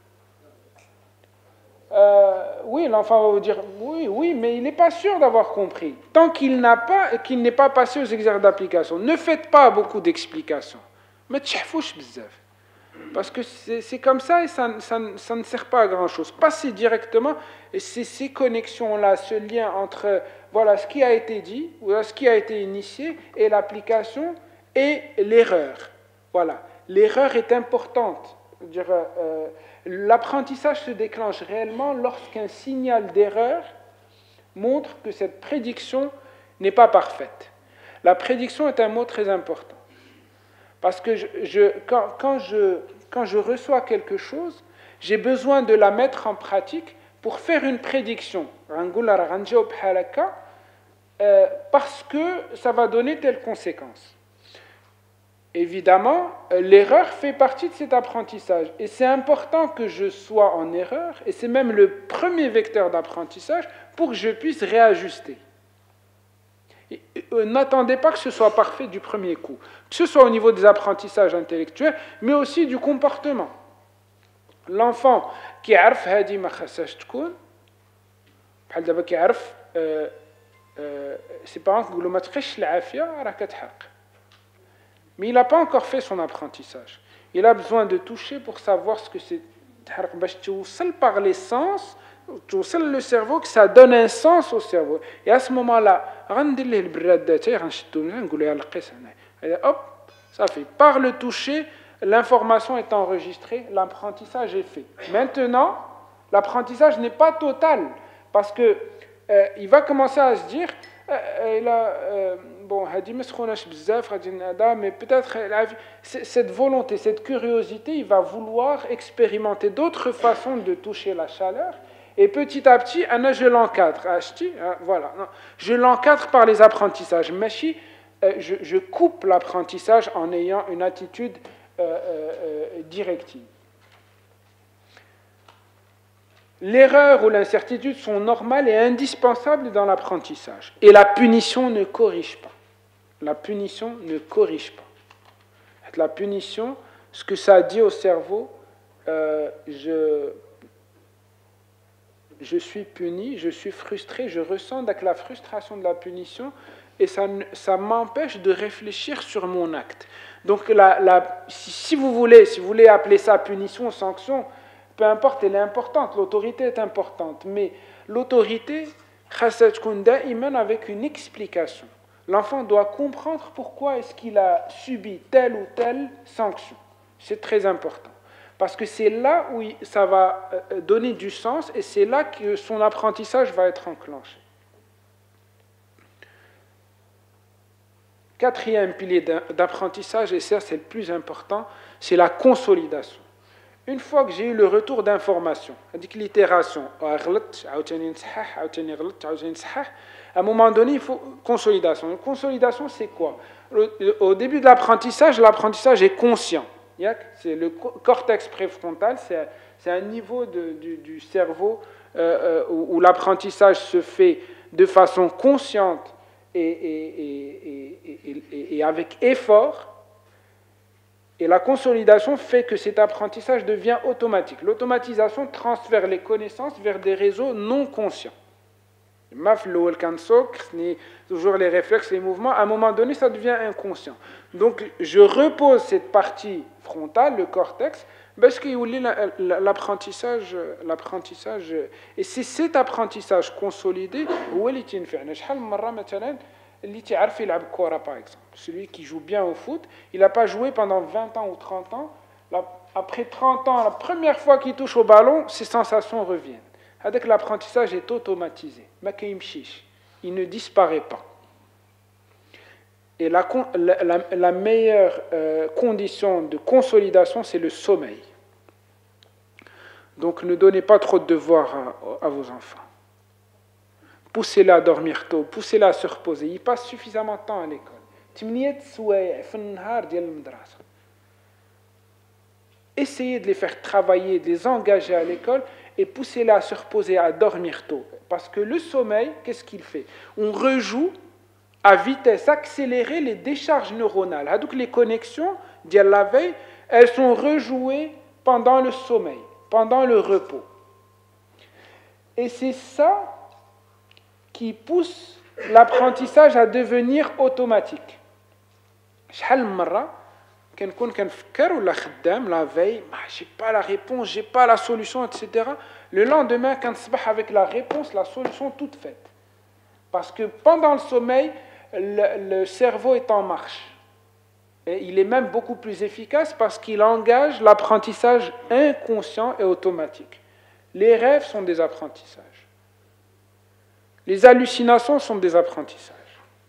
euh, Oui, l'enfant va vous dire, oui, oui, mais il n'est pas sûr d'avoir compris. Tant qu'il n'a pas, qu'il n'est pas passé aux exercices d'application. Ne faites pas beaucoup d'explications. Mais tchafouch bzaf. Parce que c'est, c'est comme ça et ça, ça, ça ne sert pas à grand-chose. Passez directement, et c'est ces connexions-là, ce lien entre voilà, ce qui a été dit, ou ce qui a été initié, et l'application, et l'erreur. Voilà. L'erreur est importante. Je veux dire, euh, l'apprentissage se déclenche réellement lorsqu'un signal d'erreur montre que cette prédiction n'est pas parfaite. La prédiction est un mot très important. Parce que je, je, quand, quand, je, quand je reçois quelque chose, j'ai besoin de la mettre en pratique pour faire une prédiction. Euh, parce que ça va donner telle conséquence. Évidemment, l'erreur fait partie de cet apprentissage. Et c'est important que je sois en erreur, et c'est même le premier vecteur d'apprentissage pour que je puisse réajuster. Et, euh, n'attendez pas que ce soit parfait du premier coup, que ce soit au niveau des apprentissages intellectuels, mais aussi du comportement. L'enfant qui عرف هذه ما خاصهاش تكون بحال دابا كيعرف ses parents يقولوا ما تقيش العافية راه كتحرق. Mais il n'a pas encore fait son apprentissage. Il a besoin de toucher pour savoir ce que c'est. Seul par les sens, seul le cerveau, que ça donne un sens au cerveau. Et à ce moment-là, hop, ça fait. Par le toucher, l'information est enregistrée, l'apprentissage est fait. Maintenant, l'apprentissage n'est pas total, parce que euh, il va commencer à se dire, euh, il a, euh, bon, mais peut-être cette volonté, cette curiosité, il va vouloir expérimenter d'autres façons de toucher la chaleur, et petit à petit, je l'encadre. Voilà, je l'encadre par les apprentissages. Je, je coupe l'apprentissage en ayant une attitude euh, euh, directive. L'erreur ou l'incertitude sont normales et indispensables dans l'apprentissage. Et la punition ne corrige pas. La punition ne corrige pas. La punition, ce que ça dit au cerveau, euh, je, je suis puni, je suis frustré, je ressens donc la frustration de la punition et ça, ça m'empêche de réfléchir sur mon acte. Donc, la, la, si, si, vous voulez, si vous voulez appeler ça punition, sanction, peu importe, elle est importante, l'autorité est importante, mais l'autorité, avec une explication. L'enfant doit comprendre pourquoi est-ce qu'il a subi telle ou telle sanction. C'est très important, parce que c'est là où ça va donner du sens et c'est là que son apprentissage va être enclenché. Quatrième pilier d'apprentissage, et ça c'est le plus important, c'est la consolidation. Une fois que j'ai eu le retour d'information, c'est-à-dire l'itération, à un moment donné, il faut consolidation. La consolidation, c'est quoi? Au début de l'apprentissage, l'apprentissage est conscient. C'est le cortex préfrontal, c'est un niveau de, du, du cerveau euh, où, où l'apprentissage se fait de façon consciente et, et, et, et, et, et avec effort. Et la consolidation fait que cet apprentissage devient automatique. L'automatisation transfère les connaissances vers des réseaux non conscients. Toujours les réflexes, les mouvements, à un moment donné, ça devient inconscient. Donc, je repose cette partie frontale, le cortex, parce que l'apprentissage, l'apprentissage, et c'est cet apprentissage consolidé où il est par exemple. Celui qui joue bien au foot, il n'a pas joué pendant vingt ans ou trente ans. Après trente ans, la première fois qu'il touche au ballon, ses sensations reviennent. Avec l'apprentissage est automatisé. Il ne disparaît pas. Et la, la, la meilleure euh, condition de consolidation, c'est le sommeil. Donc ne donnez pas trop de devoirs à, à vos enfants. Poussez-la à dormir tôt, poussez-la à se reposer. Il passe suffisamment de temps à l'école. Essayez de les faire travailler, de les engager à l'école et poussez-la à se reposer, à dormir tôt. Parce que le sommeil, qu'est-ce qu'il fait? On rejoue à vitesse accélérée les décharges neuronales. Donc les connexions, d'hier la veille, elles sont rejouées pendant le sommeil, pendant le repos. Et c'est ça qui pousse l'apprentissage à devenir automatique. شحال من مرة كنكون كنفكر ولا خدام la veille, j'ai pas la réponse, j'ai pas la solution, et cetera. Le lendemain, كنصبح avec la réponse, la solution toute faite. Parce que pendant le sommeil, le, le cerveau est en marche. Et il est même beaucoup plus efficace parce qu'il engage l'apprentissage inconscient et automatique. Les rêves sont des apprentissages. Les hallucinations sont des apprentissages.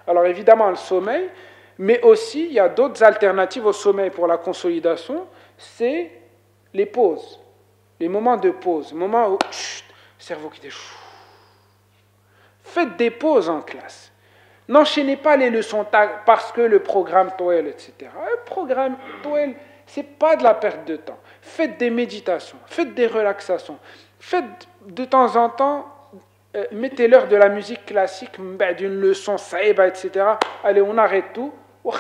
Alors évidemment le sommeil, mais aussi il y a d'autres alternatives au sommeil pour la consolidation, c'est les pauses, les moments de pause, moments où chut, le cerveau qui est chou. Faites des pauses en classe. N'enchaînez pas les leçons parce que le programme Toel, et cetera. Le programme Toel, ce n'est pas de la perte de temps. Faites des méditations, faites des relaxations, faites de temps en temps, euh, mettez-leur de la musique classique, d'une leçon saïba, et cetera. Allez, on arrête tout.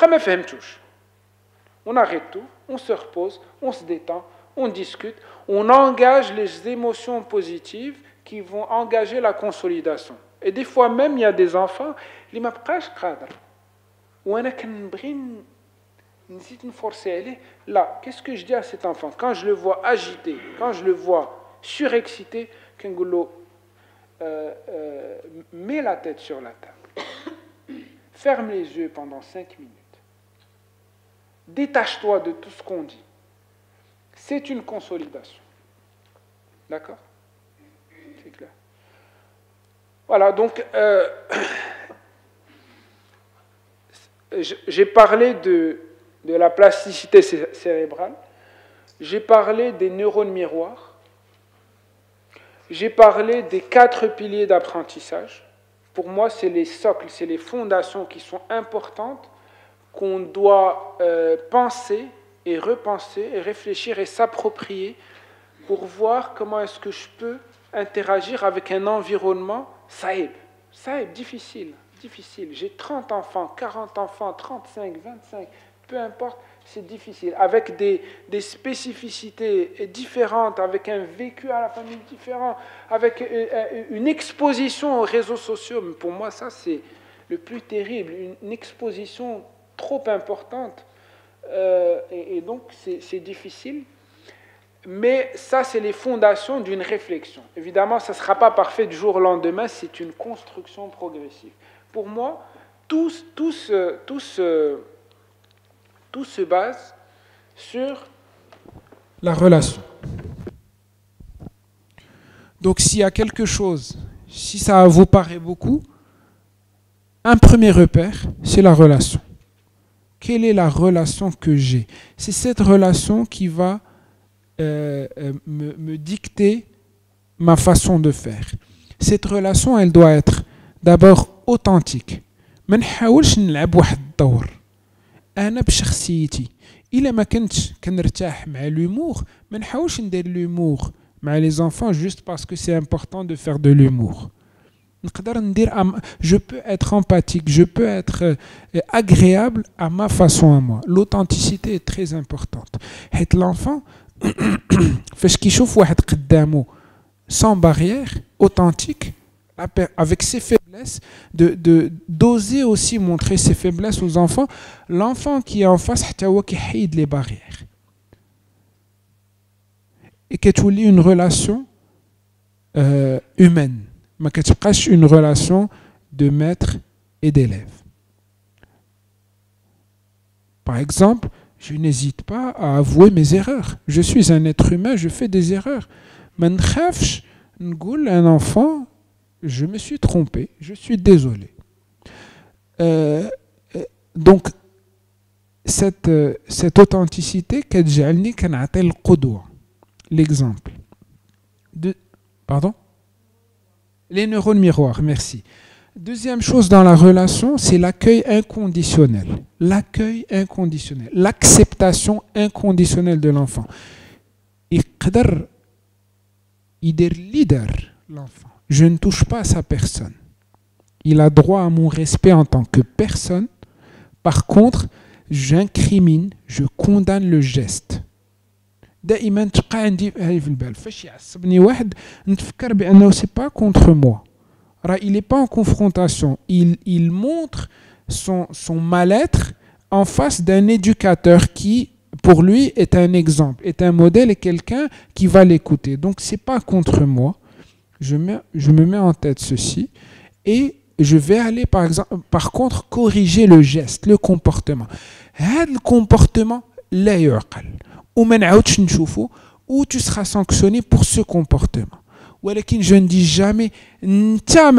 On arrête tout, on se repose, on se détend, on discute, on engage les émotions positives qui vont engager la consolidation. Et des fois même, il y a des enfants qui ne peuvent pas قادر. وانا كنبغي نزيد نفورسي عليه. Là, qu'est-ce que je dis à cet enfant quand je le vois agité, quand je le vois surexcité, كنقول له euh, euh, mets la tête sur la table. Ferme les yeux pendant cinq minutes. Détache-toi de tout ce qu'on dit. C'est une consolidation. D'accord? C'est clair. Voilà, donc euh, j'ai parlé de, de la plasticité cérébrale, j'ai parlé des neurones miroirs, j'ai parlé des quatre piliers d'apprentissage. Pour moi, c'est les socles, c'est les fondations qui sont importantes, qu'on doit euh, penser et repenser et réfléchir et s'approprier pour voir comment est-ce que je peux interagir avec un environnement saïb, saïb, difficile, difficile. J'ai trente enfants, quarante enfants, trente-cinq, vingt-cinq, peu importe, c'est difficile, avec des, des spécificités différentes, avec un vécu à la famille différent, avec une exposition aux réseaux sociaux. Mais pour moi, ça, c'est le plus terrible, une exposition trop importante. Euh, et, et donc, c'est, c'est difficile. Mais ça, c'est les fondations d'une réflexion. Évidemment, ça ne sera pas parfait du jour au lendemain, c'est une construction progressive. Pour moi, tout, tout, se, tout, se, tout se base sur la relation. Donc, s'il y a quelque chose, si ça vous paraît beaucoup, un premier repère, c'est la relation. Quelle est la relation que j'ai? C'est cette relation qui va Euh, euh, me, me dicter ma façon de faire. Cette relation, elle doit être d'abord authentique. ما نحاولش نلعب واحد الدور. أنا بشخصيتي. إلا ما كنتش كنرتاح مع l'humour, ما نحاولش ندير l'humour مع les enfants juste parce que c'est important de faire de l'humour. نقدر ندير je peux être empathique, je peux être agréable à ma façon à moi. L'authenticité est très importante. حيت l'enfant فاش كيشوف واحد قدامه sans barrière, authentique, avec ses faiblesses, de, de, d'oser aussi montrer ses faiblesses aux enfants. L'enfant qui est en face, حتى هو كيحيد les barrières. Et كتولي une relation euh, humaine. ما كتبقاش une relation de maître et d'élève. Par exemple, je n'hésite pas à avouer mes erreurs. Je suis un être humain, je fais des erreurs. ما نخافش نقول à un enfant, je me suis trompé, je suis désolé. Euh, donc, cette, cette authenticité كتجعلني كنعطي القدوة. L'exemple. De, pardon? Les neurones miroirs, merci. Deuxième chose dans la relation, c'est l'accueil inconditionnel. L'accueil inconditionnel, l'acceptation inconditionnelle de l'enfant. يقدر يدير leader l'enfant. Je ne touche pas à sa personne. Il a droit à mon respect en tant que personne. Par contre, j'incrimine, je condamne le geste. دائما تبقى عندي في البال فاش يعصبني واحد نتفكر بأنه c'est pas contre moi. Il n'est pas en confrontation. Il, il montre son, son mal-être en face d'un éducateur qui, pour lui, est un exemple, est un modèle et quelqu'un qui va l'écouter. Donc, ce n'est pas contre moi. Je, mets, je me mets en tête ceci et je vais aller, par exemple, par contre, corriger le geste, le comportement. Le comportement, لا يعقل. وما نعاودش نشوفه ou tu seras sanctionné pour ce comportement. ولكن je ne dis jamais نتا même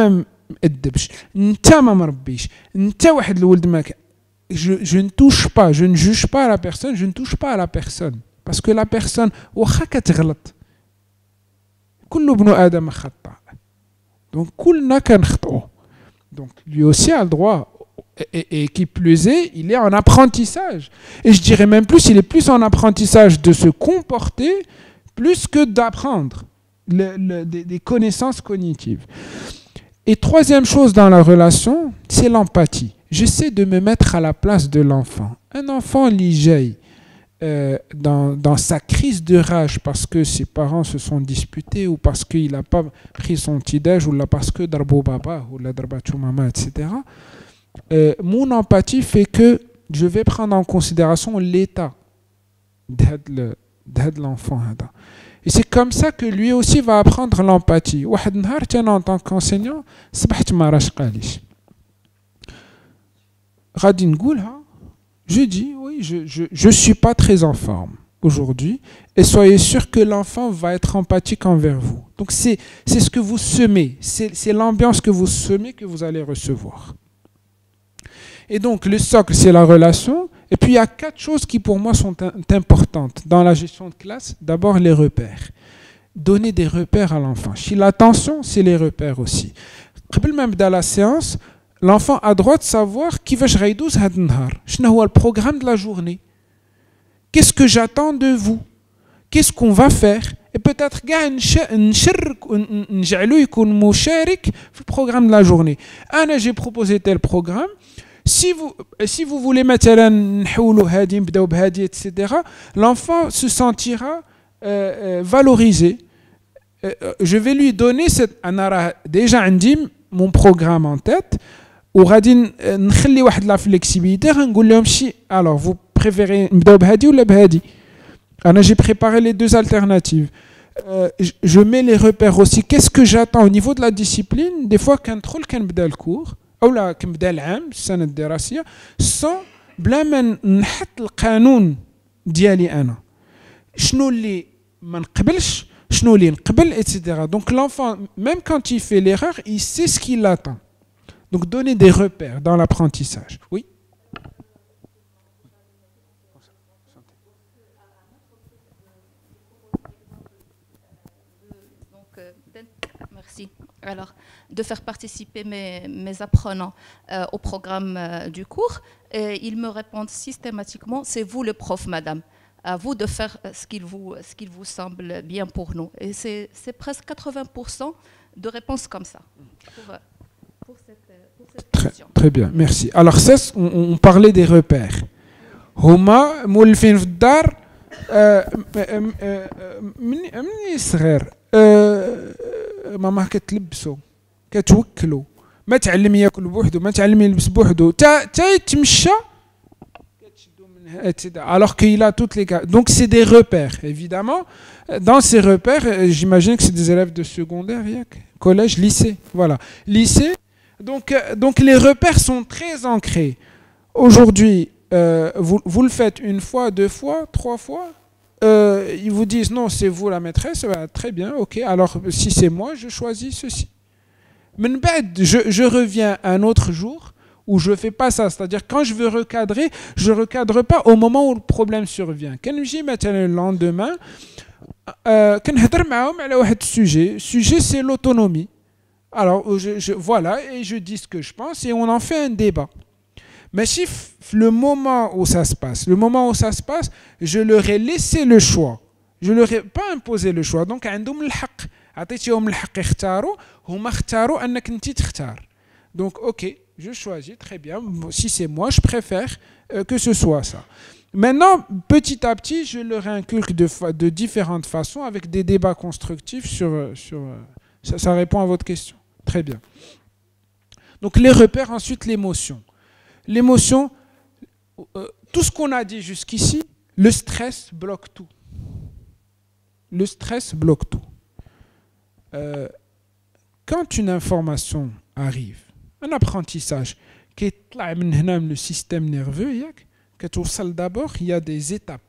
مأدبش انت ما مربيش انت واحد الولد ما je, je ne touche pas, je ne juge pas la personne, je ne touche pas à la personne. Parce que la personne, واخا كتغلط كل ابن آدم خطاء. Donc كلنا كنخطئوا. Donc lui aussi a le droit. Et, et, et qui plus est, il est en apprentissage. Et je dirais même plus, il est plus en apprentissage de se comporter plus que d'apprendre le, le, des, des connaissances cognitives. Et troisième chose dans la relation, c'est l'empathie. J'essaie de me mettre à la place de l'enfant. Un enfant ligé euh, dans, dans sa crise de rage parce que ses parents se sont disputés ou parce qu'il n'a pas pris son petit-déj ou là parce que darbo baba ou la darbatou mama, et cetera. Euh, mon empathie fait que je vais prendre en considération l'état de l'enfant. Et c'est comme ça que lui aussi va apprendre l'empathie. En tant qu'enseignant, je dis, oui, je ne suis pas très en forme aujourd'hui. Et soyez sûr que l'enfant va être empathique envers vous. Donc c'est ce que vous semez, c'est l'ambiance que vous semez que vous allez recevoir. Et donc, le socle, c'est la relation. Et puis, il y a quatre choses qui, pour moi, sont importantes dans la gestion de classe. D'abord, les repères. Donner des repères à l'enfant. Si l'attention, c'est les repères aussi. Même dans la séance, l'enfant a droit de savoir qui va je rédouz had nhar. Shnou le programme de la journée. Qu'est-ce que j'attends de vous? Qu'est-ce qu'on va faire? Et peut-être le programme de la journée. Anna, j'ai proposé tel programme. Si vous, si vous voulez mettre et cetera, l'enfant se sentira euh, euh, valorisé. Euh, je vais lui donner cette, déjà mon programme en tête. Ou la flexibilité. Alors, vous préférez ou la j'ai préparé les deux alternatives. Euh, je mets les repères aussi. Qu'est-ce que j'attends au niveau de la discipline? Des fois, quand le cours, ou là كنبدا العام السنه الدراسيه sans بلا ما نحط القانون ديالي انا شنو اللي ما نقبلش شنو اللي نقبل etc. Donc l'enfant même quand il fait l'erreur il sait ce qu'il attend. Donc donner des repères dans l'apprentissage. Oui. Donc euh, merci. Alors, de faire participer mes, mes apprenants euh, au programme euh, du cours. Et ils me répondent systématiquement, c'est vous le prof, madame. À vous de faire ce qu'il vous, ce qu'il vous semble bien pour nous. Et c'est presque quatre-vingts pour cent de réponses comme ça. Pour, pour cette, pour cette très, question. Très bien, merci. Alors, ça, on, on parlait des repères. Homa, moulfin fdar, مني صغير ماما كتلبسو كتوكلو ما تعلم ياكل بوحدو ما تعلم يلبس بوحدو تا تا يتمشى كتشدو من هنا alors qu'il a toutes les donc c'est des repères évidemment dans ces repères j'imagine que c'est des élèves de secondaire collège lycée voilà lycée donc donc les repères sont très ancrés aujourd'hui euh, vous vous le faites une fois deux fois trois fois. Euh, ils vous disent non, c'est vous la maîtresse, bah, très bien, ok, alors si c'est moi, je choisis ceci. Mais je, je reviens un autre jour où je ne fais pas ça, c'est-à-dire quand je veux recadrer, je ne recadre pas au moment où le problème survient. Quand je dis maintenant le lendemain, euh, quand je sujet, sujet c'est l'autonomie. Alors je, je, voilà, et je dis ce que je pense et on en fait un débat. Mais si le moment où ça se passe, le moment où ça se passe, je leur ai laissé le choix. Je ne leur ai pas imposé le choix. Donc, عندهم الحق. عطيتيهم الحق يختاروا، هما اختاروا أنك أنت تختار. Donc, ok, je choisis, très bien. Si c'est moi, je préfère euh, que ce soit ça. Maintenant, petit à petit, je leur inculque de, de différentes façons avec des débats constructifs sur... sur ça, ça répond à votre question. Très bien. Donc, les repères, ensuite, l'émotion. L'émotion, euh, tout ce qu'on a dit jusqu'ici, le stress bloque tout. Le stress bloque tout. Euh, quand une information arrive, un apprentissage qui est là, le système nerveux, d'abord, il y a des étapes.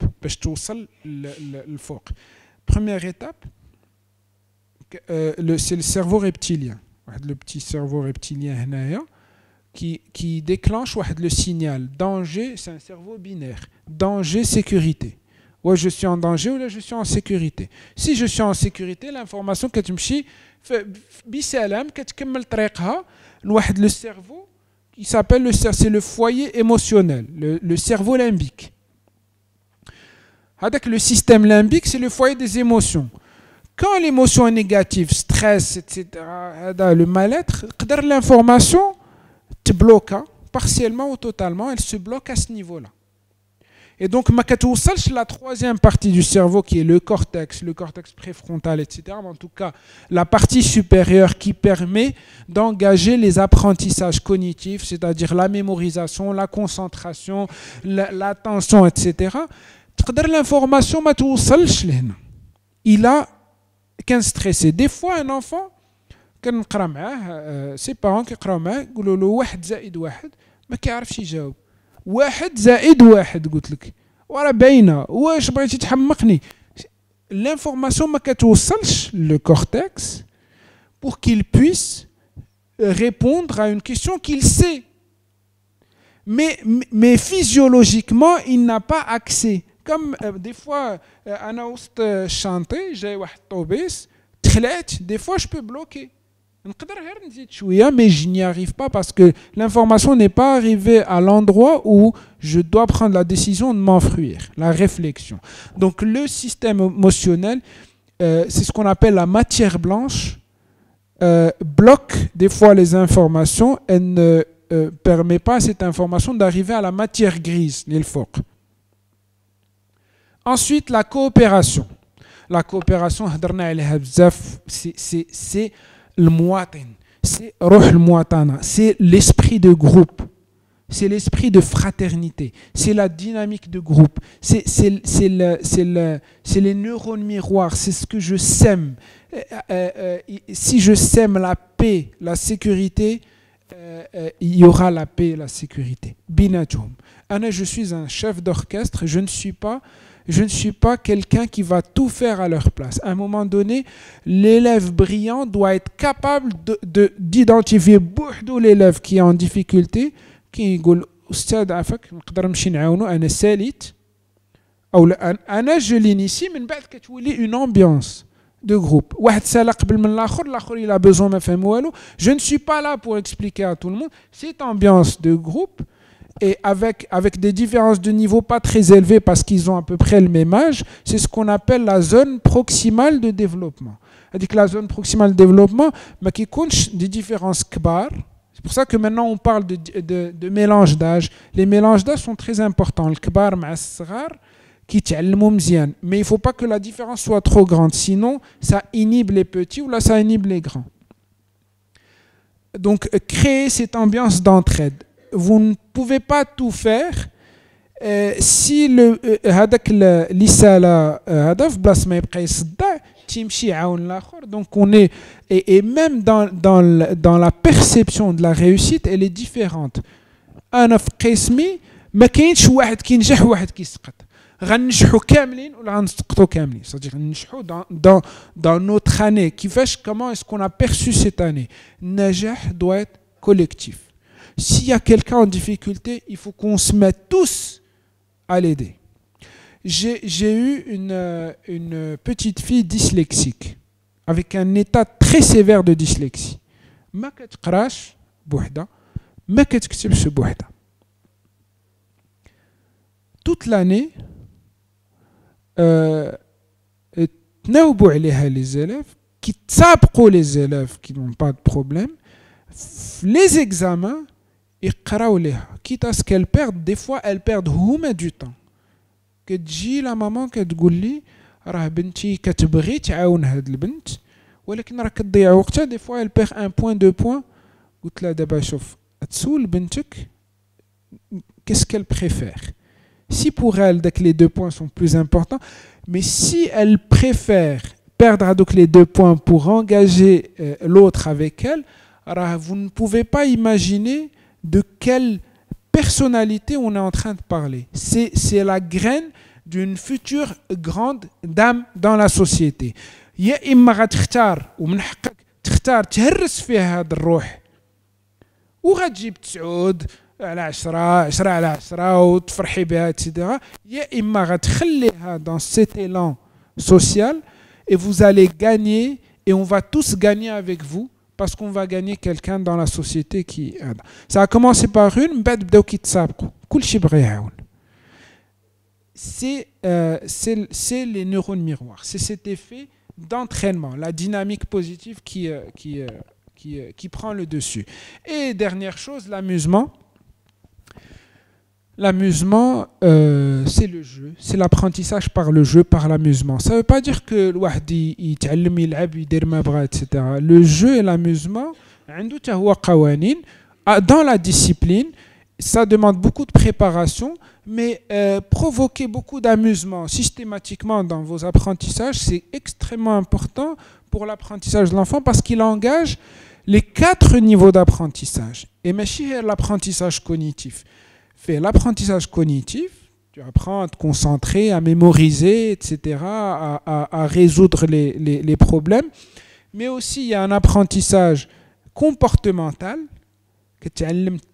Première étape, euh, c'est le cerveau reptilien. le petit cerveau reptilien هنايا qui qui déclenche le signal danger, c'est un cerveau binaire. Danger, sécurité. Ouais, je suis en danger ou là je suis en sécurité. Si je suis en sécurité, l'information كتمشي بسلام كتكمل طريقها لواحد le cerveau qui s'appelle le c'est le foyer émotionnel, le, le cerveau limbique. Avec le système limbique, c'est le foyer des émotions. Quand l'émotion est négative, stress, et cetera, le mal-être, l'information te bloque partiellement ou totalement, elle se bloque à ce niveau-là. Et donc, la troisième partie du cerveau qui est le cortex, le cortex préfrontal, et cetera, en tout cas, la partie supérieure qui permet d'engager les apprentissages cognitifs, c'est-à-dire la mémorisation, la concentration, l'attention, et cetera. L'information, il a qu'un stressé. Des fois, un enfant, كنقرا معاه سي بارون كيقراو معاه يقولوا له واحد زائد واحد ما كيعرفش يجاوب واحد زائد واحد قلت لك وراه باينه واش بغيتي تحمقني l'information ما كتوصلش le cortex pour qu'il puisse répondre à une question qu'il sait mais mais physiologiquement il n'a pas accès comme euh, des fois انا وسط شانطي جاي واحد الطوبيس تخلعت des fois je peux bloquer mais je n'y arrive pas parce que l'information n'est pas arrivée à l'endroit où je dois prendre la décision de m'enfuir, la réflexion. Donc le système émotionnel, euh, c'est ce qu'on appelle la matière blanche, euh, bloque des fois les informations et ne euh, permet pas à cette information d'arriver à la matière grise, l'ilfoq. Ensuite, la coopération. La coopération, c'est... c'est, c'est le muatin, c'est roh le muatana, c'est l'esprit de groupe, c'est l'esprit de fraternité, c'est la dynamique de groupe, c'est c'est c'est le c'est le c'est les neurones miroirs, c'est ce que je sème. Euh, euh, si je sème la paix, la sécurité, euh, euh, il y aura la paix et la sécurité. Binajum. Anna, je suis un chef d'orchestre, je ne suis pas Je ne suis pas quelqu'un qui va tout faire à leur place. À un moment donné, l'élève brillant doit être capable de, de, d'identifier beaucoup l'élève qui est en difficulté, qui dit أستاذ عافاك نقدر نمشي نعاونو أنا ساليت أو أنا je l'initie من بعد كتولي une ambiance de groupe. واحد سالا قبل من الآخر الآخر il a besoin ما فهم والو. Je ne suis pas là pour expliquer à tout le monde. Cette ambiance de groupe et avec, avec des différences de niveau pas très élevées parce qu'ils ont à peu près le même âge, c'est ce qu'on appelle la zone proximale de développement. C'est-à-dire que la zone proximale de développement, mais qui compte des différences kbar. C'est pour ça que maintenant on parle de, de, de mélange d'âge. Les mélanges d'âge sont très importants. Le kbar m'a sgar qui تعلموا مزيان. Mais il ne faut pas que la différence soit trop grande, sinon ça inhibe les petits ou là ça inhibe les grands. Donc créer cette ambiance d'entraide. Vous ne pouvez pas tout faire euh, si le هذاك l'isala هذا في بلاصه ما يبقى يصدع تيمشي يعاون الاخر. Donc on est et, et même dans dans dans la perception de la réussite elle est différente. انا في قسمي ما كاينش واحد كينجح وواحد كيسقط. غننجحوا كاملين ولا غنسقطوا كاملين. C'est-à-dire ننجحوا dans dans dans notre année. كيفاش comment est-ce qu'on a perçu cette année. النجاح doit être collectif. S'il y a quelqu'un en difficulté, il faut qu'on se mette tous à l'aider. J'ai, j'ai eu une, une petite fille dyslexique, avec un état très sévère de dyslexie. ما كتقراش بوحدها ما كتكتبش بوحدها. Toute l'année, تناوبوا عليها les élèves, qui تسابقوا les élèves qui n'ont pas de problème. Les examens, يقراو ليها quitte à ce qu'elles perdent. Des fois elles perdent هما du temps. كتجي لا ماما كتقول لي راه بنتي كتبغي تعاون هاد البنت ولكن راه كتضيع وقتها. Des fois elle perd un point deux points. قلت لها دابا شوف تسول بنتك qu'est-ce qu'elle préfère. Si pour elle donc les deux points sont plus importants, mais si elle préfère perdre donc les deux points pour engager euh, l'autre avec elle, alors vous ne pouvez pas imaginer de quelle personnalité on est en train de parler. C'est, c'est la graine d'une future grande dame dans la société. يا إما غتختار ومن حقك تختار تهرس فيها هاد الروح وغتجيب تسعود على عشرة عشرة على عشرة وتفرحي بها etc. يا إما غتخليها dans cet élan social et vous allez gagner et on va tous gagner avec vous parce qu'on va gagner quelqu'un dans la société qui ça a commencé par une بعد بداو كيتسابقوا كلشي بغى يعاون. C'est euh, c'est c'est les neurones miroirs, c'est cet effet d'entraînement, la dynamique positive qui euh, qui euh, qui euh, qui prend le dessus. Et dernière chose, l'amusement. L'amusement, euh, c'est le jeu, c'est l'apprentissage par le jeu, par l'amusement. Ça ne veut pas dire que الواحد يتعلم يلعب يدير ما بغا et cetera. Le jeu et l'amusement, عنده حتى هو قوانين. Dans la discipline, ça demande beaucoup de préparation, mais euh, provoquer beaucoup d'amusement systématiquement dans vos apprentissages, c'est extrêmement important pour l'apprentissage de l'enfant parce qu'il engage les quatre niveaux d'apprentissage. Et ماشي l'apprentissage cognitif. Fait l'apprentissage cognitif, tu apprends à te concentrer, à mémoriser, et cetera, à, à, à résoudre les, les, les problèmes. Mais aussi, il y a un apprentissage comportemental, que tu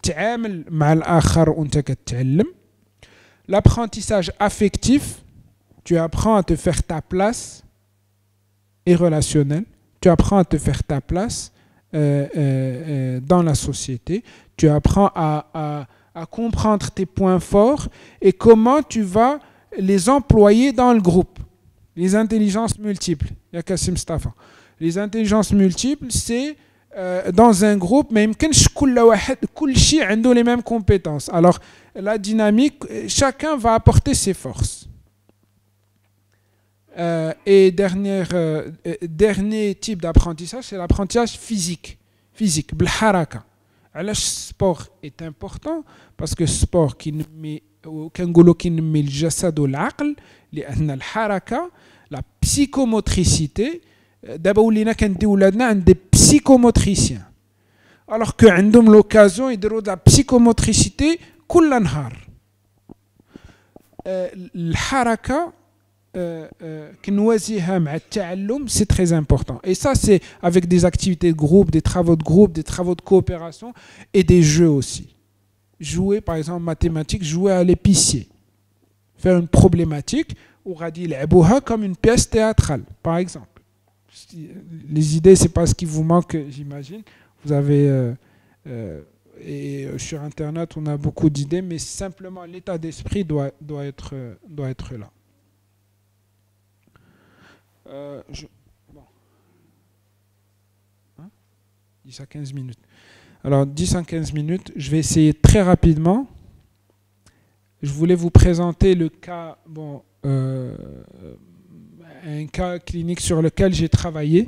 l'apprentissage affectif, tu apprends à te faire ta place, et relationnel, tu apprends à te faire ta place euh, euh, euh, dans la société, tu apprends à, à à comprendre tes points forts et comment tu vas les employer dans le groupe. Les intelligences multiples. Les intelligences multiples, c'est euh, dans un groupe, mais ils ont les mêmes compétences. Alors, la dynamique, chacun va apporter ses forces. Euh, et dernier, euh, dernier type d'apprentissage, c'est l'apprentissage physique. Physique, b'lharaka. Le sport est important parce que le sport qui met le jasad ou l'aql, la psychomotricité, d'abord on a des psychomotriciens. Alors qu'ils ont l'occasion de la psychomotricité tout le temps. الحركة كنوازيها مع التعلم c'est très important et ça c'est avec des activités de groupe, des travaux de groupe, des travaux de coopération et des jeux aussi. Jouer par exemple en mathématiques, jouer à l'épicier, faire une problématique ou غادي يلعبوها comme une pièce théâtrale par exemple. Les idées c'est pas ce qui vous manque j'imagine. Vous avez euh, euh, et sur internet on a beaucoup d'idées mais simplement l'état d'esprit doit doit être doit être là. Euh, je, bon. hein dix à quinze minutes. Alors, dix à quinze minutes, je vais essayer très rapidement. Je voulais vous présenter le cas, bon, euh, un cas clinique sur lequel j'ai travaillé,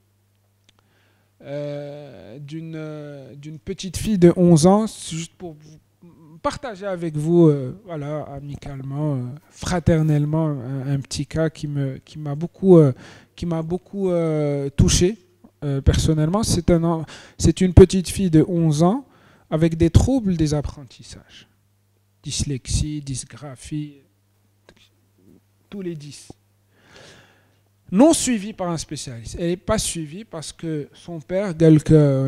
euh, d'une, euh, d'une petite fille de onze ans, juste pour vous partager avec vous, euh, voilà, amicalement, euh, fraternellement, un, un petit cas qui me, qui m'a beaucoup, euh, qui m'a beaucoup euh, touché euh, personnellement. C'est un, c'est une petite fille de onze ans avec des troubles des apprentissages, dyslexie, dysgraphie, tous les dix. Non suivie par un spécialiste. Elle n'est pas suivie parce que son père, quelqu'un,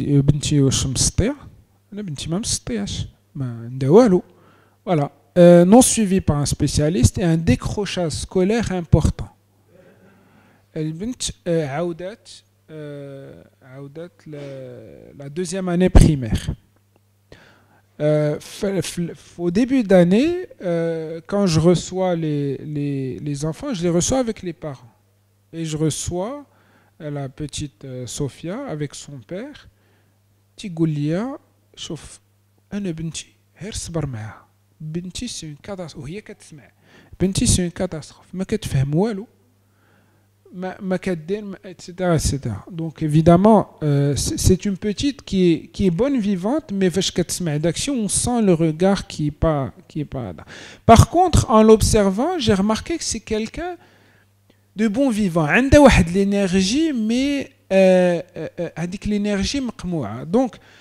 voilà, euh, non suivi par un spécialiste et un décrochage scolaire important. البنت عودت عودت la deuxième année primaire. Euh, au début d'année, euh, quand je reçois les, les, les enfants, je les reçois avec les parents. Et je reçois la petite euh, Sophia avec son père. Tigoulia, chauffe. أنا بنتي غير صبر معها بنتي سي اون كاتاستروف وهي كتسمع بنتي سي اون كاتاستروف ما كتفهم والو ما ما كدير etc etc donc évidemment euh, c'est une petite qui est qui est bonne vivante mais فاش كتسمع داكشي on sent le regard qui est pas qui est pas là. Par contre en l'observant j'ai remarqué que c'est quelqu'un de bon vivant عندها واحد l'énergie mais هذيك l'énergie مقموعه donc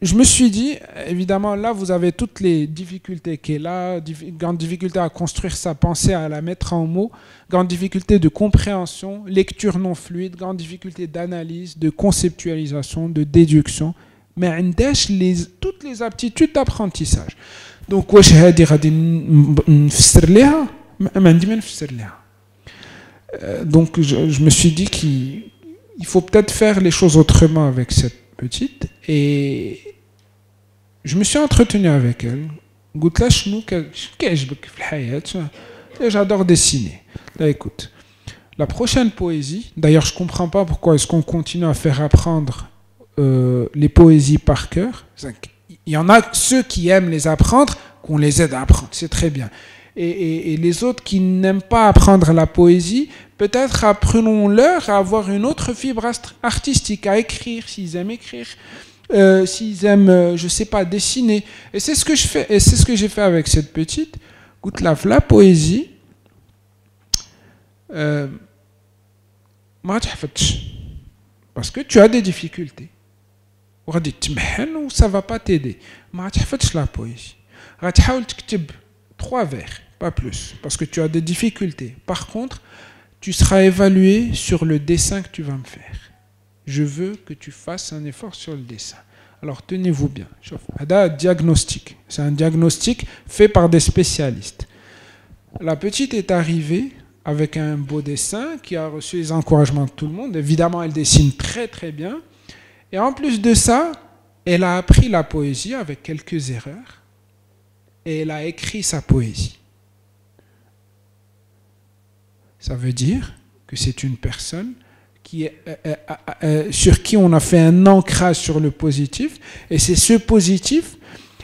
je me suis dit, évidemment, là, vous avez toutes les difficultés qui est là, dif- grande difficulté à construire sa pensée, à la mettre en mots, grande difficulté de compréhension, lecture non fluide, grande difficulté d'analyse, de conceptualisation, de déduction. Mais عندهاش les toutes les aptitudes d'apprentissage. Donc, واش هادي غادي نفسر ليها؟ ما عندي ما نفسر ليها. Donc, je, je me suis dit qu'il il faut peut-être faire les choses autrement avec cette petite. Et je me suis entretenu avec elle. قلت لها شنو كيعجبك في الحياة. J'adore dessiner. Là, écoute, la prochaine poésie, d'ailleurs je ne comprends pas pourquoi est-ce qu'on continue à faire apprendre euh, les poésies par cœur. Il y en a ceux qui aiment les apprendre, qu'on les aide à apprendre, c'est très bien. Et, et, et les autres qui n'aiment pas apprendre la poésie, peut-être apprenons-leur à avoir une autre fibre artistique, à écrire, s'ils aiment écrire, euh, s'ils aiment, euh, je sais pas, dessiner. Et c'est ce que je fais, et c'est ce que j'ai fait avec cette petite. Écoute, la, la poésie, euh, parce que tu as des difficultés. Ou ça va pas t'aider. La poésie. Trois vers, pas plus, parce que tu as des difficultés. Par contre, tu seras évalué sur le dessin que tu vas me faire. Je veux que tu fasses un effort sur le dessin. Alors tenez-vous bien. Un diagnostic. C'est un diagnostic fait par des spécialistes. La petite est arrivée avec un beau dessin qui a reçu les encouragements de tout le monde. Évidemment, elle dessine très très bien. Et en plus de ça, elle a appris la poésie avec quelques erreurs. Et elle a écrit sa poésie. Ça veut dire que c'est une personne qui est, euh, euh, euh, sur qui on a fait un ancrage sur le positif. Et c'est ce positif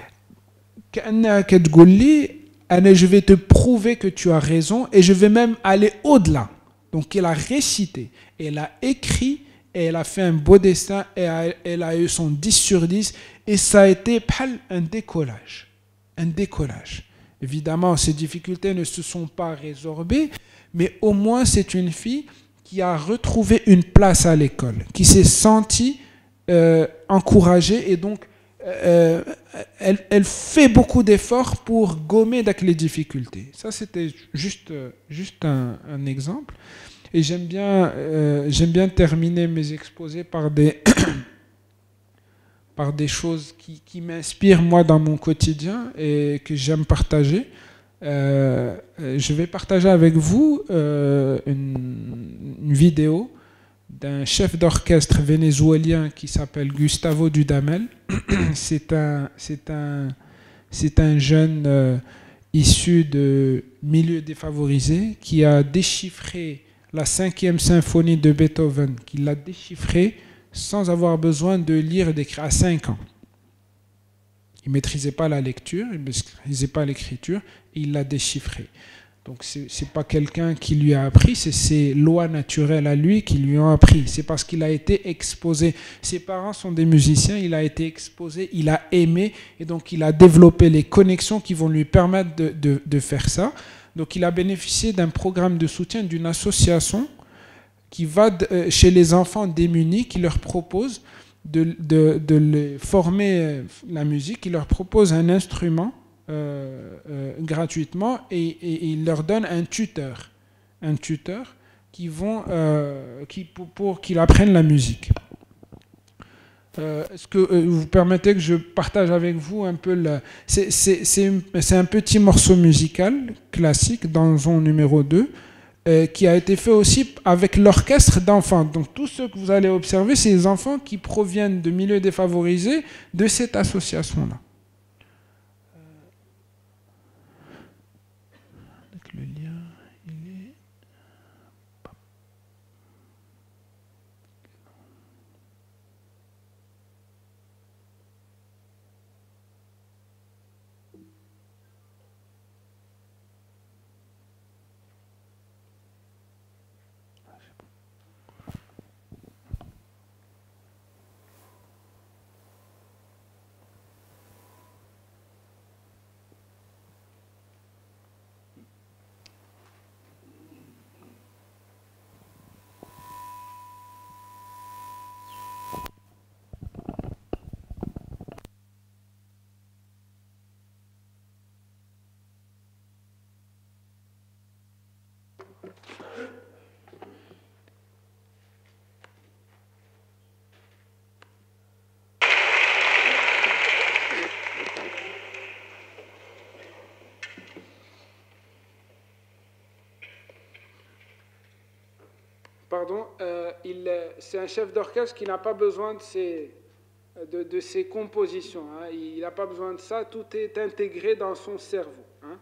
je vais te prouver que tu as raison et je vais même aller au-delà. Donc elle a récité, elle a écrit et elle a fait un beau dessin et elle a eu son dix sur dix et ça a été un décollage. Un décollage. Évidemment, ces difficultés ne se sont pas résorbées, mais au moins c'est une fille qui a retrouvé une place à l'école, qui s'est sentie euh, encouragée et donc euh, elle, elle fait beaucoup d'efforts pour gommer les difficultés. Ça, c'était juste, juste un, un exemple. Et j'aime bien, euh, j'aime bien terminer mes exposés par des... par des choses qui, qui m'inspirent moi dans mon quotidien et que j'aime partager. Euh, je vais partager avec vous euh, une, une vidéo d'un chef d'orchestre vénézuélien qui s'appelle Gustavo Dudamel. C'est un, c'est un, c'est un jeune euh, issu de milieux défavorisés qui a déchiffré la cinquième symphonie de Beethoven, qui l'a déchiffrée sans avoir besoin de lire et d'écrire à cinq ans. Il ne maîtrisait pas la lecture, il ne maîtrisait pas l'écriture, et il l'a déchiffré. Donc ce n'est pas quelqu'un qui lui a appris, c'est ses lois naturelles à lui qui lui ont appris. C'est parce qu'il a été exposé. Ses parents sont des musiciens, il a été exposé, il a aimé, et donc il a développé les connexions qui vont lui permettre de, de, de faire ça. Donc il a bénéficié d'un programme de soutien d'une association qui va de, chez les enfants démunis, qui leur propose de, de, de les former la musique, qui leur propose un instrument euh, euh, gratuitement et, et, et il leur donne un tuteur, un tuteur qui vont, euh, qui, pour, pour qu'ils apprennent la musique. Euh, Est-ce que euh, vous permettez que je partage avec vous un peu le... C'est, c'est, c'est, c'est un petit morceau musical classique dans son numéro deux. Euh, qui a été fait aussi avec l'orchestre d'enfants. Donc tous ceux que vous allez observer, c'est les enfants qui proviennent de milieux défavorisés de cette association-là. Le lien, il est... pardon, euh, il, c'est un chef d'orchestre qui n'a pas besoin de ses, de, de ses compositions. Hein. Il n'a pas besoin de ça, tout est intégré dans son cerveau. Hein.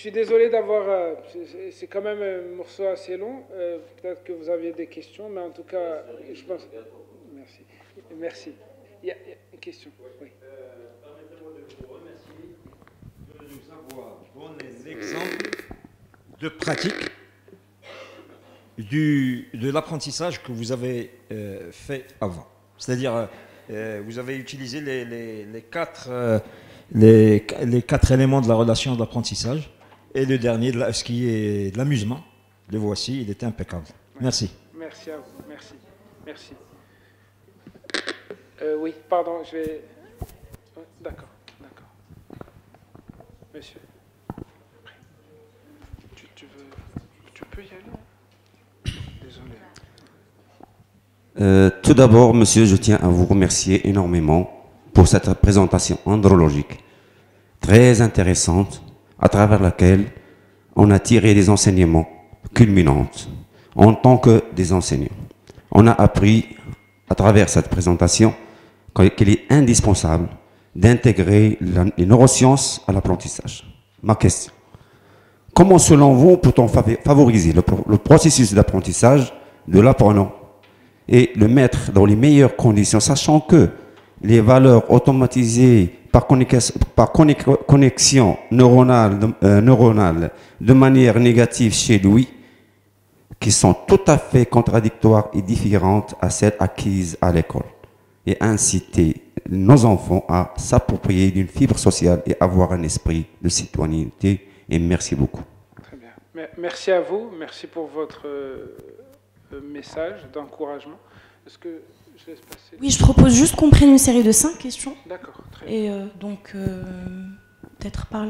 suis désolé d'avoir... Euh, c'est quand même un morceau assez long. Euh, Peut-être que vous aviez des questions, mais en tout cas, je pense... Merci. Merci. Il y a, il y a une question. Oui. Euh, Permettez-moi de vous remercier de nous avoir donné des exemples de pratique du, de l'apprentissage que vous avez euh, fait avant. C'est-à-dire, euh, vous avez utilisé les, les, les, quatre, euh, les, les quatre éléments de la relation de l'apprentissage. Et le dernier, de la, ce qui est de l'amusement, le voici, il était impeccable. Merci. Merci à vous. Merci. Merci. Euh, oui, pardon, je vais... D'accord, d'accord. Monsieur. Tu, tu, veux... tu peux y aller? Désolé. Euh, tout d'abord, monsieur, je tiens à vous remercier énormément pour cette présentation andrologique très intéressante, à travers laquelle on a tiré des enseignements culminants en tant que des enseignants. On a appris à travers cette présentation qu'il est indispensable d'intégrer les neurosciences à l'apprentissage. Ma question: comment, selon vous, peut-on favoriser le, le processus d'apprentissage de l'apprenant et le mettre dans les meilleures conditions, sachant que les valeurs automatisées par, par connexion neuronale, euh, neuronale de manière négative chez lui, qui sont tout à fait contradictoires et différentes à celles acquises à l'école, et inciter nos enfants à s'approprier d'une fibre sociale et avoir un esprit de citoyenneté. Et merci beaucoup. Très bien. Merci à vous. Merci pour votre euh, message d'encouragement. Est-ce que je laisse passer? Oui, je propose juste qu'on prenne une série de cinq questions. D'accord, très bien. Et euh, donc, euh, peut-être par là.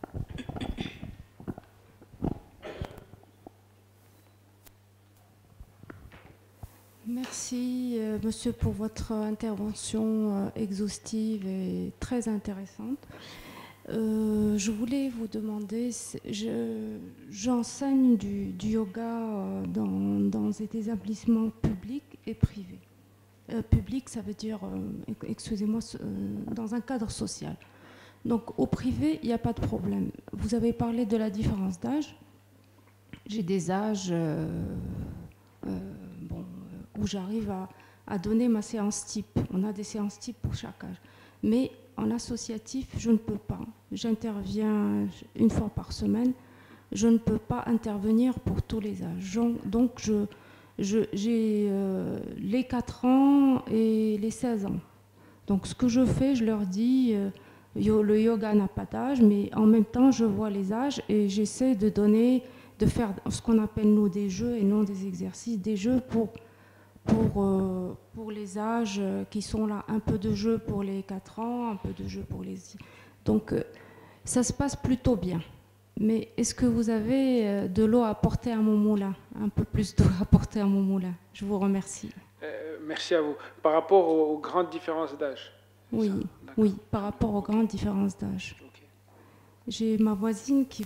Merci, euh, monsieur, pour votre intervention euh, exhaustive et très intéressante. Euh, je voulais vous demander, je, j'enseigne du, du yoga euh, dans, dans des établissements publics et privés. Euh, public, ça veut dire, euh, excusez-moi, euh, dans un cadre social. Donc, au privé, il n'y a pas de problème. Vous avez parlé de la différence d'âge. J'ai des âges... Euh, euh, bon, où j'arrive à, à donner ma séance type. On a des séances types pour chaque âge. Mais en associatif, je ne peux pas. J'interviens une fois par semaine. Je ne peux pas intervenir pour tous les âges. Donc, je, je, j'ai euh, les quatre ans et les seize ans. Donc, ce que je fais, je leur dis, euh, le yoga n'a pas d'âge, mais en même temps, je vois les âges et j'essaie de donner, de faire ce qu'on appelle, nous, des jeux et non des exercices, des jeux pour... Pour, euh, pour les âges qui sont là, un peu de jeu pour les quatre ans, un peu de jeu pour les... Donc, euh, ça se passe plutôt bien. Mais est-ce que vous avez euh, de l'eau à apporter à mon moulin? Un peu plus d'eau à apporter à mon moulin? Je vous remercie. Euh, merci à vous. Par rapport aux, aux grandes différences d'âge? Oui, oui, par rapport aux grandes différences d'âge. Okay. J'ai ma voisine qui...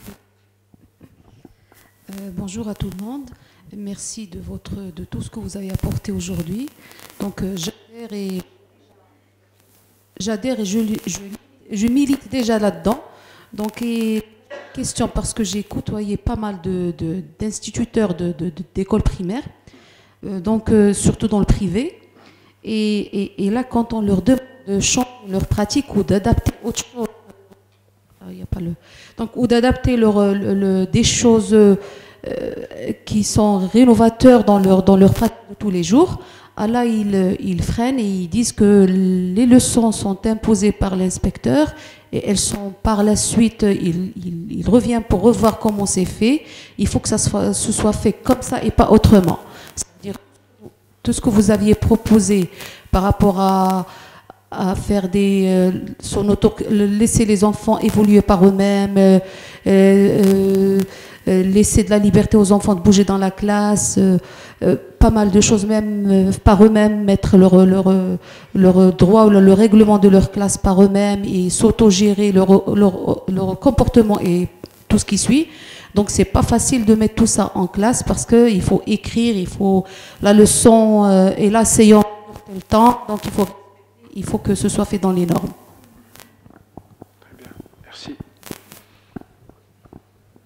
Euh, bonjour à tout le monde. Merci de, votre, de tout ce que vous avez apporté aujourd'hui. Donc, euh, j'adhère et, j'adhère et je, je, je milite déjà là-dedans. Donc, et, question, parce que j'ai côtoyé pas mal de, de, d'instituteurs de, de, de, d'écoles primaires, euh, donc euh, surtout dans le privé. Et, et, et là, quand on leur demande de changer leur pratique ou d'adapter autre chose, euh, y a pas le, donc, ou d'adapter leur, le, le, des choses... Euh, Euh, qui sont rénovateurs dans leur, dans leur pratique de tous les jours, ah là, ils, ils freinent et ils disent que les leçons sont imposées par l'inspecteur et elles sont par la suite, il, il, il revient pour revoir comment c'est fait. Il faut que ça soit, ce soit fait comme ça et pas autrement. C'est-à-dire tout ce que vous aviez proposé par rapport à, à faire des... Euh, son auto, laisser les enfants évoluer par eux-mêmes, euh, euh, Euh, laisser de la liberté aux enfants de bouger dans la classe, euh, euh, pas mal de choses, même euh, par eux-mêmes, mettre leur, leur, leur droit ou le, le règlement de leur classe par eux-mêmes et s'auto-gérer leur, leur, leur comportement et tout ce qui suit. Donc, c'est pas facile de mettre tout ça en classe parce qu'il faut écrire, il faut la leçon euh, et la séance le temps. Donc, il faut, il faut que ce soit fait dans les normes. Très bien, merci.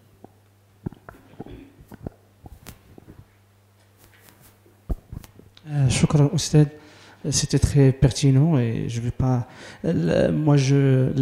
Shukran, Oustad. C'était très pertinent et je vais pas. Moi, je.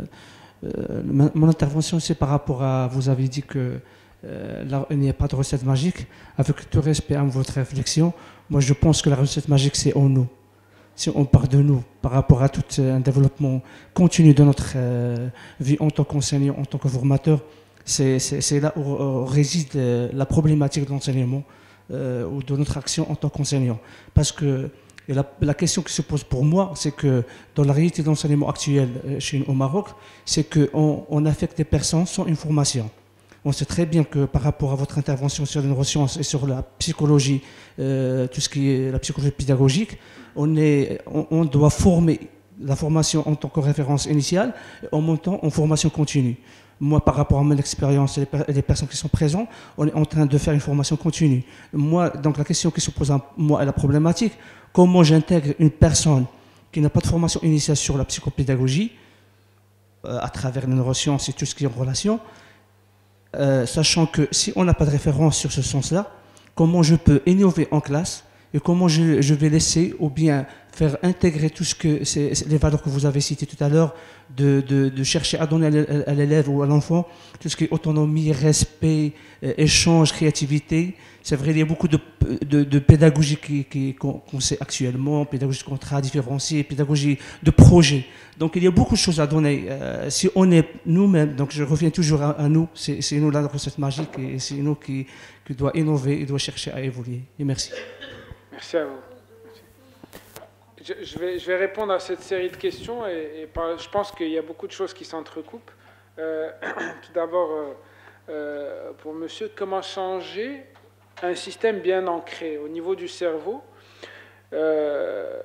Mon intervention, c'est par rapport à. Vous avez dit que là, il n'y a pas de recette magique. Avec tout respect à votre réflexion, moi, je pense que la recette magique, c'est en nous. Si on part de nous par rapport à tout un développement continu de notre euh, vie en tant qu'enseignant, en tant que formateur, c'est là où, où réside la problématique de l'enseignement euh, ou de notre action en tant qu'enseignant. Parce que la, la question qui se pose pour moi, c'est que dans la réalité de l'enseignement actuel chez nous au Maroc, c'est qu'on on affecte des personnes sans une formation. On sait très bien que par rapport à votre intervention sur les neurosciences et sur la psychologie, euh, tout ce qui est la psychologie pédagogique, on, est, on, on doit former la formation en tant que référence initiale et en montant en formation continue. Moi, par rapport à mon expérience et les, per les personnes qui sont présentes, on est en train de faire une formation continue. Moi, donc la question qui se pose à moi est la problématique, comment j'intègre une personne qui n'a pas de formation initiale sur la psychopédagogie, euh, à travers les neurosciences et tout ce qui est en relation, Euh, sachant que si on n'a pas de référence sur ce sens-là, comment je peux innover en classe et comment je, je vais laisser ou bien faire intégrer tout ce que c'est les valeurs que vous avez citées tout à l'heure, de, de, de chercher à donner à l'élève ou à l'enfant tout ce qui est autonomie, respect, euh, échange, créativité. C'est vrai, il y a beaucoup de, de, de pédagogie qu'on qui, qu'on sait actuellement, pédagogie de contrat différencié, pédagogie de projet. Donc il y a beaucoup de choses à donner. Euh, si on est nous-mêmes, donc je reviens toujours à, à nous, c'est nous la recette magique et c'est nous qui, qui doit innover et doit chercher à évoluer. Et merci. Merci à vous. Je, je, vais, je vais répondre à cette série de questions et, et par, je pense qu'il y a beaucoup de choses qui s'entrecoupent. Euh, tout d'abord, euh, euh, pour monsieur, comment changer un système bien ancré au niveau du cerveau? euh,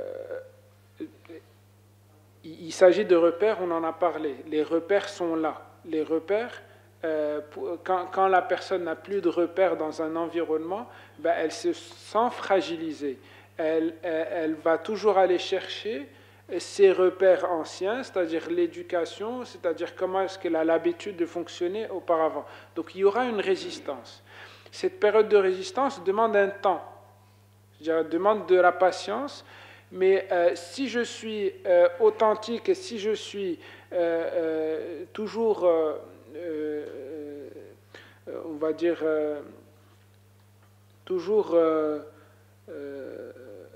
Il, il s'agit de repères, on en a parlé. Les repères sont là. Les repères, euh, pour, quand, quand la personne n'a plus de repères dans un environnement, ben, elle se sent fragilisée. Elle, elle, elle va toujours aller chercher ses repères anciens, c'est-à-dire l'éducation, c'est-à-dire comment est-ce qu'elle a l'habitude de fonctionner auparavant. Donc il y aura une résistance. Cette période de résistance demande un temps, c'est-à-dire demande de la patience, mais euh, si je suis euh, authentique et si je suis euh, euh, toujours, euh, euh, on va dire, euh, toujours euh, euh,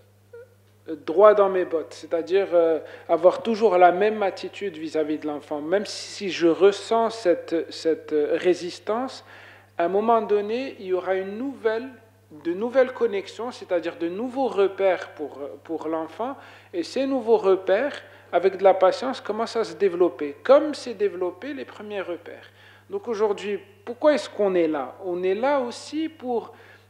droit dans mes bottes, c'est-à-dire euh, avoir toujours la même attitude vis-à-vis de l'enfant, même si je ressens cette, cette résistance, à un moment donné, il y aura une nouvelle, de nouvelles connexions, c'est-à-dire de nouveaux repères pour, pour l'enfant, et ces nouveaux repères, avec de la patience, commencent à se développer, comme s'est développé les premiers repères. Donc aujourd'hui, pourquoi est-ce qu'on est là? On est là aussi pour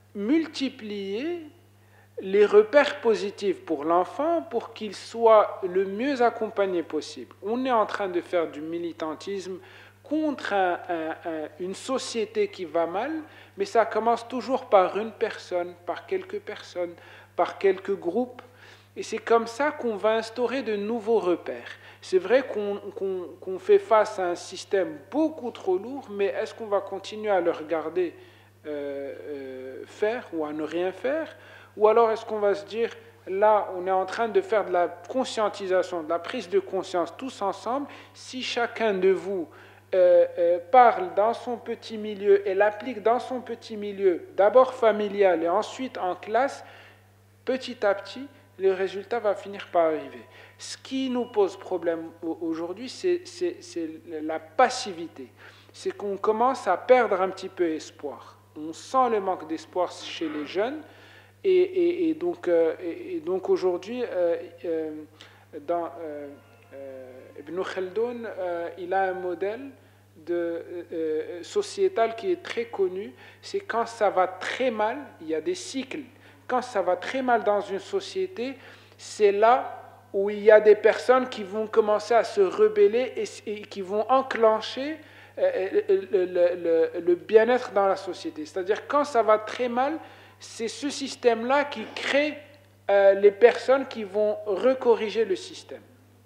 multiplier les repères positifs pour l'enfant pour qu'il soit le mieux accompagné possible. On est en train de faire du militantisme contre un, un, un, une société qui va mal, mais ça commence toujours par une personne, par quelques personnes, par quelques groupes, et c'est comme ça qu'on va instaurer de nouveaux repères. C'est vrai qu'on qu'on, qu'on fait face à un système beaucoup trop lourd, mais est-ce qu'on va continuer à le regarder euh, euh, faire ou à ne rien faire? Ou alors est-ce qu'on va se dire, là, on est en train de faire de la conscientisation, de la prise de conscience tous ensemble, si chacun de vous euh, euh, parle dans son petit milieu et l'applique dans son petit milieu, d'abord familial et ensuite en classe, petit à petit, le résultat va finir par arriver. Ce qui nous pose problème aujourd'hui, c'est la passivité. C'est qu'on commence à perdre un petit peu espoir. On sent le manque d'espoir chez les jeunes. Et, et, et donc, euh, et, et donc aujourd'hui, euh, euh, dans euh, euh, Ibn Khaldoun, euh, il a un modèle de, euh, sociétal qui est très connu. C'est quand ça va très mal, il y a des cycles. Quand ça va très mal dans une société, c'est là où il y a des personnes qui vont commencer à se rebeller et, et qui vont enclencher euh, le, le, le, le bien-être dans la société. C'est-à-dire quand ça va très mal, c'est ce système-là qui crée euh, les personnes qui vont recorriger le système.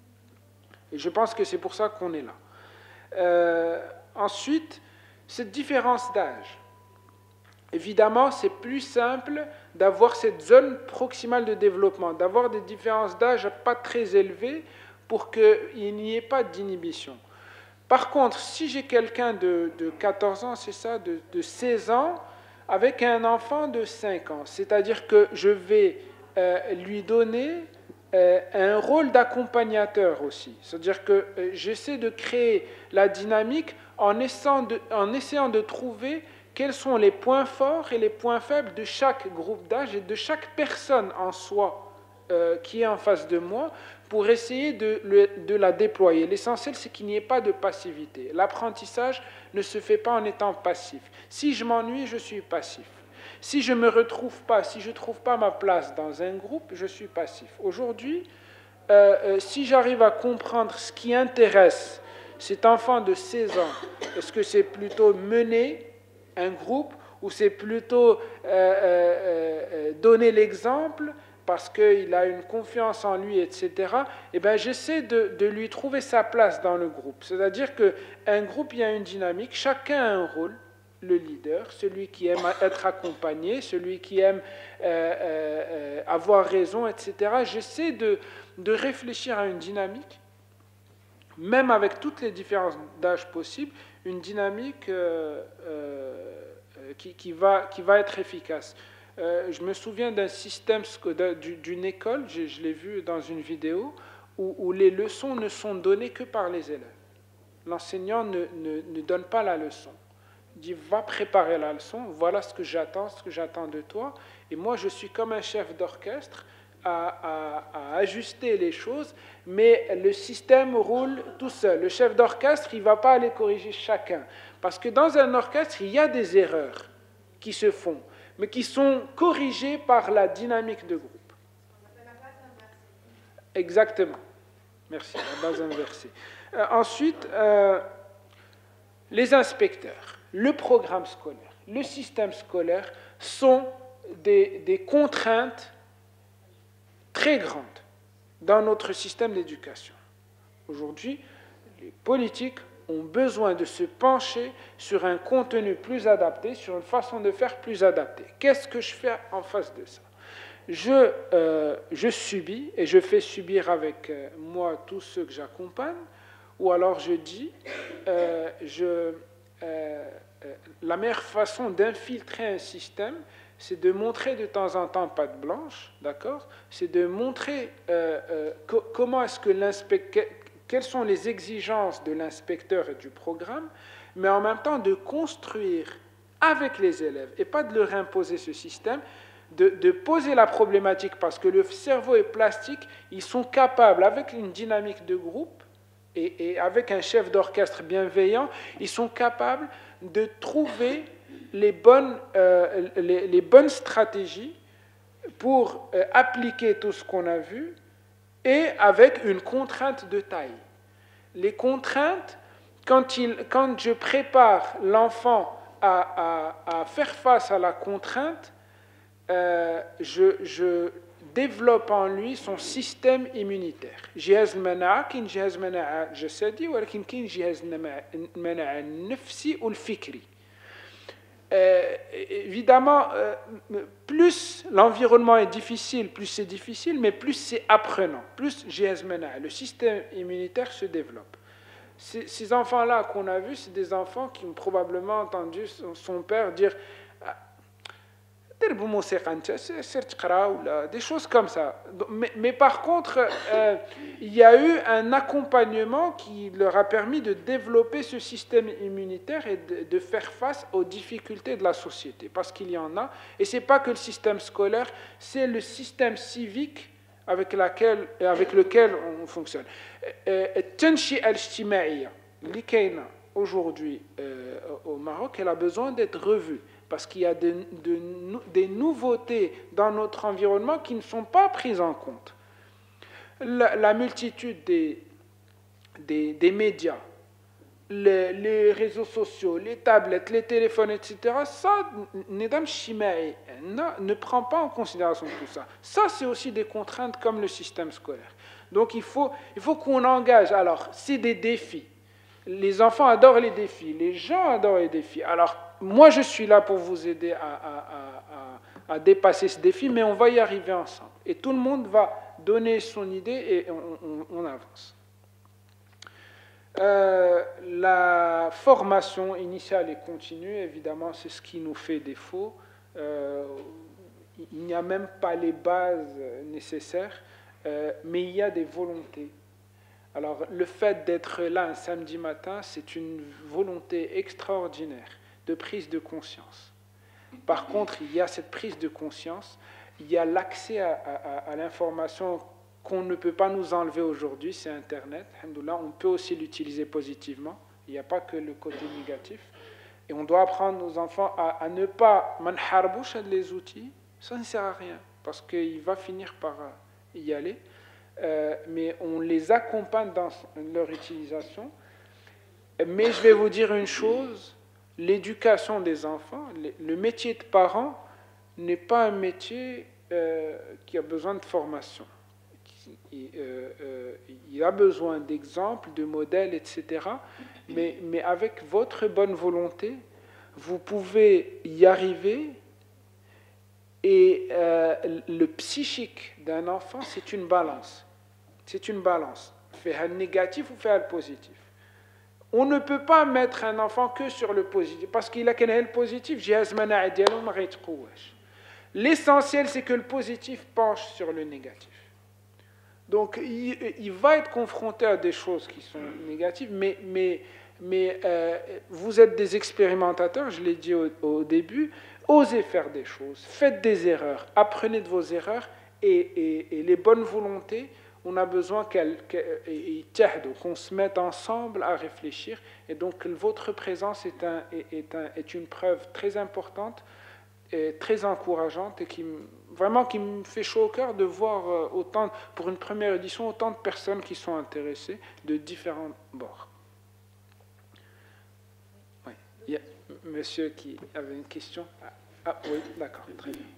Et je pense que c'est pour ça qu'on est là. Euh, ensuite, cette différence d'âge. évidemment, c'est plus simple d'avoir cette zone proximale de développement, d'avoir des différences d'âge pas très élevées pour qu'il n'y ait pas d'inhibition. Par contre, si j'ai quelqu'un de, de quatorze ans, c'est ça, de, de seize ans, avec un enfant de cinq ans, c'est-à-dire que je vais euh, lui donner euh, un rôle d'accompagnateur aussi. C'est-à-dire que euh, j'essaie de créer la dynamique en essayant de, en essayant de trouver quels sont les points forts et les points faibles de chaque groupe d'âge et de chaque personne en soi euh, qui est en face de moi, pour essayer de, de la déployer. L'essentiel, c'est qu'il n'y ait pas de passivité. L'apprentissage ne se fait pas en étant passif. Si je m'ennuie, je suis passif. Si je ne me retrouve pas, si je ne trouve pas ma place dans un groupe, je suis passif. Aujourd'hui, euh, euh, si j'arrive à comprendre ce qui intéresse cet enfant de seize ans, est-ce que c'est plutôt mener un groupe ou c'est plutôt euh, euh, euh, donner l'exemple parce qu'il a une confiance en lui, et cetera, eh ben, j'essaie de, de lui trouver sa place dans le groupe. C'est-à-dire qu'un groupe, il y a une dynamique, chacun a un rôle, le leader, celui qui aime être accompagné, celui qui aime euh, euh, avoir raison, et cetera. J'essaie de, de réfléchir à une dynamique, même avec toutes les différences d'âge possibles, une dynamique euh, euh, qui, qui, va, qui va être efficace. Euh, je me souviens d'un système, d'une école, je, je l'ai vu dans une vidéo, où, où les leçons ne sont données que par les élèves. L'enseignant ne, ne, ne donne pas la leçon. Il dit, va préparer la leçon, voilà ce que j'attends, ce que j'attends de toi. Et moi, je suis comme un chef d'orchestre à, à, à ajuster les choses, mais le système roule tout seul. Le chef d'orchestre, il ne va pas aller corriger chacun. Parce que dans un orchestre, il y a des erreurs qui se font, mais qui sont corrigés par la dynamique de groupe. Exactement. Merci, la base inversée. Euh, ensuite, euh, les inspecteurs, le programme scolaire, le système scolaire sont des, des contraintes très grandes dans notre système d'éducation. Aujourd'hui, les politiques ont besoin de se pencher sur un contenu plus adapté, sur une façon de faire plus adaptée. Qu'est-ce que je fais en face de ça? Je, euh, je subis, et je fais subir avec euh, moi tous ceux que j'accompagne, ou alors je dis, euh, je, euh, euh, la meilleure façon d'infiltrer un système, c'est de montrer de temps en temps patte blanche, d'accord? C'est de montrer euh, euh, co comment est-ce que l'inspecteur, quelles sont les exigences de l'inspecteur et du programme, mais en même temps de construire avec les élèves, et pas de leur imposer ce système, de, de poser la problématique, parce que le cerveau est plastique, ils sont capables, avec une dynamique de groupe, et, et avec un chef d'orchestre bienveillant, ils sont capables de trouver les bonnes, euh, les, les bonnes stratégies pour euh, appliquer tout ce qu'on a vu, et avec une contrainte de taille. Les contraintes, quand, il, quand je prépare l'enfant à, à, à faire face à la contrainte, euh, je, je développe en lui son système immunitaire. جهاز المناعة كاين جهاز مناعة جسدي ولكن كاين جهاز المناعة النفسي والفكري. Euh, évidemment, euh, plus l'environnement est difficile, plus c'est difficile, mais plus c'est apprenant, plus le système immunitaire se développe. Ces, ces enfants-là qu'on a vus, c'est des enfants qui ont probablement entendu son, son père dire des choses comme ça. Mais, mais par contre, euh, il y a eu un accompagnement qui leur a permis de développer ce système immunitaire et de, de faire face aux difficultés de la société, parce qu'il y en a. Et ce n'est pas que le système scolaire, c'est le système civique avec, laquelle, avec lequel on fonctionne. التنشئة الاجتماعية اللي كاينة aujourd'hui euh, au Maroc, elle a besoin d'être revue, parce qu'il y a de, de, des nouveautés dans notre environnement qui ne sont pas prises en compte. La, la multitude des, des, des médias, les, les réseaux sociaux, les tablettes, les téléphones, et cetera, ça, ne prend pas en considération tout ça. Ça, c'est aussi des contraintes comme le système scolaire. Donc, il faut, il faut qu'on engage. Alors, c'est des défis. Les enfants adorent les défis, les gens adorent les défis. Alors, moi, je suis là pour vous aider à, à, à, à, à dépasser ce défi, mais on va y arriver ensemble. Et tout le monde va donner son idée et on, on, on avance. Euh, la formation initiale et continue, évidemment, c'est ce qui nous fait défaut. Euh, il n'y a même pas les bases nécessaires, euh, mais il y a des volontés. Alors, le fait d'être là un samedi matin, c'est une volonté extraordinaire de prise de conscience. Par contre, il y a cette prise de conscience, il y a l'accès à, à, à l'information qu'on ne peut pas nous enlever aujourd'hui, c'est Internet. Alhamdoulilah, on peut aussi l'utiliser positivement. Il n'y a pas que le côté négatif. Et on doit apprendre nos enfants à, à ne pas manharbouch les outils. Ça ne sert à rien, parce qu'il va finir par y aller. Euh, mais on les accompagne dans leur utilisation. Mais je vais vous dire une chose, l'éducation des enfants, le métier de parent n'est pas un métier euh, qui a besoin de formation. Il, euh, euh, il a besoin d'exemples, de modèles, et cetera. Mais, mais avec votre bonne volonté, vous pouvez y arriver. Et euh, le psychique d'un enfant, c'est une balance. C'est une balance. Faire le négatif ou faire le positif. On ne peut pas mettre un enfant que sur le positif. Parce qu'il a qu'un le positif, l'essentiel, c'est que le positif penche sur le négatif. Donc, il, il va être confronté à des choses qui sont négatives, mais, mais, mais euh, vous êtes des expérimentateurs, je l'ai dit au, au début, osez faire des choses, faites des erreurs, apprenez de vos erreurs, et, et, et les bonnes volontés, on a besoin qu'elles, qu'on se mette ensemble à réfléchir, et donc votre présence est, un, est, un, est une preuve très importante, et très encourageante, et qui vraiment qui me fait chaud au cœur de voir autant, pour une première édition, autant de personnes qui sont intéressées de différents bords. Oui. Il y a monsieur qui avait une question. Ah, ah oui, d'accord, très bien.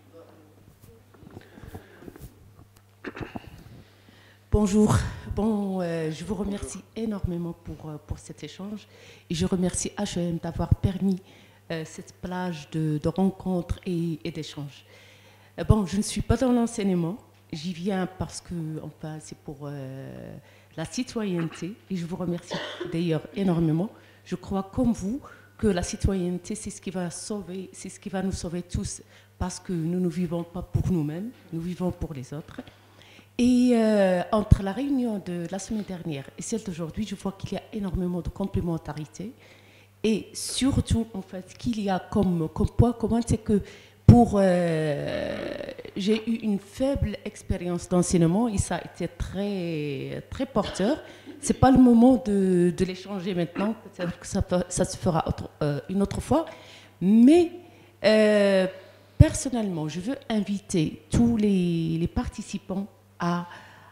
Bonjour. Bon, euh, je vous remercie énormément pour, euh, pour cet échange et je remercie H E M d'avoir permis euh, cette plage de, de rencontres et, et d'échanges. Euh, bon, je ne suis pas dans l'enseignement, j'y viens parce que enfin, c'est pour euh, la citoyenneté et je vous remercie d'ailleurs énormément. Je crois comme vous que la citoyenneté, c'est ce qui va sauver, c'est ce qui va nous sauver tous parce que nous ne vivons pas pour nous-mêmes, nous vivons pour les autres. Et euh, entre la réunion de la semaine dernière et celle d'aujourd'hui, je vois qu'il y a énormément de complémentarité. Et surtout, en fait, qu'il y a comme, comme point commun, c'est que pour, euh, j'ai eu une faible expérience d'enseignement et ça a été très, très porteur. Ce n'est pas le moment de, de l'échanger maintenant, peut-être que ça, ça se fera autre, euh, une autre fois. Mais euh, personnellement, je veux inviter tous les, les participants À,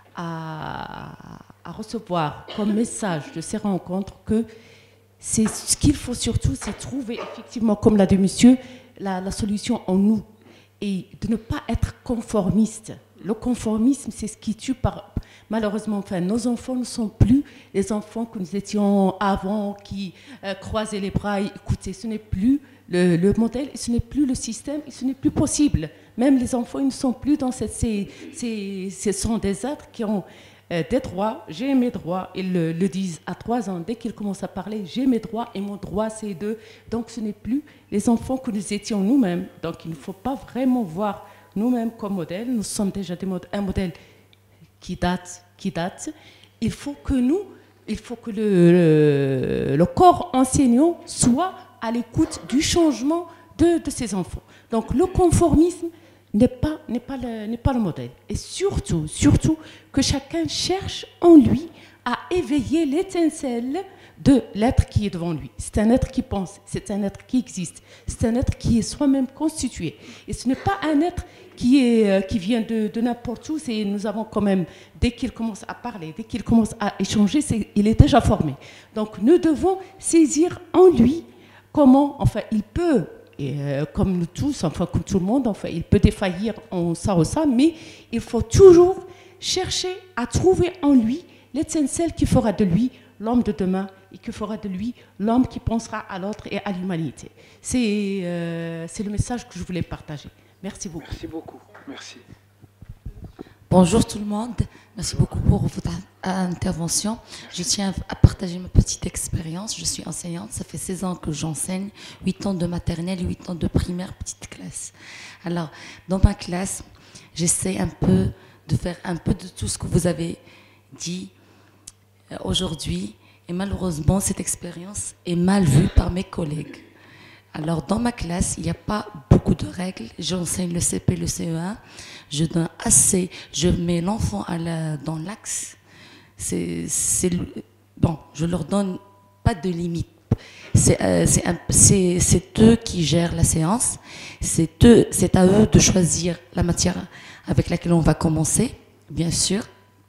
à, à recevoir comme message de ces rencontres que c'est ce qu'il faut surtout, c'est trouver effectivement, comme l'a dit monsieur, la, la solution en nous et de ne pas être conformiste. Le conformisme, c'est ce qui tue par, malheureusement. Enfin, nos enfants ne sont plus les enfants que nous étions avant, qui euh, croisaient les bras et écoutaient. Ce n'est plus le, le modèle, ce n'est plus le système, et ce n'est plus possible. Même les enfants, ils ne sont plus dans cette... Ce sont des êtres qui ont euh, des droits. J'ai mes droits. Ils le, le disent à trois ans. Dès qu'ils commencent à parler, j'ai mes droits et mon droit, c'est de... Donc, ce n'est plus les enfants que nous étions nous-mêmes. Donc, il ne faut pas vraiment voir nous-mêmes comme modèle. Nous sommes déjà des mod- un modèle qui date, qui date. Il faut que nous, il faut que le, le, le corps enseignant soit à l'écoute du changement de, de ces enfants. Donc, le conformisme n'est pas, n'est pas le, n'est pas le modèle. Et surtout, surtout, que chacun cherche en lui à éveiller l'étincelle de l'être qui est devant lui. C'est un être qui pense, c'est un être qui existe, c'est un être qui est soi-même constitué. Et ce n'est pas un être qui, est, qui vient de, de n'importe où. C'est, nous avons quand même, dès qu'il commence à parler, dès qu'il commence à échanger, c'est, il est déjà formé. Donc, nous devons saisir en lui comment, enfin, il peut... Et euh, comme nous tous, enfin comme tout le monde, enfin, il peut défaillir en ça ou ça, mais il faut toujours chercher à trouver en lui l'étincelle qui fera de lui l'homme de demain et que fera de lui l'homme qui pensera à l'autre et à l'humanité. C'est euh, c'est le message que je voulais partager. Merci beaucoup. Merci beaucoup. Merci. Bonjour tout le monde, merci beaucoup pour votre intervention. Je tiens à partager ma petite expérience. Je suis enseignante, ça fait seize ans que j'enseigne, huit ans de maternelle, huit ans de primaire, petite classe. Alors, dans ma classe, j'essaie un peu de faire un peu de tout ce que vous avez dit aujourd'hui. Et malheureusement, cette expérience est mal vue par mes collègues. Alors, dans ma classe, il n'y a pas beaucoup de règles. J'enseigne le C P, le C E un. Je donne assez. Je mets l'enfant à la, dans l'axe. C'est, c'est, bon, je leur donne pas de limite. C'est, euh, c'est, un, c'est, c'est eux qui gèrent la séance. C'est, eux, c'est à eux de choisir la matière avec laquelle on va commencer, bien sûr.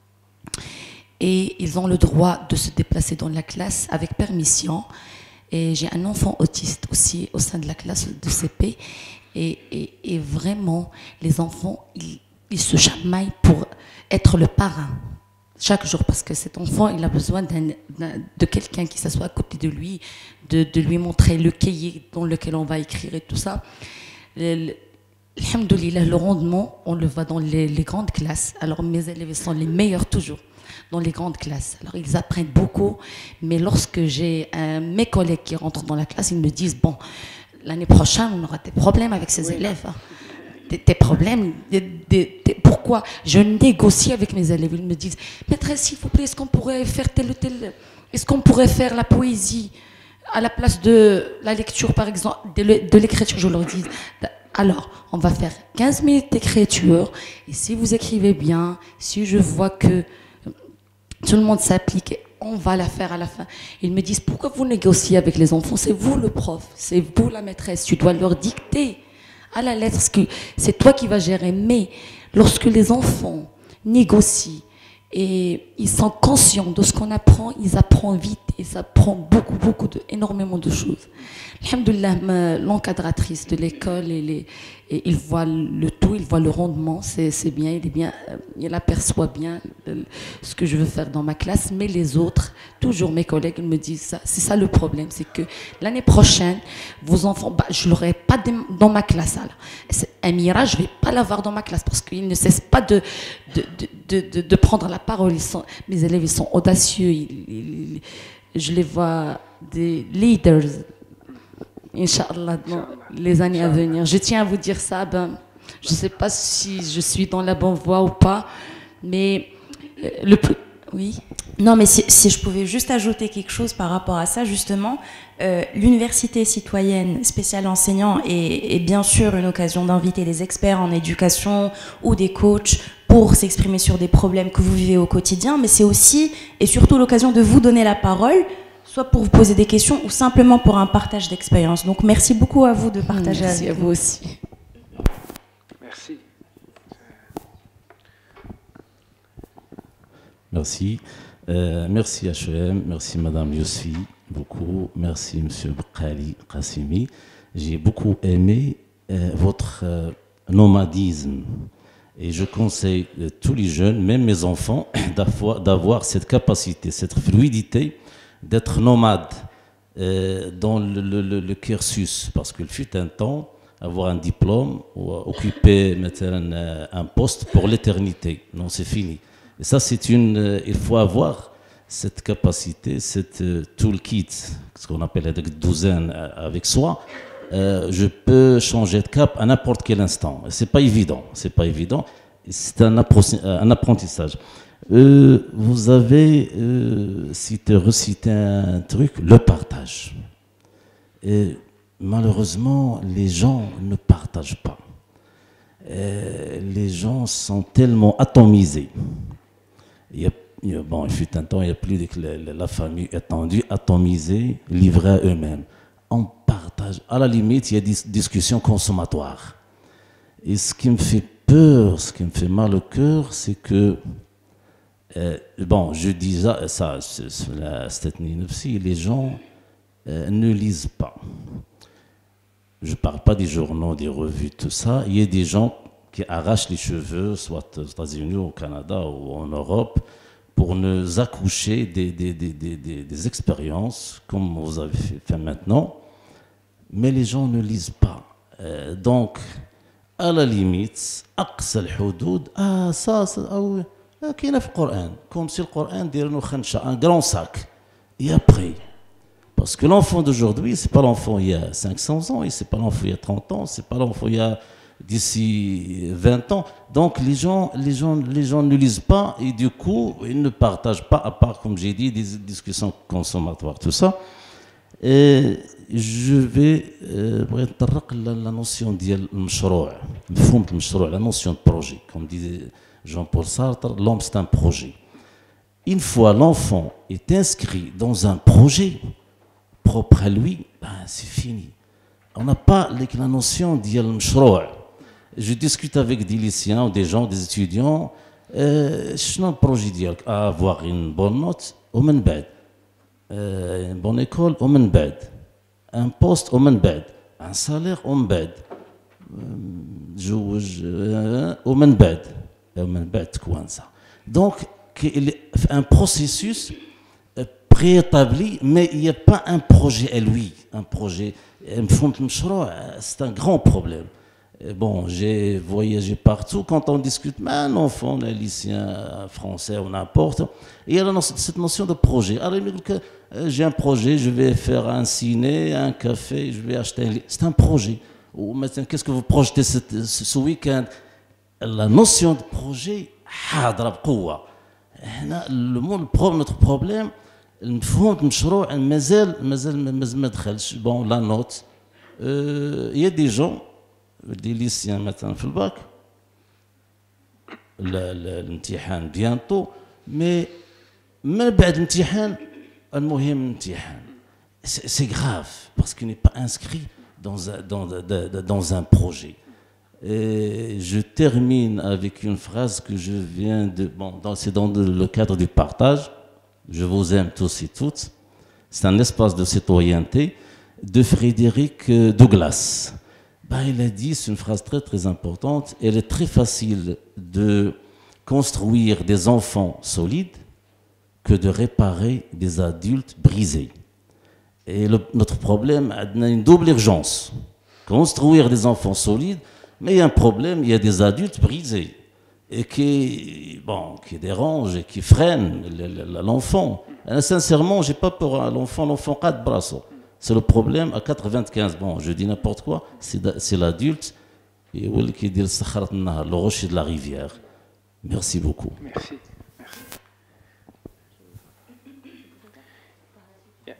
Et ils ont le droit de se déplacer dans la classe avec permission. Et j'ai un enfant autiste aussi au sein de la classe de C P. Et, et, et vraiment, les enfants, ils, ils se chamaillent pour être le parrain chaque jour. Parce que cet enfant, il a besoin d'un, d'un, de quelqu'un qui s'assoit à côté de lui, de, de lui montrer le cahier dans lequel on va écrire et tout ça. Le, Alhamdoulilah, le rendement, on le voit dans les, les grandes classes. Alors mes élèves sont les meilleurs toujours dans les grandes classes. Alors ils apprennent beaucoup, mais lorsque j'ai euh, mes collègues qui rentrent dans la classe, ils me disent, bon, l'année prochaine, on aura des problèmes avec ces oui. élèves. Hein. Des, des problèmes. Des, des, des, pourquoi? Je négocie avec mes élèves. Ils me disent, maîtresse, s'il vous plaît, est-ce qu'on pourrait faire tel ou tel... Est-ce qu'on pourrait faire la poésie à la place de la lecture, par exemple, de, de l'écriture? Je leur dis... Alors, on va faire quinze minutes d'écriture, et si vous écrivez bien, si je vois que tout le monde s'applique, on va la faire à la fin. Ils me disent, pourquoi vous négociez avec les enfants? C'est vous le prof, c'est vous la maîtresse, tu dois leur dicter à la lettre, c'est toi qui vas gérer. Mais lorsque les enfants négocient, et ils sont conscients de ce qu'on apprend, ils apprennent vite et ça prend beaucoup, beaucoup, de, énormément de choses. Alhamdoulilah, l'encadratrice de l'école, elle, est, et il voit le tout, il voit le rendement, c'est, c'est bien, il est bien, il aperçoit bien ce que je veux faire dans ma classe, mais les autres, toujours mes collègues, ils me disent ça. C'est ça le problème, c'est que l'année prochaine, vos enfants, bah, je ne l'aurai pas dans ma classe. Alors. Amira, je ne vais pas l'avoir dans ma classe parce qu'il ne cesse pas de, de, de, de, de prendre la parole. Ils sont, mes élèves, ils sont audacieux, ils, ils, je les vois des leaders. Inch'Allah, dans les années à venir. Je tiens à vous dire ça. Ben, je ne sais pas si je suis dans la bonne voie ou pas, mais euh, le plus... Oui. Non, mais si, si je pouvais juste ajouter quelque chose par rapport à ça, justement, euh, l'université citoyenne spéciale enseignant est, est bien sûr une occasion d'inviter des experts en éducation ou des coachs pour s'exprimer sur des problèmes que vous vivez au quotidien, mais c'est aussi et surtout l'occasion de vous donner la parole, soit pour vous poser des questions ou simplement pour un partage d'expérience. Donc merci beaucoup à vous de partager merci avec à vous aussi. Merci. Merci. Euh, merci H E M, merci Madame Yossi, beaucoup. Merci Monsieur Bkhali Qassimi. J'ai beaucoup aimé euh, votre euh, nomadisme. Et je conseille à tous les jeunes, même mes enfants, d'avoir, d'avoir cette capacité, cette fluidité d'être nomade euh, dans le, le, le cursus. Parce qu'il fut un temps, avoir un diplôme ou occuper maintenant un poste pour l'éternité. Non, c'est fini. Et ça, c'est une... Euh, il faut avoir cette capacité, cette euh, toolkit, ce qu'on appelle la douzaine euh, avec soi. Euh, je peux changer de cap à n'importe quel instant. C'est pas évident, c'est pas évident. C'est un, un apprentissage. Euh, vous avez euh, cité, recité un truc, le partage. Et malheureusement, les gens ne partagent pas. Et les gens sont tellement atomisés. Il y a, il y a, bon, il fut un temps, il n'y a plus de la, la famille étendue, atomisée, livrée à eux-mêmes. On partage. À la limite, il y a des discussions consommatoires. Et ce qui me fait peur, ce qui me fait mal au cœur, c'est que, euh, bon, je dis ça, ça c'est les gens euh, ne lisent pas. Je ne parle pas des journaux, des revues, tout ça. Il y a des gens qui arrachent les cheveux, soit aux États-Unis, au Canada ou en Europe, pour nous accoucher des, des, des, des, des, des expériences, comme vous avez fait, fait maintenant, mais les gens ne lisent pas. Euh, donc, à la limite, أقصى الحدود, ah ça, ça, ah oui, كاينة في القرآن, comme si le Coran dirait nous khancha, un grand sac, et après. Parce que l'enfant d'aujourd'hui, c'est pas l'enfant il y a cinq cents ans, et c'est pas l'enfant il y a trente ans, c'est pas l'enfant il y a d'ici vingt ans. Donc les gens, les, gens, les gens ne lisent pas et du coup, ils ne partagent pas, à part, comme j'ai dit, des discussions consommatoires, tout ça. Et je vais بغيت نطرق la notion ديال المشروع, مفهوم المشروع, la notion de projet. Comme disait Jean-Paul Sartre, l'homme c'est un projet. Une fois l'enfant est inscrit dans un projet propre à lui, ben c'est fini. On n'a pas la notion ديال المشروع. Je discute avec des lycéens ou des gens, des étudiants, شنو البروجي ديالك؟ avoir une bonne note ومن بعد une bonne école ومن بعد un poste ومن بعد un salaire ومن بعد تزوج ومن بعد ومن بعد تكوانسا. Donc un processus préétabli, mais il n'y a pas un projet à lui, un projet. C'est un grand problème. Bon, j'ai voyagé partout. Quand on discute, mais un enfant, un lycéen français ou n'importe, il y a cette notion de projet. Alors, il me dit que j'ai un projet, je vais faire un ciné, un café, je vais acheter un livre. C'est un projet. Ou maintenant, qu'est-ce que vous projetez ce, ce week-end? La notion de projet, le monde, notre problème, المفهوم المشروع مازال مازال مازال ما دخلش. Bon, la note, il y a des gens, des lycéens مثلا في الباك, الامتحان bientôt, mais من بعد الامتحان المهم الامتحان. C'est grave parce qu'il n'est pas inscrit dans un, dans, dans un projet. Et je termine avec une phrase que je viens de... Bon, c'est dans le cadre du partage. Je vous aime tous et toutes. C'est un espace de citoyenneté de Frédéric Douglas. Ben, il a dit, c'est une phrase très très importante, il est très facile de construire des enfants solides que de réparer des adultes brisés. Et le, notre problème, on a une double urgence. Construire des enfants solides, mais il y a un problème, il y a des adultes brisés. Et qui, bon, qui dérangent et qui freinent l'enfant. Sincèrement, je n'ai pas peur à l'enfant, l'enfant quatre bras. C'est le problème à quatre-vingt-quinze. Bon, je dis n'importe quoi, c'est l'adulte qui dit le rocher de la rivière. Merci beaucoup. Merci. Merci. Yeah.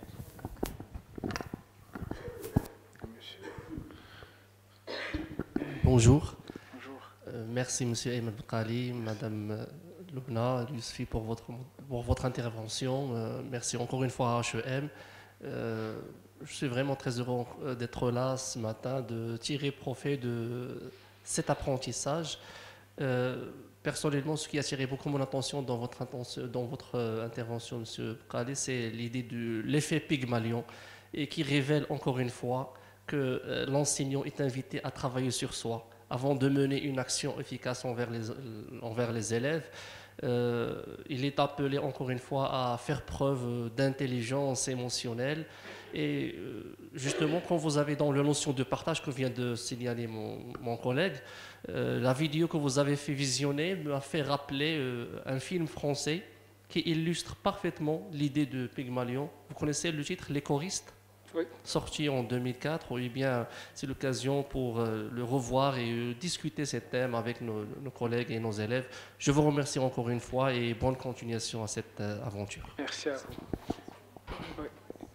Bonjour. Merci Monsieur Ayman Bkali, Madame Loubna, Yousfi pour votre, pour votre intervention. Euh, merci encore une fois à H E M. Euh, je suis vraiment très heureux d'être là ce matin, de tirer profit de cet apprentissage. Euh, personnellement, ce qui a attiré beaucoup mon attention dans votre, dans votre intervention, Monsieur Bkali, c'est l'idée de l'effet Pygmalion et qui révèle encore une fois que l'enseignant est invité à travailler sur soi avant de mener une action efficace envers les, envers les élèves. Euh, il est appelé encore une fois à faire preuve d'intelligence émotionnelle. Et euh, justement, quand vous avez dans la notion de partage que vient de signaler mon, mon collègue, euh, la vidéo que vous avez fait visionner m'a fait rappeler euh, un film français qui illustre parfaitement l'idée de Pygmalion. Vous connaissez le titre, Les choristes? Oui. Sorti en deux mille quatre, eh bien, c'est l'occasion pour euh, le revoir et euh, discuter ces thèmes avec nos, nos collègues et nos élèves. Je vous remercie encore une fois et bonne continuation à cette euh, aventure. Merci à vous. Oui.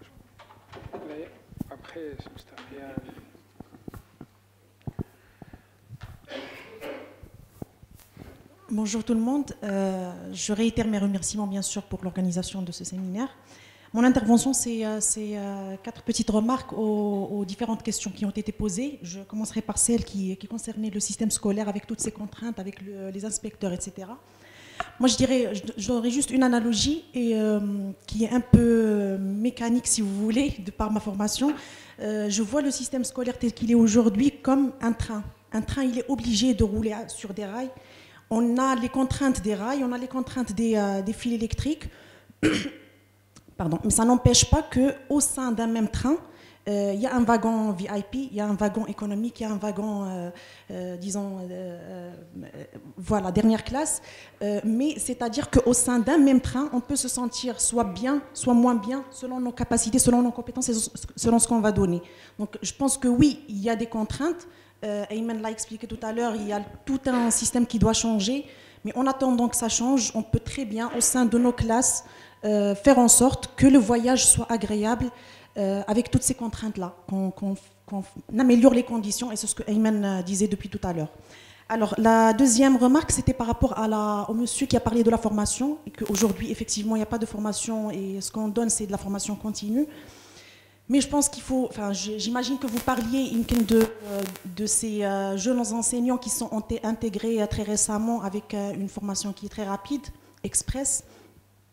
Après, Bonjour tout le monde. Euh, je réitère mes remerciements bien sûr pour l'organisation de ce séminaire. Mon intervention, c'est euh, quatre petites remarques aux, aux différentes questions qui ont été posées. Je commencerai par celle qui, qui concernait le système scolaire avec toutes ses contraintes, avec le, les inspecteurs, et cetera. Moi, je dirais, j'aurais juste une analogie et, euh, qui est un peu mécanique, si vous voulez, de par ma formation. Euh, je vois le système scolaire tel qu'il est aujourd'hui comme un train. Un train, il est obligé de rouler sur des rails. On a les contraintes des rails, on a les contraintes des, euh, des fils électriques. Pardon. Mais ça n'empêche pas qu'au sein d'un même train, il euh, y a un wagon V I P, il y a un wagon économique, il y a un wagon, euh, euh, disons, euh, euh, voilà, dernière classe. Euh, mais c'est-à-dire qu'au sein d'un même train, on peut se sentir soit bien, soit moins bien, selon nos capacités, selon nos compétences et selon ce qu'on va donner. Donc je pense que oui, il y a des contraintes. Euh, Ayman l'a expliqué tout à l'heure, il y a tout un système qui doit changer. Mais en attendant que ça change, on peut très bien, au sein de nos classes, euh, faire en sorte que le voyage soit agréable, Euh, avec toutes ces contraintes-là, qu'on qu'on, qu'on améliore les conditions, et c'est ce que Ayman disait depuis tout à l'heure. Alors, la deuxième remarque, c'était par rapport à la, au monsieur qui a parlé de la formation, et qu'aujourd'hui, effectivement, il n'y a pas de formation, et ce qu'on donne, c'est de la formation continue. Mais je pense qu'il faut, enfin, j'imagine que vous parliez de, de ces jeunes enseignants qui sont intégrés très récemment avec une formation qui est très rapide, express. Pardon ?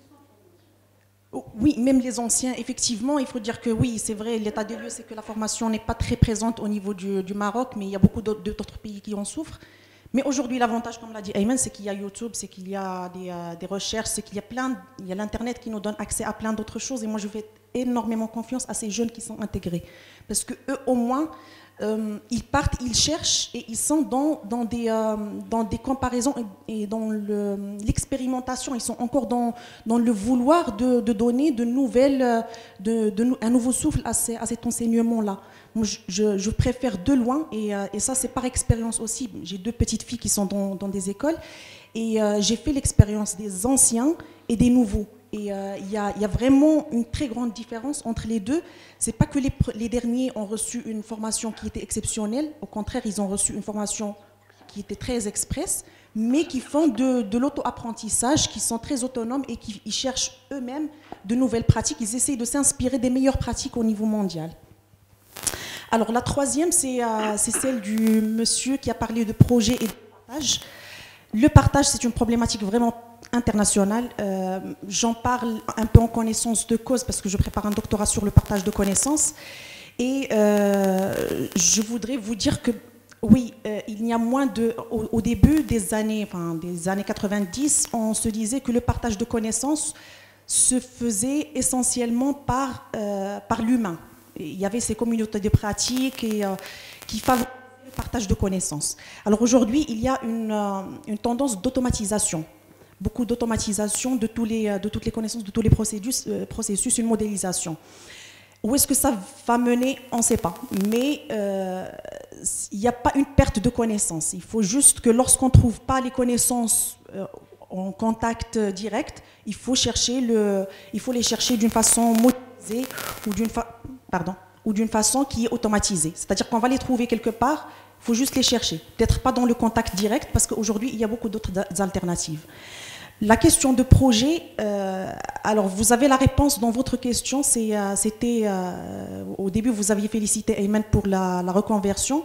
Oui, même les anciens, effectivement, il faut dire que oui, c'est vrai, l'état des lieux, c'est que la formation n'est pas très présente au niveau du, du Maroc, mais il y a beaucoup d'autres pays qui en souffrent. Mais aujourd'hui, l'avantage, comme l'a dit Ayman, c'est qu'il y a YouTube, c'est qu'il y a des, euh, des recherches, c'est qu'il y a plein, il y a l'Internet qui nous donne accès à plein d'autres choses. Et moi, je fais énormément confiance à ces jeunes qui sont intégrés. Parce que eux, au moins, euh, ils partent, ils cherchent et ils sont dans, dans, des, euh, dans des comparaisons et, et dans l'expérimentation. Ils sont encore dans, dans le vouloir de, de donner de nouvelles, de, de, un nouveau souffle à, ces, à cet enseignement-là. Moi, je, je, je préfère de loin, et, euh, et ça c'est par expérience aussi. J'ai deux petites filles qui sont dans, dans des écoles, et euh, j'ai fait l'expérience des anciens et des nouveaux. Et il euh, y, y a vraiment une très grande différence entre les deux. C'est pas que les, les derniers ont reçu une formation qui était exceptionnelle, au contraire, ils ont reçu une formation qui était très express, mais qui font de, de l'auto-apprentissage, qui sont très autonomes et qui ils cherchent eux-mêmes de nouvelles pratiques. Ils essayent de s'inspirer des meilleures pratiques au niveau mondial. Alors la troisième, c'est euh, celle du monsieur qui a parlé de projet et de partage. Le partage, c'est une problématique vraiment internationale. Euh, J'en parle un peu en connaissance de cause parce que je prépare un doctorat sur le partage de connaissances. Et euh, je voudrais vous dire que oui, euh, il y a moins de... Au, au début des années, enfin, des années quatre-vingt-dix, on se disait que le partage de connaissances se faisait essentiellement par, euh, par l'humain. Il y avait ces communautés de pratiques et, euh, qui favorisaient le partage de connaissances. Alors aujourd'hui, il y a une, euh, une tendance d'automatisation, beaucoup d'automatisation de, tous les, de toutes les connaissances, de tous les processus, euh, processus une modélisation. Où est-ce que ça va mener? On ne sait pas. Mais euh, il n'y a pas une perte de connaissances. Il faut juste que lorsqu'on ne trouve pas les connaissances euh, en contact direct, il faut, chercher le, il faut les chercher d'une façon modélisée ou d'une fa Pardon, ou d'une façon qui est automatisée. C'est-à-dire qu'on va les trouver quelque part, il faut juste les chercher. Peut-être pas dans le contact direct, parce qu'aujourd'hui, il y a beaucoup d'autres alternatives. La question de projet, euh, alors vous avez la réponse dans votre question, c'était, euh, au début, vous aviez félicité Ayman pour la, la reconversion.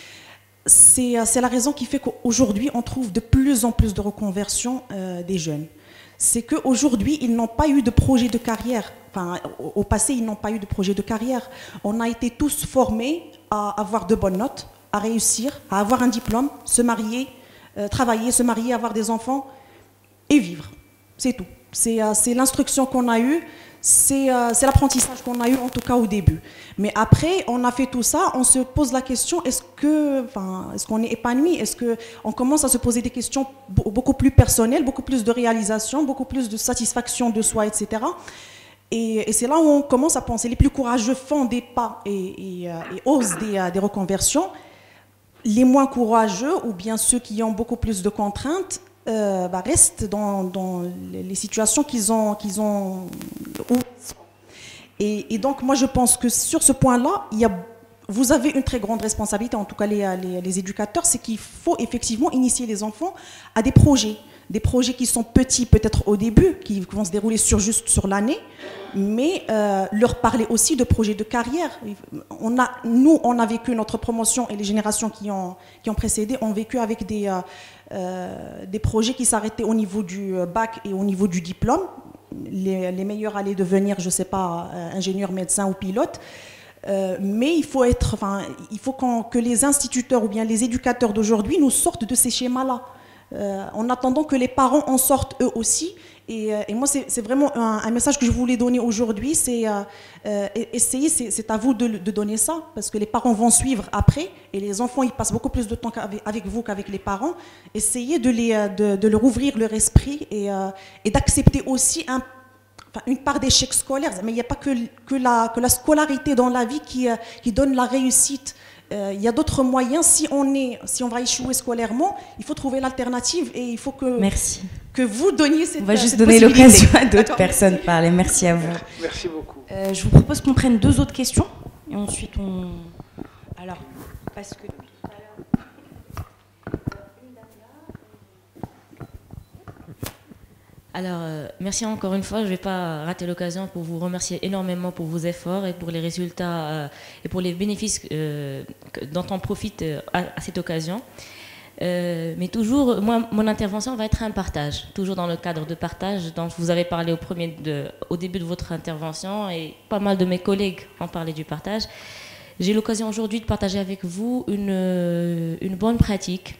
C'est la raison qui fait qu'aujourd'hui, on trouve de plus en plus de reconversion euh, des jeunes. C'est qu'aujourd'hui, ils n'ont pas eu de projet de carrière. Enfin, au passé, ils n'ont pas eu de projet de carrière. On a été tous formés à avoir de bonnes notes, à réussir, à avoir un diplôme, se marier, euh, travailler, se marier, avoir des enfants et vivre. C'est tout. C'est euh, l'instruction qu'on a eue, c'est euh, l'apprentissage qu'on a eu, en tout cas au début. Mais après, on a fait tout ça, on se pose la question, est-ce que, enfin, est-ce qu'on est épanoui? Est-ce qu'on commence à se poser des questions beaucoup plus personnelles, beaucoup plus de réalisation, beaucoup plus de satisfaction de soi, et cetera. Et, et c'est là où on commence à penser. Les plus courageux font des pas et, et, et osent des, des reconversions. Les moins courageux, ou bien ceux qui ont beaucoup plus de contraintes, Euh, bah, restent dans, dans les situations qu'ils ont, qu'ils ont et, et donc moi je pense que sur ce point-là, il y a, vous avez une très grande responsabilité, en tout cas les, les, les éducateurs, c'est qu'il faut effectivement initier les enfants à des projets, des projets qui sont petits peut-être au début, qui vont se dérouler sur, juste sur l'année, mais euh, leur parler aussi de projets de carrière. On a, nous, on a vécu notre promotion, et les générations qui ont, qui ont précédé ont vécu avec des, euh, euh, des projets qui s'arrêtaient au niveau du bac et au niveau du diplôme. Les, les meilleurs allaient devenir, je ne sais pas, ingénieurs, médecins ou pilotes. Euh, mais il faut, être, enfin, il faut qu'on- que les instituteurs ou bien les éducateurs d'aujourd'hui nous sortent de ces schémas-là, euh, en attendant que les parents en sortent eux aussi. Et, euh, et moi, c'est c'est vraiment un, un message que je voulais donner aujourd'hui, c'est euh, euh, essayer, c'est c'est à vous de, de donner ça, parce que les parents vont suivre après, et les enfants, ils passent beaucoup plus de temps qu'avec- avec vous qu'avec les parents. Essayez de, les, euh, de, de leur ouvrir leur esprit et, euh, et d'accepter aussi un Enfin, une part d'échec scolaire, mais il n'y a pas que, que, la, que la scolarité dans la vie qui, euh, qui donne la réussite. Euh, il y a d'autres moyens. Si on, est, si on va échouer scolairement, il faut trouver l'alternative et il faut que, Merci. que vous donniez cette On va juste cette donner possibilité. l'occasion à d'autres D'accord. personnes de parler. Merci à vous. Merci beaucoup. Euh, je vous propose qu'on prenne deux autres questions et ensuite on. Alors, parce que. Alors, euh, merci encore une fois. Je ne vais pas rater l'occasion pour vous remercier énormément pour vos efforts et pour les résultats euh, et pour les bénéfices euh, que- dont on profite euh, à, à cette occasion. Euh, mais toujours, moi, mon intervention va être un partage, toujours dans le cadre de partage dont vous avez parlé au, premier de, au début de votre intervention et pas mal de mes collègues ont parlé du partage. J'ai l'occasion aujourd'hui de partager avec vous une, euh, une bonne pratique,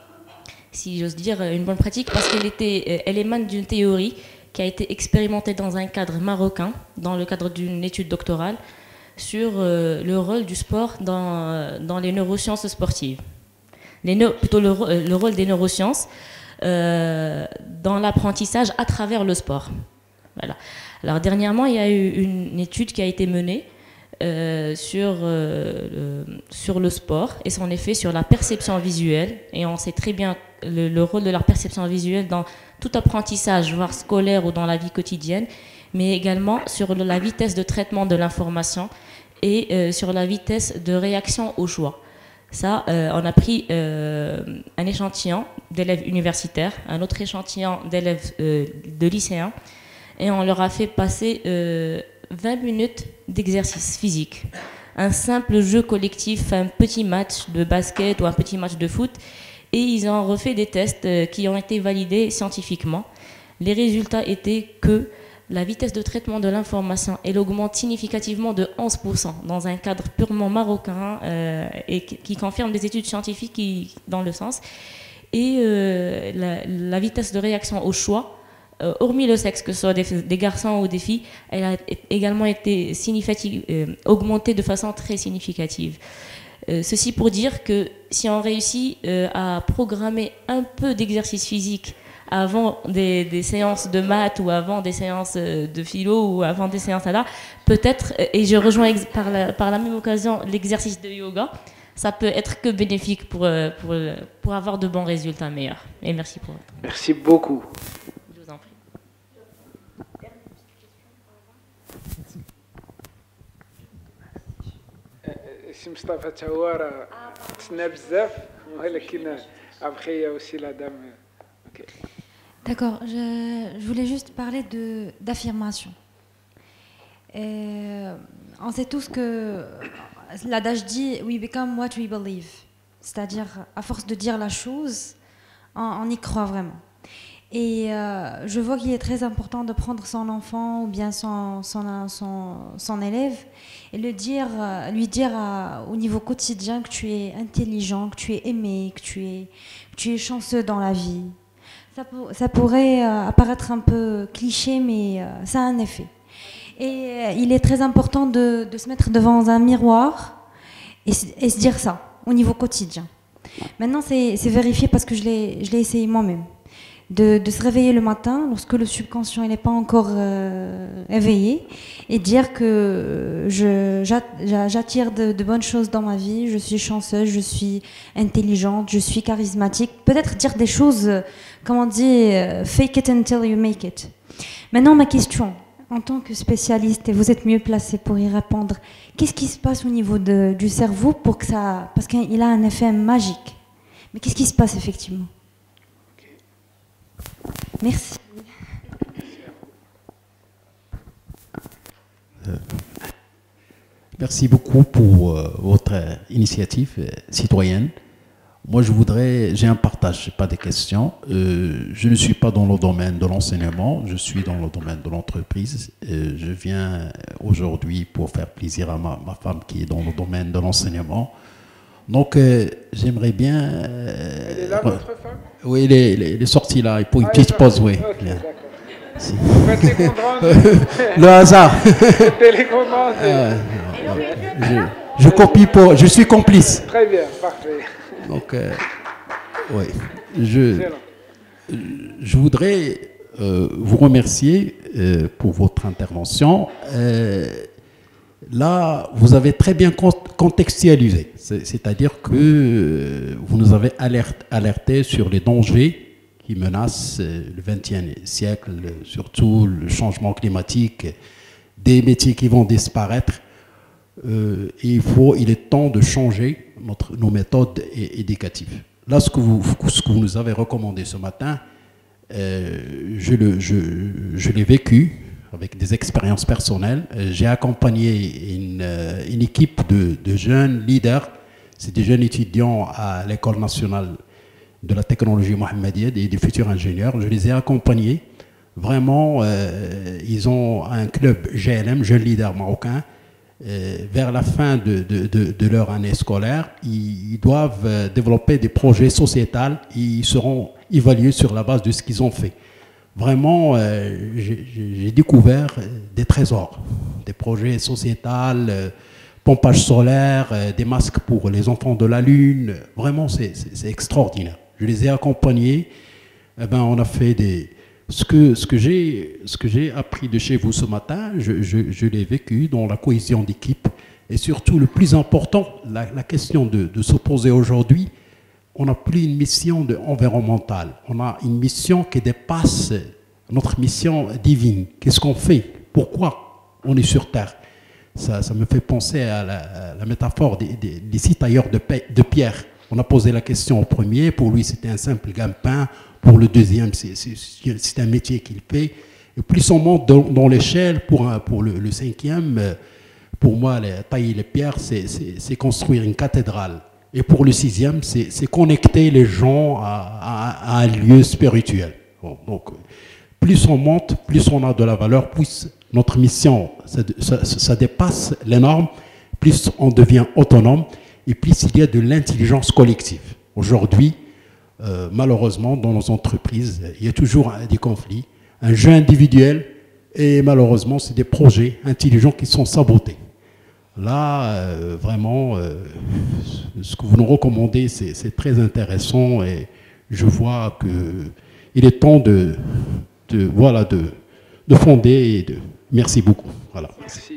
si j'ose dire une bonne pratique, parce qu'elle était, elle émane d'une théorie qui a été expérimentée dans un cadre marocain, dans le cadre d'une étude doctorale, sur euh, le rôle du sport dans, dans les neurosciences sportives. Les neu- plutôt le, ro- le rôle des neurosciences euh, dans l'apprentissage à travers le sport. Voilà. Alors dernièrement, il y a eu une étude qui a été menée euh, sur, euh, le, sur le sport et son effet sur la perception visuelle. Et on sait très bien le, le rôle de la perception visuelle dans tout apprentissage, voire scolaire ou dans la vie quotidienne, mais également sur le- la vitesse de traitement de l'information et euh, sur la vitesse de réaction au choix. Ça, euh, on a pris euh, un échantillon d'élèves universitaires, un autre échantillon d'élèves euh, de lycéens, et on leur a fait passer euh, vingt minutes d'exercice physique. Un simple jeu collectif, un petit match de basket ou un petit match de foot, et ils ont refait des tests euh, qui ont été validés scientifiquement. Les résultats étaient que la vitesse de traitement de l'information, elle augmente significativement de onze pour cent dans un cadre purement marocain euh, et qui qui confirme des études scientifiques qui, dans le sens. Et euh, la, la vitesse de réaction au choix, euh, hormis le sexe, que ce soit des, des garçons ou des filles, elle a également été significative, euh, augmentée de façon très significative. Euh, ceci pour dire que si on réussit euh, à programmer un peu d'exercice physique avant des, des séances de maths ou avant des séances euh, de philo ou avant des séances à là, peut-être, euh, et je rejoins ex- par la, par la même occasion l'exercice de yoga, ça peut être que bénéfique pour, euh, pour, euh, pour avoir de bons résultats meilleurs. Et merci pour votre. Merci beaucoup. Je vous en prie. سي مصطفى تا هو راه تسنى بزاف ولكن ابخي يا aussi la dame. Ok. D'accord, je, je voulais juste parler de- d'affirmation. Et on sait tous que l'adage dit « we become what we believe », c'est-à-dire à force de dire la chose, on, on y croit vraiment. Et euh, je vois qu'il est très important de prendre son enfant ou bien son, son, son, son élève et le dire, euh, lui dire à- au niveau quotidien que tu es intelligent, que tu es aimé, que tu es, que tu es chanceux dans la vie. Ça, pour- ça pourrait euh, apparaître un peu cliché, mais euh, ça a un effet. Et euh, il est très important de, de se mettre devant un miroir et, s- et se dire ça au niveau quotidien. Maintenant, c'est c'est vérifié parce que je l'ai je l'ai essayé moi-même. De, de se réveiller le matin lorsque le subconscient n'est pas encore euh, éveillé et dire que je- j'a- j'a- j'attire de, de bonnes choses dans ma vie, je suis chanceuse, je suis intelligente, je suis charismatique. Peut-être dire des choses, euh, comme on dit, euh, fake it until you make it. Maintenant, ma question, en tant que spécialiste, et vous êtes mieux placé pour y répondre, qu'est-ce qui se passe au niveau de- du cerveau pour que ça... Parce qu'il a un effet magique. Mais qu'est-ce qui se passe effectivement? Merci. Euh, Merci beaucoup pour euh, votre euh, initiative euh, citoyenne. Moi, je voudrais, j'ai un partage, pas des questions. Euh, je ne suis pas dans le domaine de l'enseignement, je suis dans le domaine de l'entreprise. Euh, je viens aujourd'hui pour faire plaisir à ma, ma femme qui est dans le domaine de l'enseignement. Donc, euh, j'aimerais bien... Euh, Elle est là, votre femme? Oui, elle est, elle est sortie là, il faut une ah, petite pause, oui. Okay, si. Faites les comptes rendus. Le hasard. Faites les comptes rendus. Euh, je, je copie pour... Je suis complice. Très bien, parfait. Donc, euh, oui, je, je voudrais euh, vous remercier euh, pour votre intervention. Euh, là, vous avez très bien contextualisé, c'est-à-dire que euh, vous nous avez alert, alerté sur les dangers qui menacent euh, le vingtième siècle, surtout le changement climatique, des métiers qui vont disparaître. Euh, et il, faut, il est temps de changer notre, nos méthodes éducatives. Là, ce que, vous, ce que vous nous avez recommandé ce matin, euh, je, le, je, je l'ai vécu avec des expériences personnelles. J'ai accompagné une, une équipe de, de jeunes leaders, c'est des jeunes étudiants à l'École nationale de la technologie mohammedienne et des futurs ingénieurs. Je les ai accompagnés. Vraiment, euh, ils ont un club G L M, Jeunes Leaders Marocains. Euh, vers la fin de, de, de, de leur année scolaire, ils, ils doivent euh, développer des projets sociétals et ils seront évalués sur la base de ce qu'ils ont fait. Vraiment, euh, j'ai découvert des trésors, des projets sociétals, euh, pompage solaire, euh, des masques pour les enfants de la Lune. Vraiment, c'est extraordinaire. Je les ai accompagnés. Eh ben, on a fait des... Ce que, ce que j'ai appris de chez vous ce matin, je, je, je l'ai vécu dans la cohésion d'équipe. Et surtout, le plus important, la, la question de, de se poser aujourd'hui, on n'a plus une mission de, environnementale. On a une mission qui dépasse notre mission divine. Qu'est-ce qu'on fait? Pourquoi on est sur Terre? Ça, ça me fait penser à la, à la métaphore des, des, des sites tailleurs de, de pierre. On a posé la question au premier, pour lui c'était un simple gagne-pain. Pour le deuxième, c'est un métier qu'il fait. Et plus on monte dans, dans l'échelle, pour, pour le, le cinquième, pour moi, les, tailler les pierres, c'est construire une cathédrale. Et pour le sixième, c'est connecter les gens à, à, à un lieu spirituel. Bon, donc, plus on monte, plus on a de la valeur, plus notre mission, ça, ça, ça dépasse les normes, plus on devient autonome, et plus il y a de l'intelligence collective. Aujourd'hui, Euh, malheureusement, dans nos entreprises, il y a toujours des conflits, un jeu individuel, et malheureusement, c'est des projets intelligents qui sont sabotés. Là, euh, vraiment, euh, ce que vous nous recommandez, c'est très intéressant, et je vois qu'il est temps de, de, voilà, de, de fonder. Et de... Merci beaucoup. Voilà. Merci.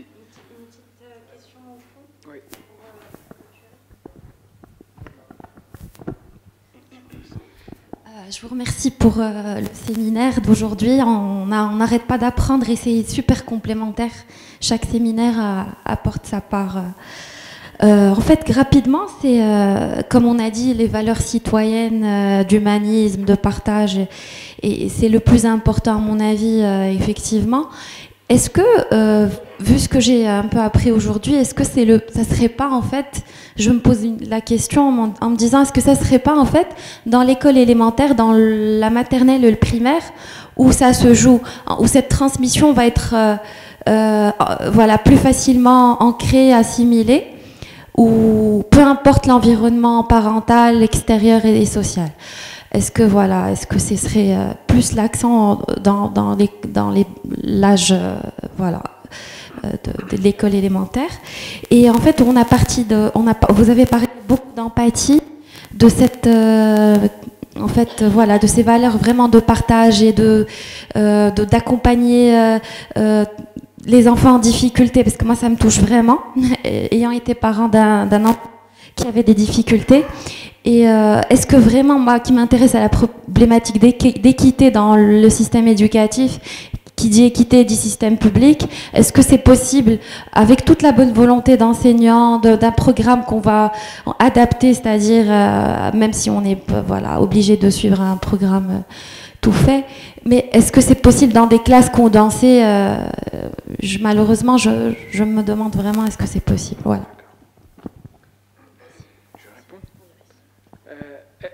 Je vous remercie pour euh, le séminaire d'aujourd'hui. On n'arrête pas d'apprendre et c'est super complémentaire. Chaque séminaire euh, apporte sa part. Euh, en fait, rapidement, c'est, euh, comme on a dit, les valeurs citoyennes, euh, d'humanisme, de partage. Et, et c'est le plus important, à mon avis, euh, effectivement. Est-ce que, euh, vu ce que j'ai un peu appris aujourd'hui, est-ce que c'est le, ça serait pas en fait, je me pose une, la question en, en me disant, est-ce que ça serait pas en fait dans l'école élémentaire, dans la maternelle et le primaire, où ça se joue, où cette transmission va être, euh, euh, voilà, plus facilement ancrée, assimilée, ou peu importe l'environnement parental, extérieur et, et social. Est-ce que voilà, est-ce que ce serait euh, plus l'accent dans, dans les dans les l'âge euh, voilà euh, de, de l'école élémentaire? Et en fait, on a parti de, on a, vous avez parlé beaucoup d'empathie, de cette euh, en fait euh, voilà, de ces valeurs vraiment de partage et de euh, d'accompagner euh, euh, les enfants en difficulté, parce que moi ça me touche vraiment, ayant été parent d'un d'un enfant qui avait des difficultés. Et euh, est-ce que vraiment, moi qui m'intéresse à la problématique d'équité dans le système éducatif, qui dit équité dit système public, est-ce que c'est possible, avec toute la bonne volonté d'enseignants, d'un programme qu'on va adapter, c'est-à-dire, euh, même si on est voilà, obligé de suivre un programme euh, tout fait, mais est-ce que c'est possible dans des classes condensées euh, je, malheureusement, je, je me demande vraiment, est-ce que c'est possible? Voilà.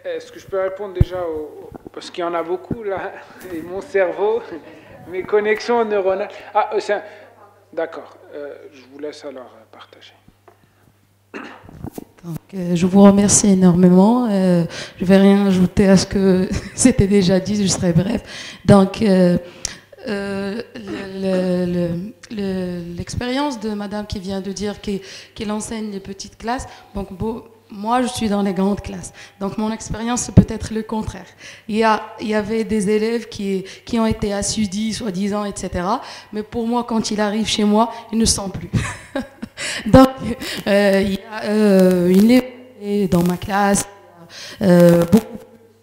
Est-ce que je peux répondre déjà au... Parce qu'il y en a beaucoup là, et mon cerveau, mes connexions neuronales. Ah, euh, c'est un... D'accord, euh, je vous laisse alors partager. Donc, euh, je vous remercie énormément. Euh, je ne vais rien ajouter à ce que c'était déjà dit, je serai bref. Donc, euh, euh, l'expérience le, le, le, de madame qui vient de dire qu'elle qu'elle enseigne les petites classes, donc beau, moi je suis dans les grandes classes. Donc mon expérience c'est peut-être le contraire. Il y, a, il y avait des élèves qui, qui ont été assidus, soi-disant, et cetera. Mais pour moi, quand il arrive chez moi, il ne sent plus. Donc, euh, il y a euh, une élève dans ma classe, euh, beaucoup.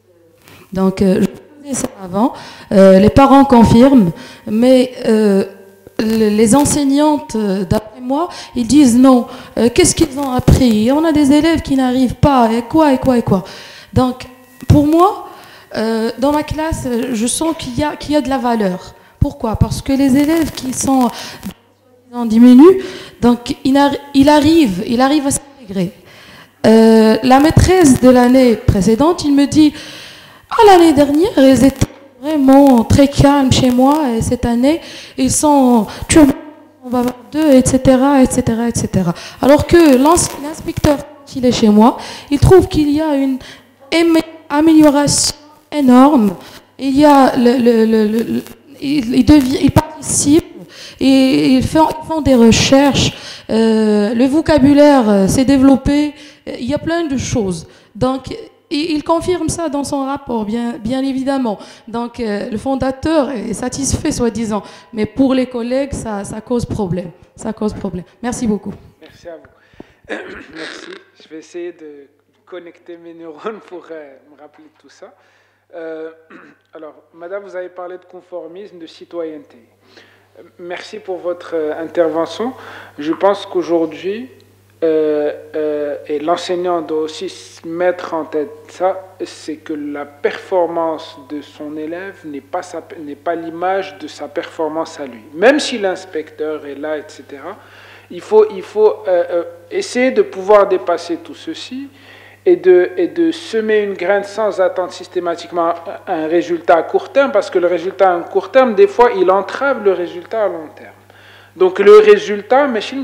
Donc, euh, je faisais ça avant. Euh, les parents confirment, mais euh, les enseignantes, d'après moi, ils disent non. Euh, Qu'est-ce qu'ils ont appris? On a des élèves qui n'arrivent pas, et quoi, et quoi, et quoi. Donc, pour moi, euh, dans ma classe, je sens qu'il y a, qu'il y a de la valeur. Pourquoi? Parce que les élèves qui sont en diminuent, donc il, il arrive, il arrive à s'intégrer. Euh, la maîtresse de l'année précédente, il me dit, ah, l'année dernière, ils étaient vraiment très calmes chez moi, et cette année, ils sont turbo, on va voir deux, et cetera, et cetera, et cetera. Alors que l'inspecteur, quand il est chez moi, il trouve qu'il y a une amélioration énorme. Il y a le, le, le, le il, il, devient, il participe. Et ils font, ils font des recherches, euh, le vocabulaire s'est développé, il y a plein de choses. Donc, il, il confirme ça dans son rapport, bien, bien évidemment. Donc, euh, le fondateur est satisfait, soi-disant. Mais pour les collègues, ça, ça cause problème. Ça cause problème. Merci beaucoup. Merci à vous. Merci. Je vais essayer de connecter mes neurones pour euh, me rappeler de tout ça. Euh, alors, madame, vous avez parlé de conformisme, de citoyenneté. Merci pour votre intervention. Je pense qu'aujourd'hui, euh, euh, et l'enseignant doit aussi se mettre en tête ça, c'est que la performance de son élève n'est pas, sa, n'est pas l'image de sa performance à lui. Même si l'inspecteur est là, et cetera, il faut, il faut euh, euh, essayer de pouvoir dépasser tout ceci et de, et de semer une graine sans attendre systématiquement un résultat à court terme, parce que le résultat à court terme, des fois, il entrave le résultat à long terme. Donc le résultat,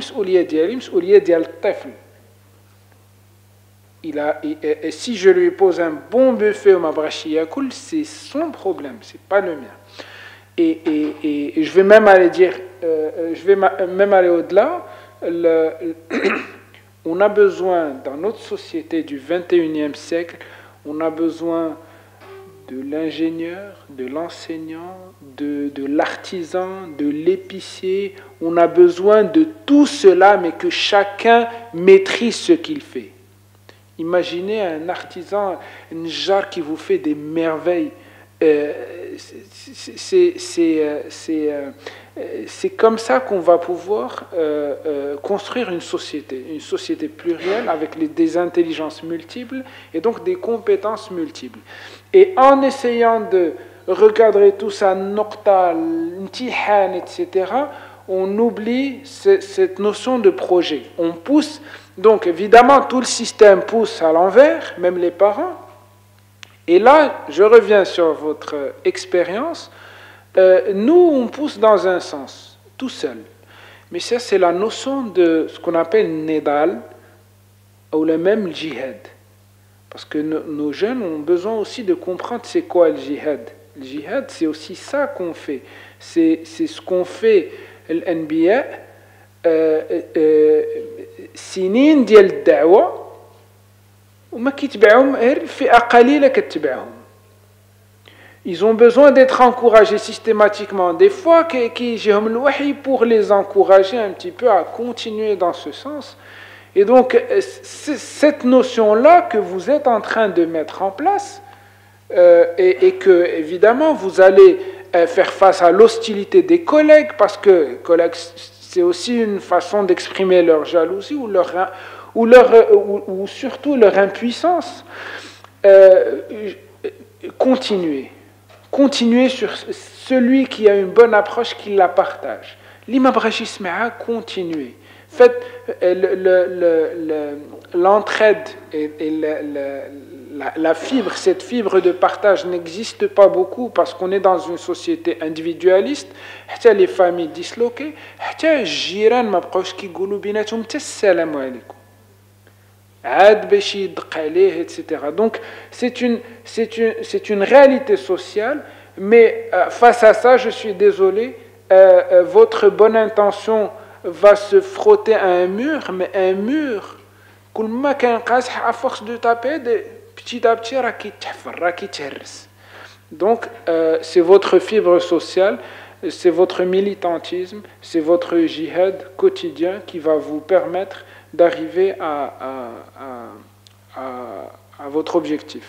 il a, et, et, et si je lui pose un bon buffet au mabrachiyakul, c'est son problème, c'est pas le mien. Et, et, et je vais même aller dire, euh, je vais même aller au-delà. Le, On a besoin, dans notre société du vingt et unième siècle, on a besoin de l'ingénieur, de l'enseignant, de, de l'artisan, de l'épicier. On a besoin de tout cela, mais que chacun maîtrise ce qu'il fait. Imaginez un artisan, un jar qui vous fait des merveilles. Euh, c'est, c'est, c'est, c'est comme ça qu'on va pouvoir euh, euh, construire une société, une société plurielle avec les, des intelligences multiples et donc des compétences multiples. Et en essayant de recadrer tout ça, noctal, ntihan, et cetera, on oublie ce, cette notion de projet. On pousse, donc évidemment tout le système pousse à l'envers, même les parents. Et là, je reviens sur votre expérience. Euh, nous, on pousse dans un sens, tout seul. Mais ça, c'est la notion de ce qu'on appelle Nedal, ou le même djihad. Parce que no, nos jeunes ont besoin aussi de comprendre c'est quoi le djihad. Le djihad, c'est aussi ça qu'on fait. C'est, c'est ce qu'on fait, l'Anbiya, sinin dial da'wa, وما كيتبعهم غير فئة قليلة كتبعهم. Ils ont besoin d'être encouragés systématiquement. Des fois, كيجيهم الوحي pour les encourager un petit peu à continuer dans ce sens. Et donc, cette notion-là que vous êtes en train de mettre en place, euh, et, et que, évidemment, vous allez euh, faire face à l'hostilité des collègues, parce que collègues, c'est aussi une façon d'exprimer leur jalousie ou leur... Ou, leur, ou, ou surtout leur impuissance, euh, continuez. Continuez sur celui qui a une bonne approche, qui la partage. L'imabrachismea, continuez. Faites le, le, le, le, l'entraide et, et le, le, la, la fibre, cette fibre de partage n'existe pas beaucoup parce qu'on est dans une société individualiste. Les familles disloquées, les gens ne بقاوش كيقولوا بيناتهم حتى السلام عليكم. عاد باش يدق عليه et cetera. Donc c'est une c'est une c'est une réalité sociale, mais euh, face à ça, je suis désolé, euh, euh, votre bonne intention va se frotter à un mur, mais un mur كل ما كان قاصح à force de taper de petit à petit راه كيتحفر راه كيتهرس. Donc euh, c'est votre fibre sociale, c'est votre militantisme, c'est votre jihad quotidien qui va vous permettre d'arriver à, à, à, à, à votre objectif.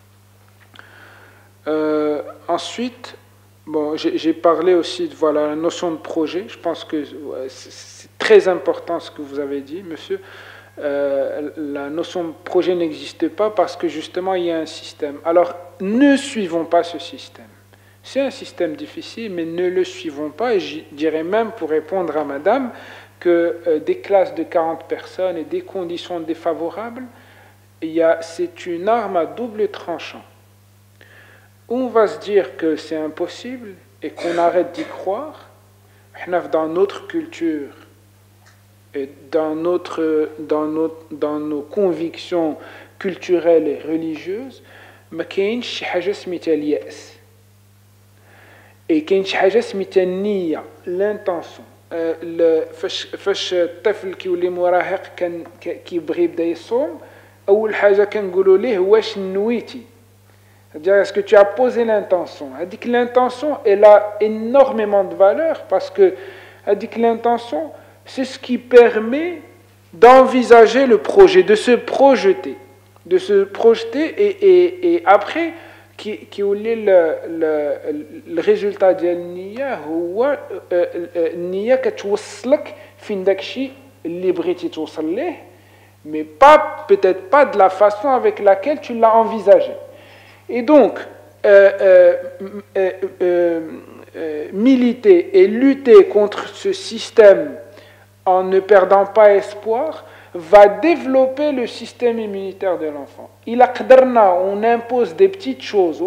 Euh, ensuite, bon, j'ai parlé aussi de voilà, la notion de projet. Je pense que ouais, c'est très important ce que vous avez dit, monsieur. Euh, la notion de projet n'existe pas parce que justement il y a un système. Alors ne suivons pas ce système. C'est un système difficile, mais ne le suivons pas. Et je dirais même, pour répondre à madame, que euh, des classes de quarante personnes et des conditions défavorables, c'est une arme à double tranchant. On va se dire que c'est impossible et qu'on arrête d'y croire. Dans notre culture et dans, notre, dans, notre, dans nos convictions culturelles et religieuses, ما كاينش شي حاجة سميتها اليأس. Et كاين شي حاجة سميتها النية, l'intention. فاش فاش الطفل كيولي مراهق كان كيبغي يبدا يصوم, اول حاجه كنقولوا ليه واش نويتي, c'est-à-dire est-ce que tu as posé l'intention. هذيك l'intention elle a énormément de valeur parce que هذيك l'intention c'est ce qui permet d'envisager le projet, de se projeter, de se projeter et, et, et après qui يولي le résultat ديال النية هو النية كتوصلك فين داكشي اللي بغيتي توصل ليه, mais pas peut-être pas de la façon avec laquelle tu l'as envisagé. Et donc euh, euh, euh, euh, euh, militer et lutter contre ce système en ne perdant pas espoir va développer le système immunitaire de l'enfant. Il a on impose des petites choses,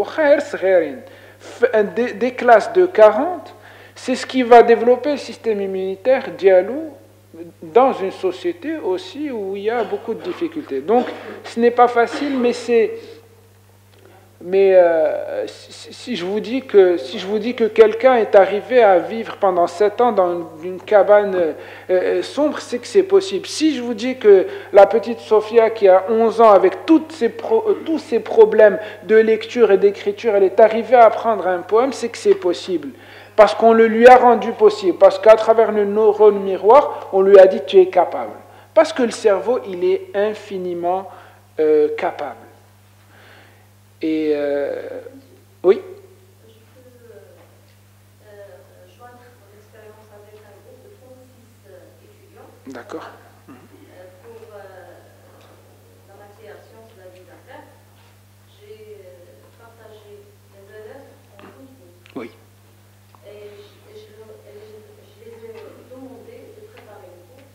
des, des classes de quarante, c'est ce qui va développer le système immunitaire dialogue dans une société aussi où il y a beaucoup de difficultés. Donc ce n'est pas facile, mais c'est mais euh, si, si je vous dis que si je vous dis que quelqu'un est arrivé à vivre pendant sept ans dans une, une cabane euh, sombre, c'est que c'est possible. Si je vous dis que la petite Sophia qui a onze ans avec toutes ses pro, euh, tous ses problèmes de lecture et d'écriture, elle est arrivée à apprendre un poème, c'est que c'est possible. Parce qu'on le lui a rendu possible, parce qu'à travers le neurone miroir, on lui a dit tu es capable. Parce que le cerveau, il est infiniment euh, capable. Et euh, oui. Je peux euh, joindre mon expérience avec un groupe de trente-six étudiants. D'accord. Euh, pour euh, la matière sciences de la vie d'affaires, j'ai partagé les élèves en douze groupes. Oui. Et je, je, je, je les ai demandé de préparer le cours.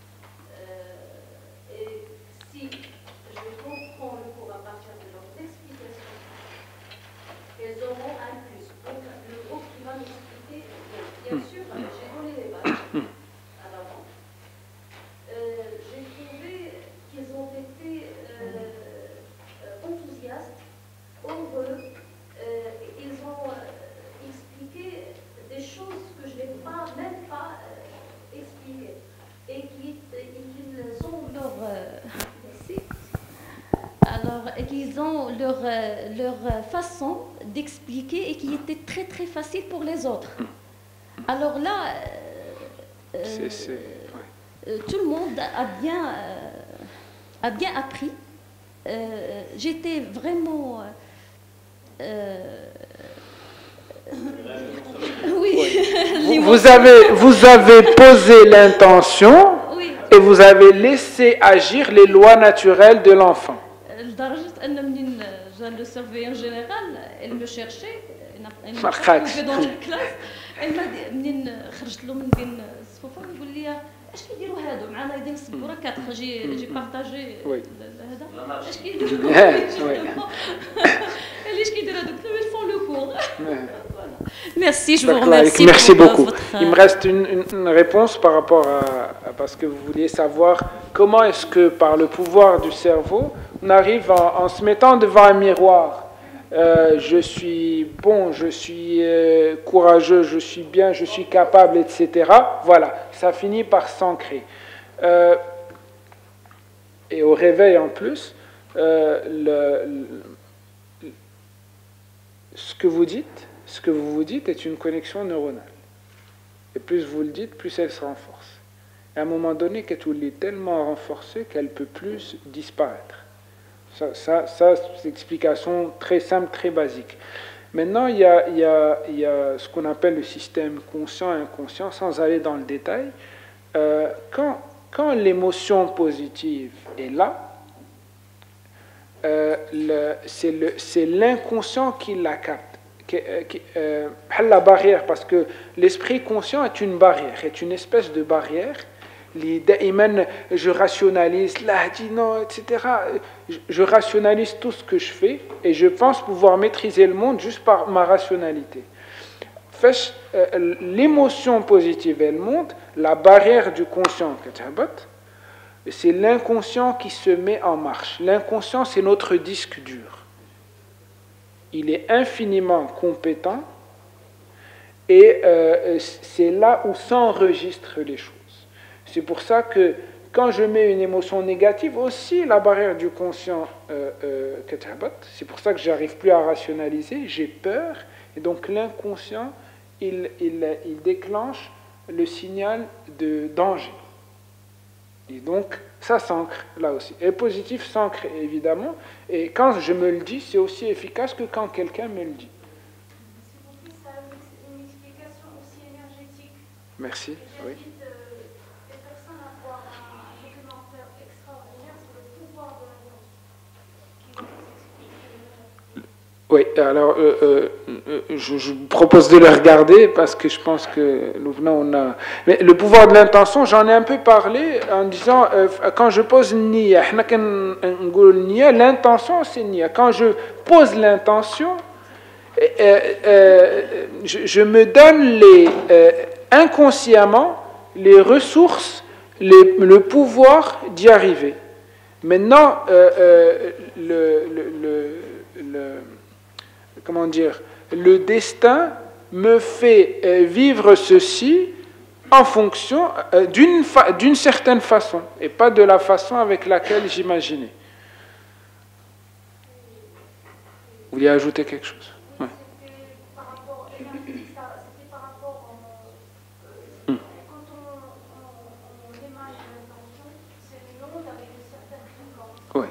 Euh, et si je comprends le cours à partir de leurs explications, elles auront un plus. Donc, le groupe qui va m'expliquer, bien sûr, j'ai donné les bases à l'avant. Euh, j'ai trouvé qu'ils ont été euh, enthousiastes, heureux, euh, ils ont euh, expliqué des choses que je n'ai pas, même pas euh, expliquées, et qu'ils ont leur... Euh, merci. Alors, qu'ils ont leur, leur façon d'expliquer et qui était très très facile pour les autres. Alors là, euh, c'est, c'est, ouais. euh, tout le monde a bien, euh, a bien appris. Euh, j'étais vraiment... Euh, oui. Vous, vous, avez, vous avez posé l'intention, oui, et vous avez laissé agir les lois naturelles de l'enfant. لدرجة أن منين جا لو سيرفيون جينيرال elle me cherchait elle m'a trouvé dans la classe elle m'a منين خرجت له من بين الصفوف يقول لي اش كيديروا هادو معنا يدير السبوره كتخرجي جي بارطاجي وي هذا اش كيديروا علاش كيديروا هادوك ils font le cours. Merci, je vous remercie. Merci pour beaucoup. Votre... Il me reste une, une, une réponse par rapport à, à parce que vous vouliez savoir comment est-ce que par le pouvoir du cerveau on arrive en, en se mettant devant un miroir. Euh, je suis bon, je suis euh, courageux, je suis bien, je suis capable, et cetera. Voilà, ça finit par s'ancrer. Euh, et au réveil en plus, euh, le, le, ce que vous dites, ce que vous vous dites est une connexion neuronale. Et plus vous le dites, plus elle se renforce. Et à un moment donné, qu'elle est tellement renforcée qu'elle ne peut plus disparaître. Ça, ça, ça c'est une explication très simple, très basique. Maintenant, il y a, il y a, il y a ce qu'on appelle le système conscient et inconscient, sans aller dans le détail. Euh, quand quand l'émotion positive est là, euh, c'est l'inconscient qui la capte. Qui, qui, euh, la barrière, parce que l'esprit conscient est une barrière, est une espèce de barrière. Je rationalise, là, dis non, et cetera. Je rationalise tout ce que je fais et je pense pouvoir maîtriser le monde juste par ma rationalité. L'émotion positive, elle monte, la barrière du conscient, c'est l'inconscient qui se met en marche. L'inconscient, c'est notre disque dur. Il est infiniment compétent et euh, c'est là où s'enregistrent les choses. C'est pour ça que quand je mets une émotion négative, aussi la barrière du conscient, euh, euh, c'est pour ça que je n'arrive plus à rationaliser, j'ai peur, et donc l'inconscient, il, il, il déclenche le signal de danger. Et donc, ça s'ancre là aussi. Et positif s'ancre évidemment. Et quand je me le dis, c'est aussi efficace que quand quelqu'un me le dit. Ça a une explication aussi énergétique. Merci. Oui. J'invite euh, les personnes à voir un documentaire extraordinaire sur le pouvoir de l'intention. Qui vous explique. Oui, alors euh, euh, je, je propose de le regarder parce que je pense que nous venons, on a. Mais le pouvoir de l'intention, j'en ai un peu parlé en disant euh, quand je pose niya, l'intention c'est niya. Quand je pose l'intention, euh, euh, je, je me donne les euh, inconsciemment les ressources, les, le pouvoir d'y arriver. Maintenant, euh, euh, le, le, le, le comment dire, le destin me fait euh, vivre ceci en fonction euh, d'une fa d'une certaine façon et pas de la façon avec laquelle j'imaginais. Vous vouliez ajouter quelque chose? Ouais. Oui.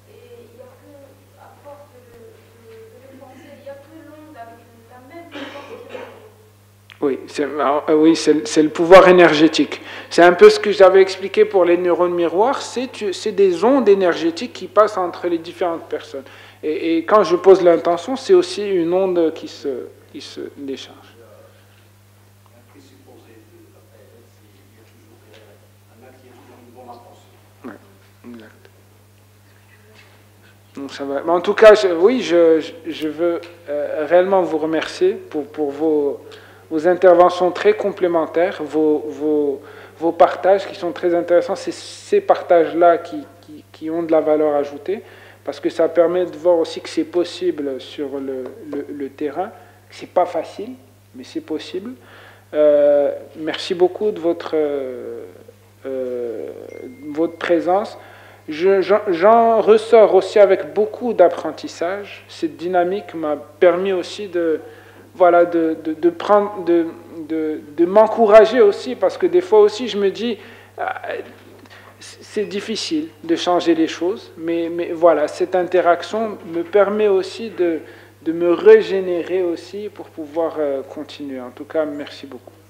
Oui, c'est oui, c'est le pouvoir énergétique. C'est un peu ce que j'avais expliqué pour les neurones miroirs, c'est des ondes énergétiques qui passent entre les différentes personnes. Et, et quand je pose l'intention, c'est aussi une onde qui se, qui se décharge. Ouais, exact. Donc ça va. Mais en tout cas, je, oui, je, je veux euh, réellement vous remercier pour, pour vos... vos interventions très complémentaires, vos, vos, vos partages qui sont très intéressants, c'est ces partages-là qui, qui, qui ont de la valeur ajoutée, parce que ça permet de voir aussi que c'est possible sur le, le, le terrain, c'est pas facile, mais c'est possible. Euh, merci beaucoup de votre, euh, euh, votre présence. J'en ressors aussi avec beaucoup d'apprentissage. Cette dynamique m'a permis aussi de... Voilà, de, de, de, prendre, de, de, de m'encourager aussi, parce que des fois aussi je me dis, euh, c'est difficile de changer les choses, mais, mais voilà, cette interaction me permet aussi de, de me régénérer aussi pour pouvoir euh, continuer. En tout cas, merci beaucoup.